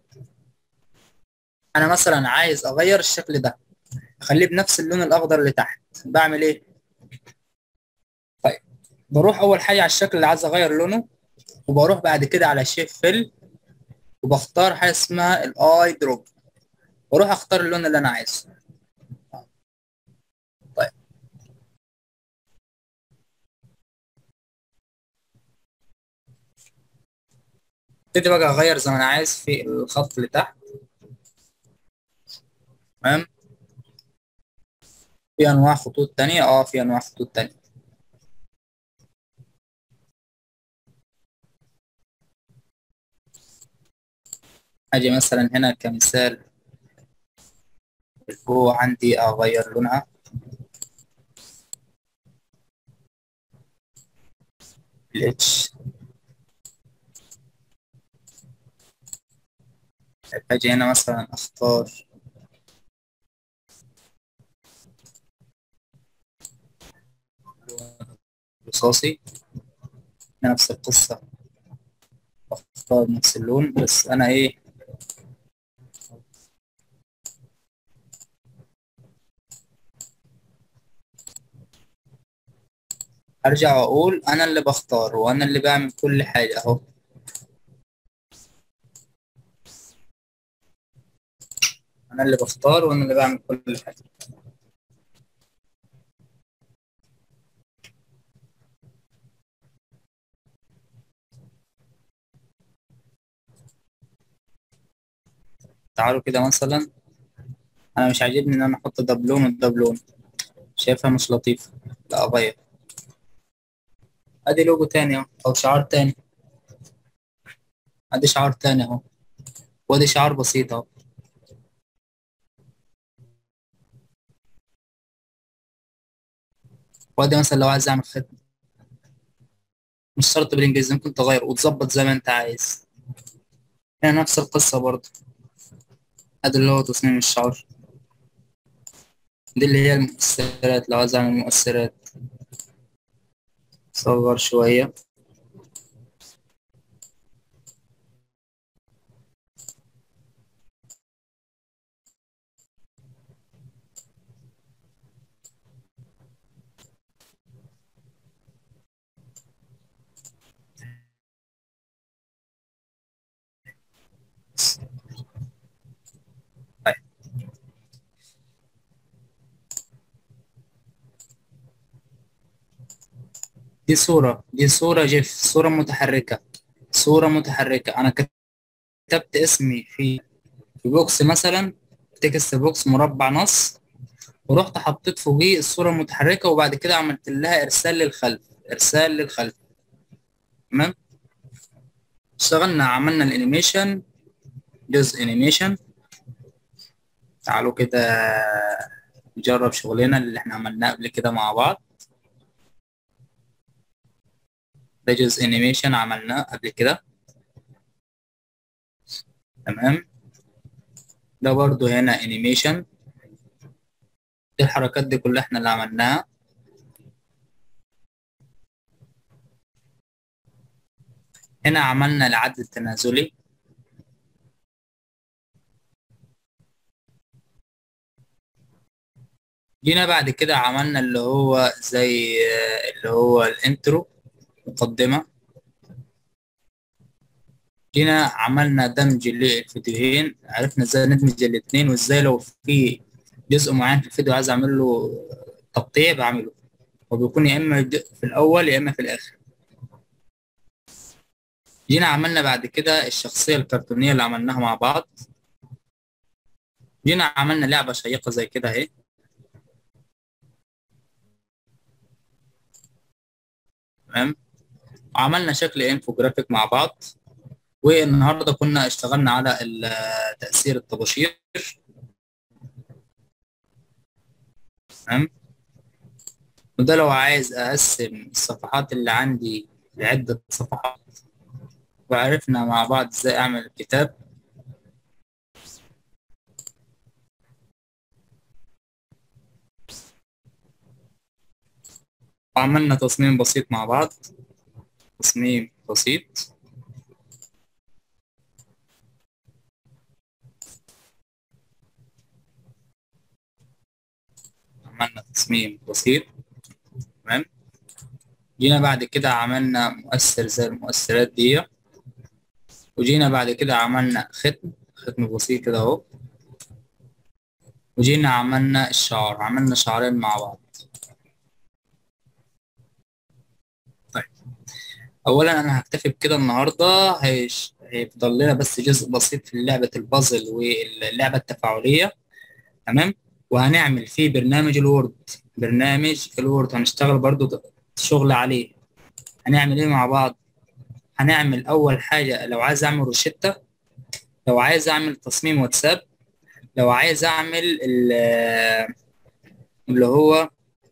انا مثلا عايز اغير الشكل ده اخليه بنفس اللون الاخضر اللي تحت. بعمل ايه؟ طيب بروح اول حاجه على الشكل اللي عايز اغير لونه، وبروح بعد كده على شيف فيل وبختار حاجه اسمها الاي دروب، واروح اختار اللون اللي انا عايزه. طيب ابتدي بقى اغير زي ما انا عايز في الخط اللي تحت. تمام. في انواع خطوط تانية، في انواع خطوط تانية. اجي مثلا هنا كمثال البو عندي اغير لونها الاتش. اجي هنا مثلا اختار لون رصاصي، نفس القصة، اختار نفس اللون، بس انا ايه، ارجع واقول انا اللي بختار وانا اللي بعمل كل حاجة اهو. انا اللي بختار وانا اللي بعمل كل حاجة. تعالوا كده مثلا، انا مش عاجبني ان انا احط ده بلون وده بلون، شايفها مش لطيفة، لا اغير. ادي لوجو تاني اهو، او شعار تاني. ادي شعار تاني اهو، وادي شعار بسيط اهو. وادي مثلا لو عايز اعمل ختم، مش شرط بالانجليزي، ممكن تغير وتظبط زي ما انت عايز. هنا نفس القصة برضه. ادي اللي هو تصميم الشعار. دي اللي هي المؤثرات، لو عايز اعمل مؤثرات صغر شوية. طيب دي صورة جيف، صورة متحركة. صورة متحركة، أنا كتبت اسمي في بوكس مثلا، تكست بوكس مربع نص، ورحت حطيت فوقيه الصورة المتحركة، وبعد كده عملت لها إرسال للخلف. إرسال للخلف. تمام. اشتغلنا، عملنا الانيميشن، جزء انيميشن. تعالوا كده نجرب شغلنا اللي احنا عملناه قبل كده مع بعض. ده جزء انيميشن عملناه قبل كده. تمام. ده برضو هنا انيميشن. دي الحركات دي كلها احنا اللي عملناها. هنا عملنا العد التنازلي. جينا بعد كده عملنا اللي هو زي اللي هو الانترو، مقدمة. جينا عملنا دمج للفيديوهين، عرفنا ازاي ندمج الاتنين، وازاي لو في جزء معين في الفيديو عايز اعمل له تقطيع بعمله، وبيكون يا اما في الاول يا اما في الاخر. جينا عملنا بعد كده الشخصية الكرتونية اللي عملناها مع بعض. جينا عملنا لعبة شيقة زي كده اهي. تمام. وعملنا شكل انفوجرافيك مع بعض. والنهارده كنا اشتغلنا على تأثير الطباشير. تمام. وده لو عايز اقسم الصفحات اللي عندي لعدة صفحات، وعرفنا مع بعض ازاي اعمل كتاب. وعملنا تصميم بسيط مع بعض، تصميم بسيط. عملنا تصميم بسيط. تمام. جينا بعد كده عملنا مؤثر زي المؤثرات دي. وجينا بعد كده عملنا ختم بسيط كده اهو. وجينا عملنا الشعار، عملنا شعارين مع بعض. طيب، اولا انا هكتفي بكده النهارده. هيفضل لنا بس جزء بسيط في لعبه البازل واللعبه التفاعليه. تمام. وهنعمل فيه برنامج الوورد هنشتغل برضو شغل عليه. هنعمل ايه مع بعض؟ هنعمل اول حاجه لو عايز اعمل روشتة، لو عايز اعمل تصميم واتساب، لو عايز اعمل اللي هو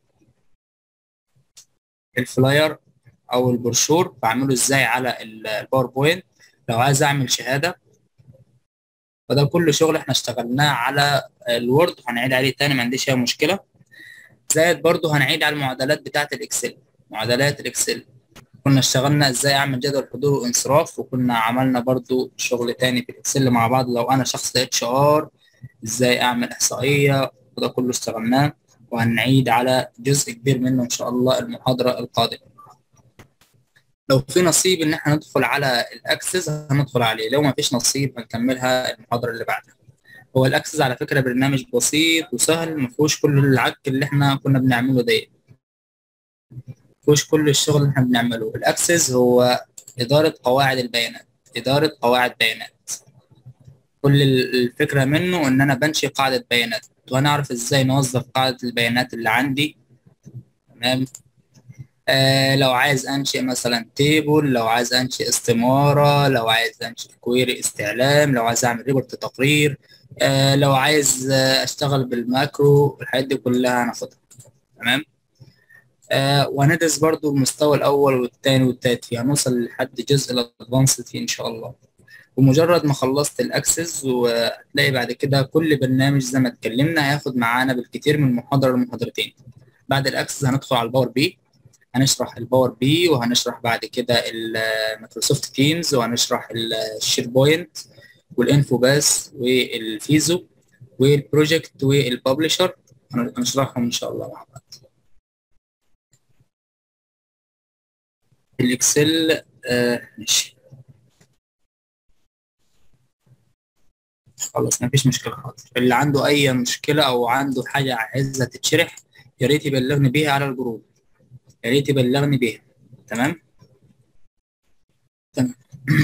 الفلاير او البروشور بعمله ازاي على الباوربوينت، لو عايز اعمل شهاده. فده كل شغل احنا اشتغلناه على الوورد، هنعيد عليه تاني، ما عنديش اي مشكله. زائد برضو هنعيد على المعادلات بتاعه الاكسل. معادلات الاكسل كنا اشتغلنا ازاي اعمل جدول حضور وانصراف، وكنا عملنا برضو شغل تاني في الاكسل مع بعض. لو انا شخص اتش ار ازاي اعمل احصائيه، وده كله اشتغلناه. وهنعيد على جزء كبير منه ان شاء الله المحاضره القادمه. لو في نصيب ان احنا ندخل على الاكسس هندخل عليه، لو ما فيش نصيب هنكملها المحاضره اللي بعدها. هو الاكسس على فكره برنامج بسيط وسهل، ما فيهوش كل العك اللي احنا كنا بنعمله ده، ما فيهوش كل الشغل اللي احنا بنعمله. الاكسس هو اداره قواعد البيانات، اداره قواعد بيانات. كل الفكره منه ان انا بنشئ قاعده بيانات، وهنعرف ازاي نوظف قاعده البيانات اللي عندي. تمام. لو عايز انشئ مثلا تيبل، لو عايز انشئ استمارة، لو عايز انشئ كويري استعلام، لو عايز اعمل ريبورت تقرير، لو عايز اشتغل بالماكرو، الحاجات دي كلها هناخدها. تمام. وهندرس برضو المستوى الاول والثاني والثالث فيه، هنوصل لحد جزء الادفانسد فيه ان شاء الله. ومجرد ما خلصت الاكسس، وهتلاقي بعد كده كل برنامج زي ما اتكلمنا هياخد معانا بالكتير من محاضرة لمحاضرتين. بعد الاكسس هندخل على الباور بي، هنشرح الباور بي، وهنشرح بعد كده المايكروسوفت تيمز، وهنشرح الشير بوينت والانفو باس والفيزو والبروجكت والببلشر، هنشرحهم ان شاء الله مع بعض. الاكسل ماشي خلاص، مفيش مشكله خالص. اللي عنده اي مشكله او عنده حاجه عايزها تتشرح يا ريت يبلغني بيها على الجروب، يا ريت يبلغني بيها. تمام. تمام.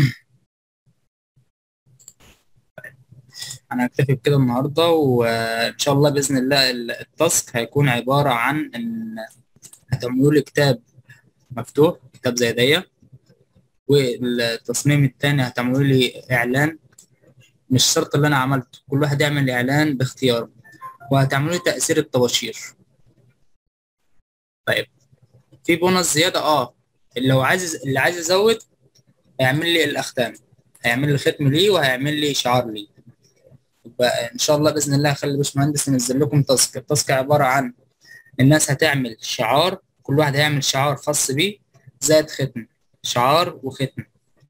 انا هكتفي بكده النهارده، وان شاء الله باذن الله التاسك هيكون عباره عن ان هتعملوا لي كتاب مفتوح، كتاب زي دي. والتصميم التاني هتعملوا لي اعلان، مش شرط اللي انا عملته، كل واحد يعمل اعلان باختياره. وهتعملوا لي تأثير الطباشير. طيب، في بونص زيادة. اللي عايز يزود هيعمل لي الاختام، هيعمل لي ختم ليه، وهيعمل لي شعار ليه. يبقى ان شاء الله باذن الله هخلي باشمهندس ينزل لكم تاسك. التاسك عباره عن الناس هتعمل شعار، كل واحد هيعمل شعار خاص بيه، زائد ختم، شعار وختم.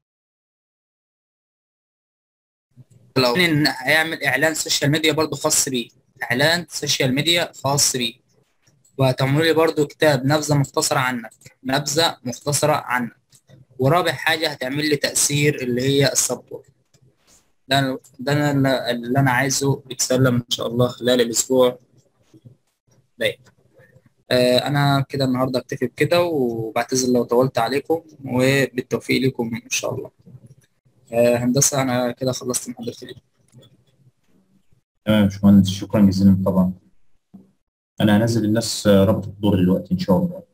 لو إن هيعمل اعلان سوشيال ميديا برضو خاص بيه، اعلان سوشيال ميديا خاص بيه. وهتعملوا لي برضو كتاب نبذه مختصره عنك، نبذه مختصره عنك. ورابع حاجه هتعمل لي تاثير اللي هي السبورت. ده اللي انا عايزه يتسلم ان شاء الله خلال الاسبوع ده. انا كده النهارده اكتفي بكده، وبعتذر لو طولت عليكم، وبالتوفيق لكم ان شاء الله. هندسة أنا كده خلصت محاضرتي دي. تمام يا باشمهندس، شكرا جزيلا طبعا. انا هنزل الناس رابط الدور دلوقتي ان شاء الله.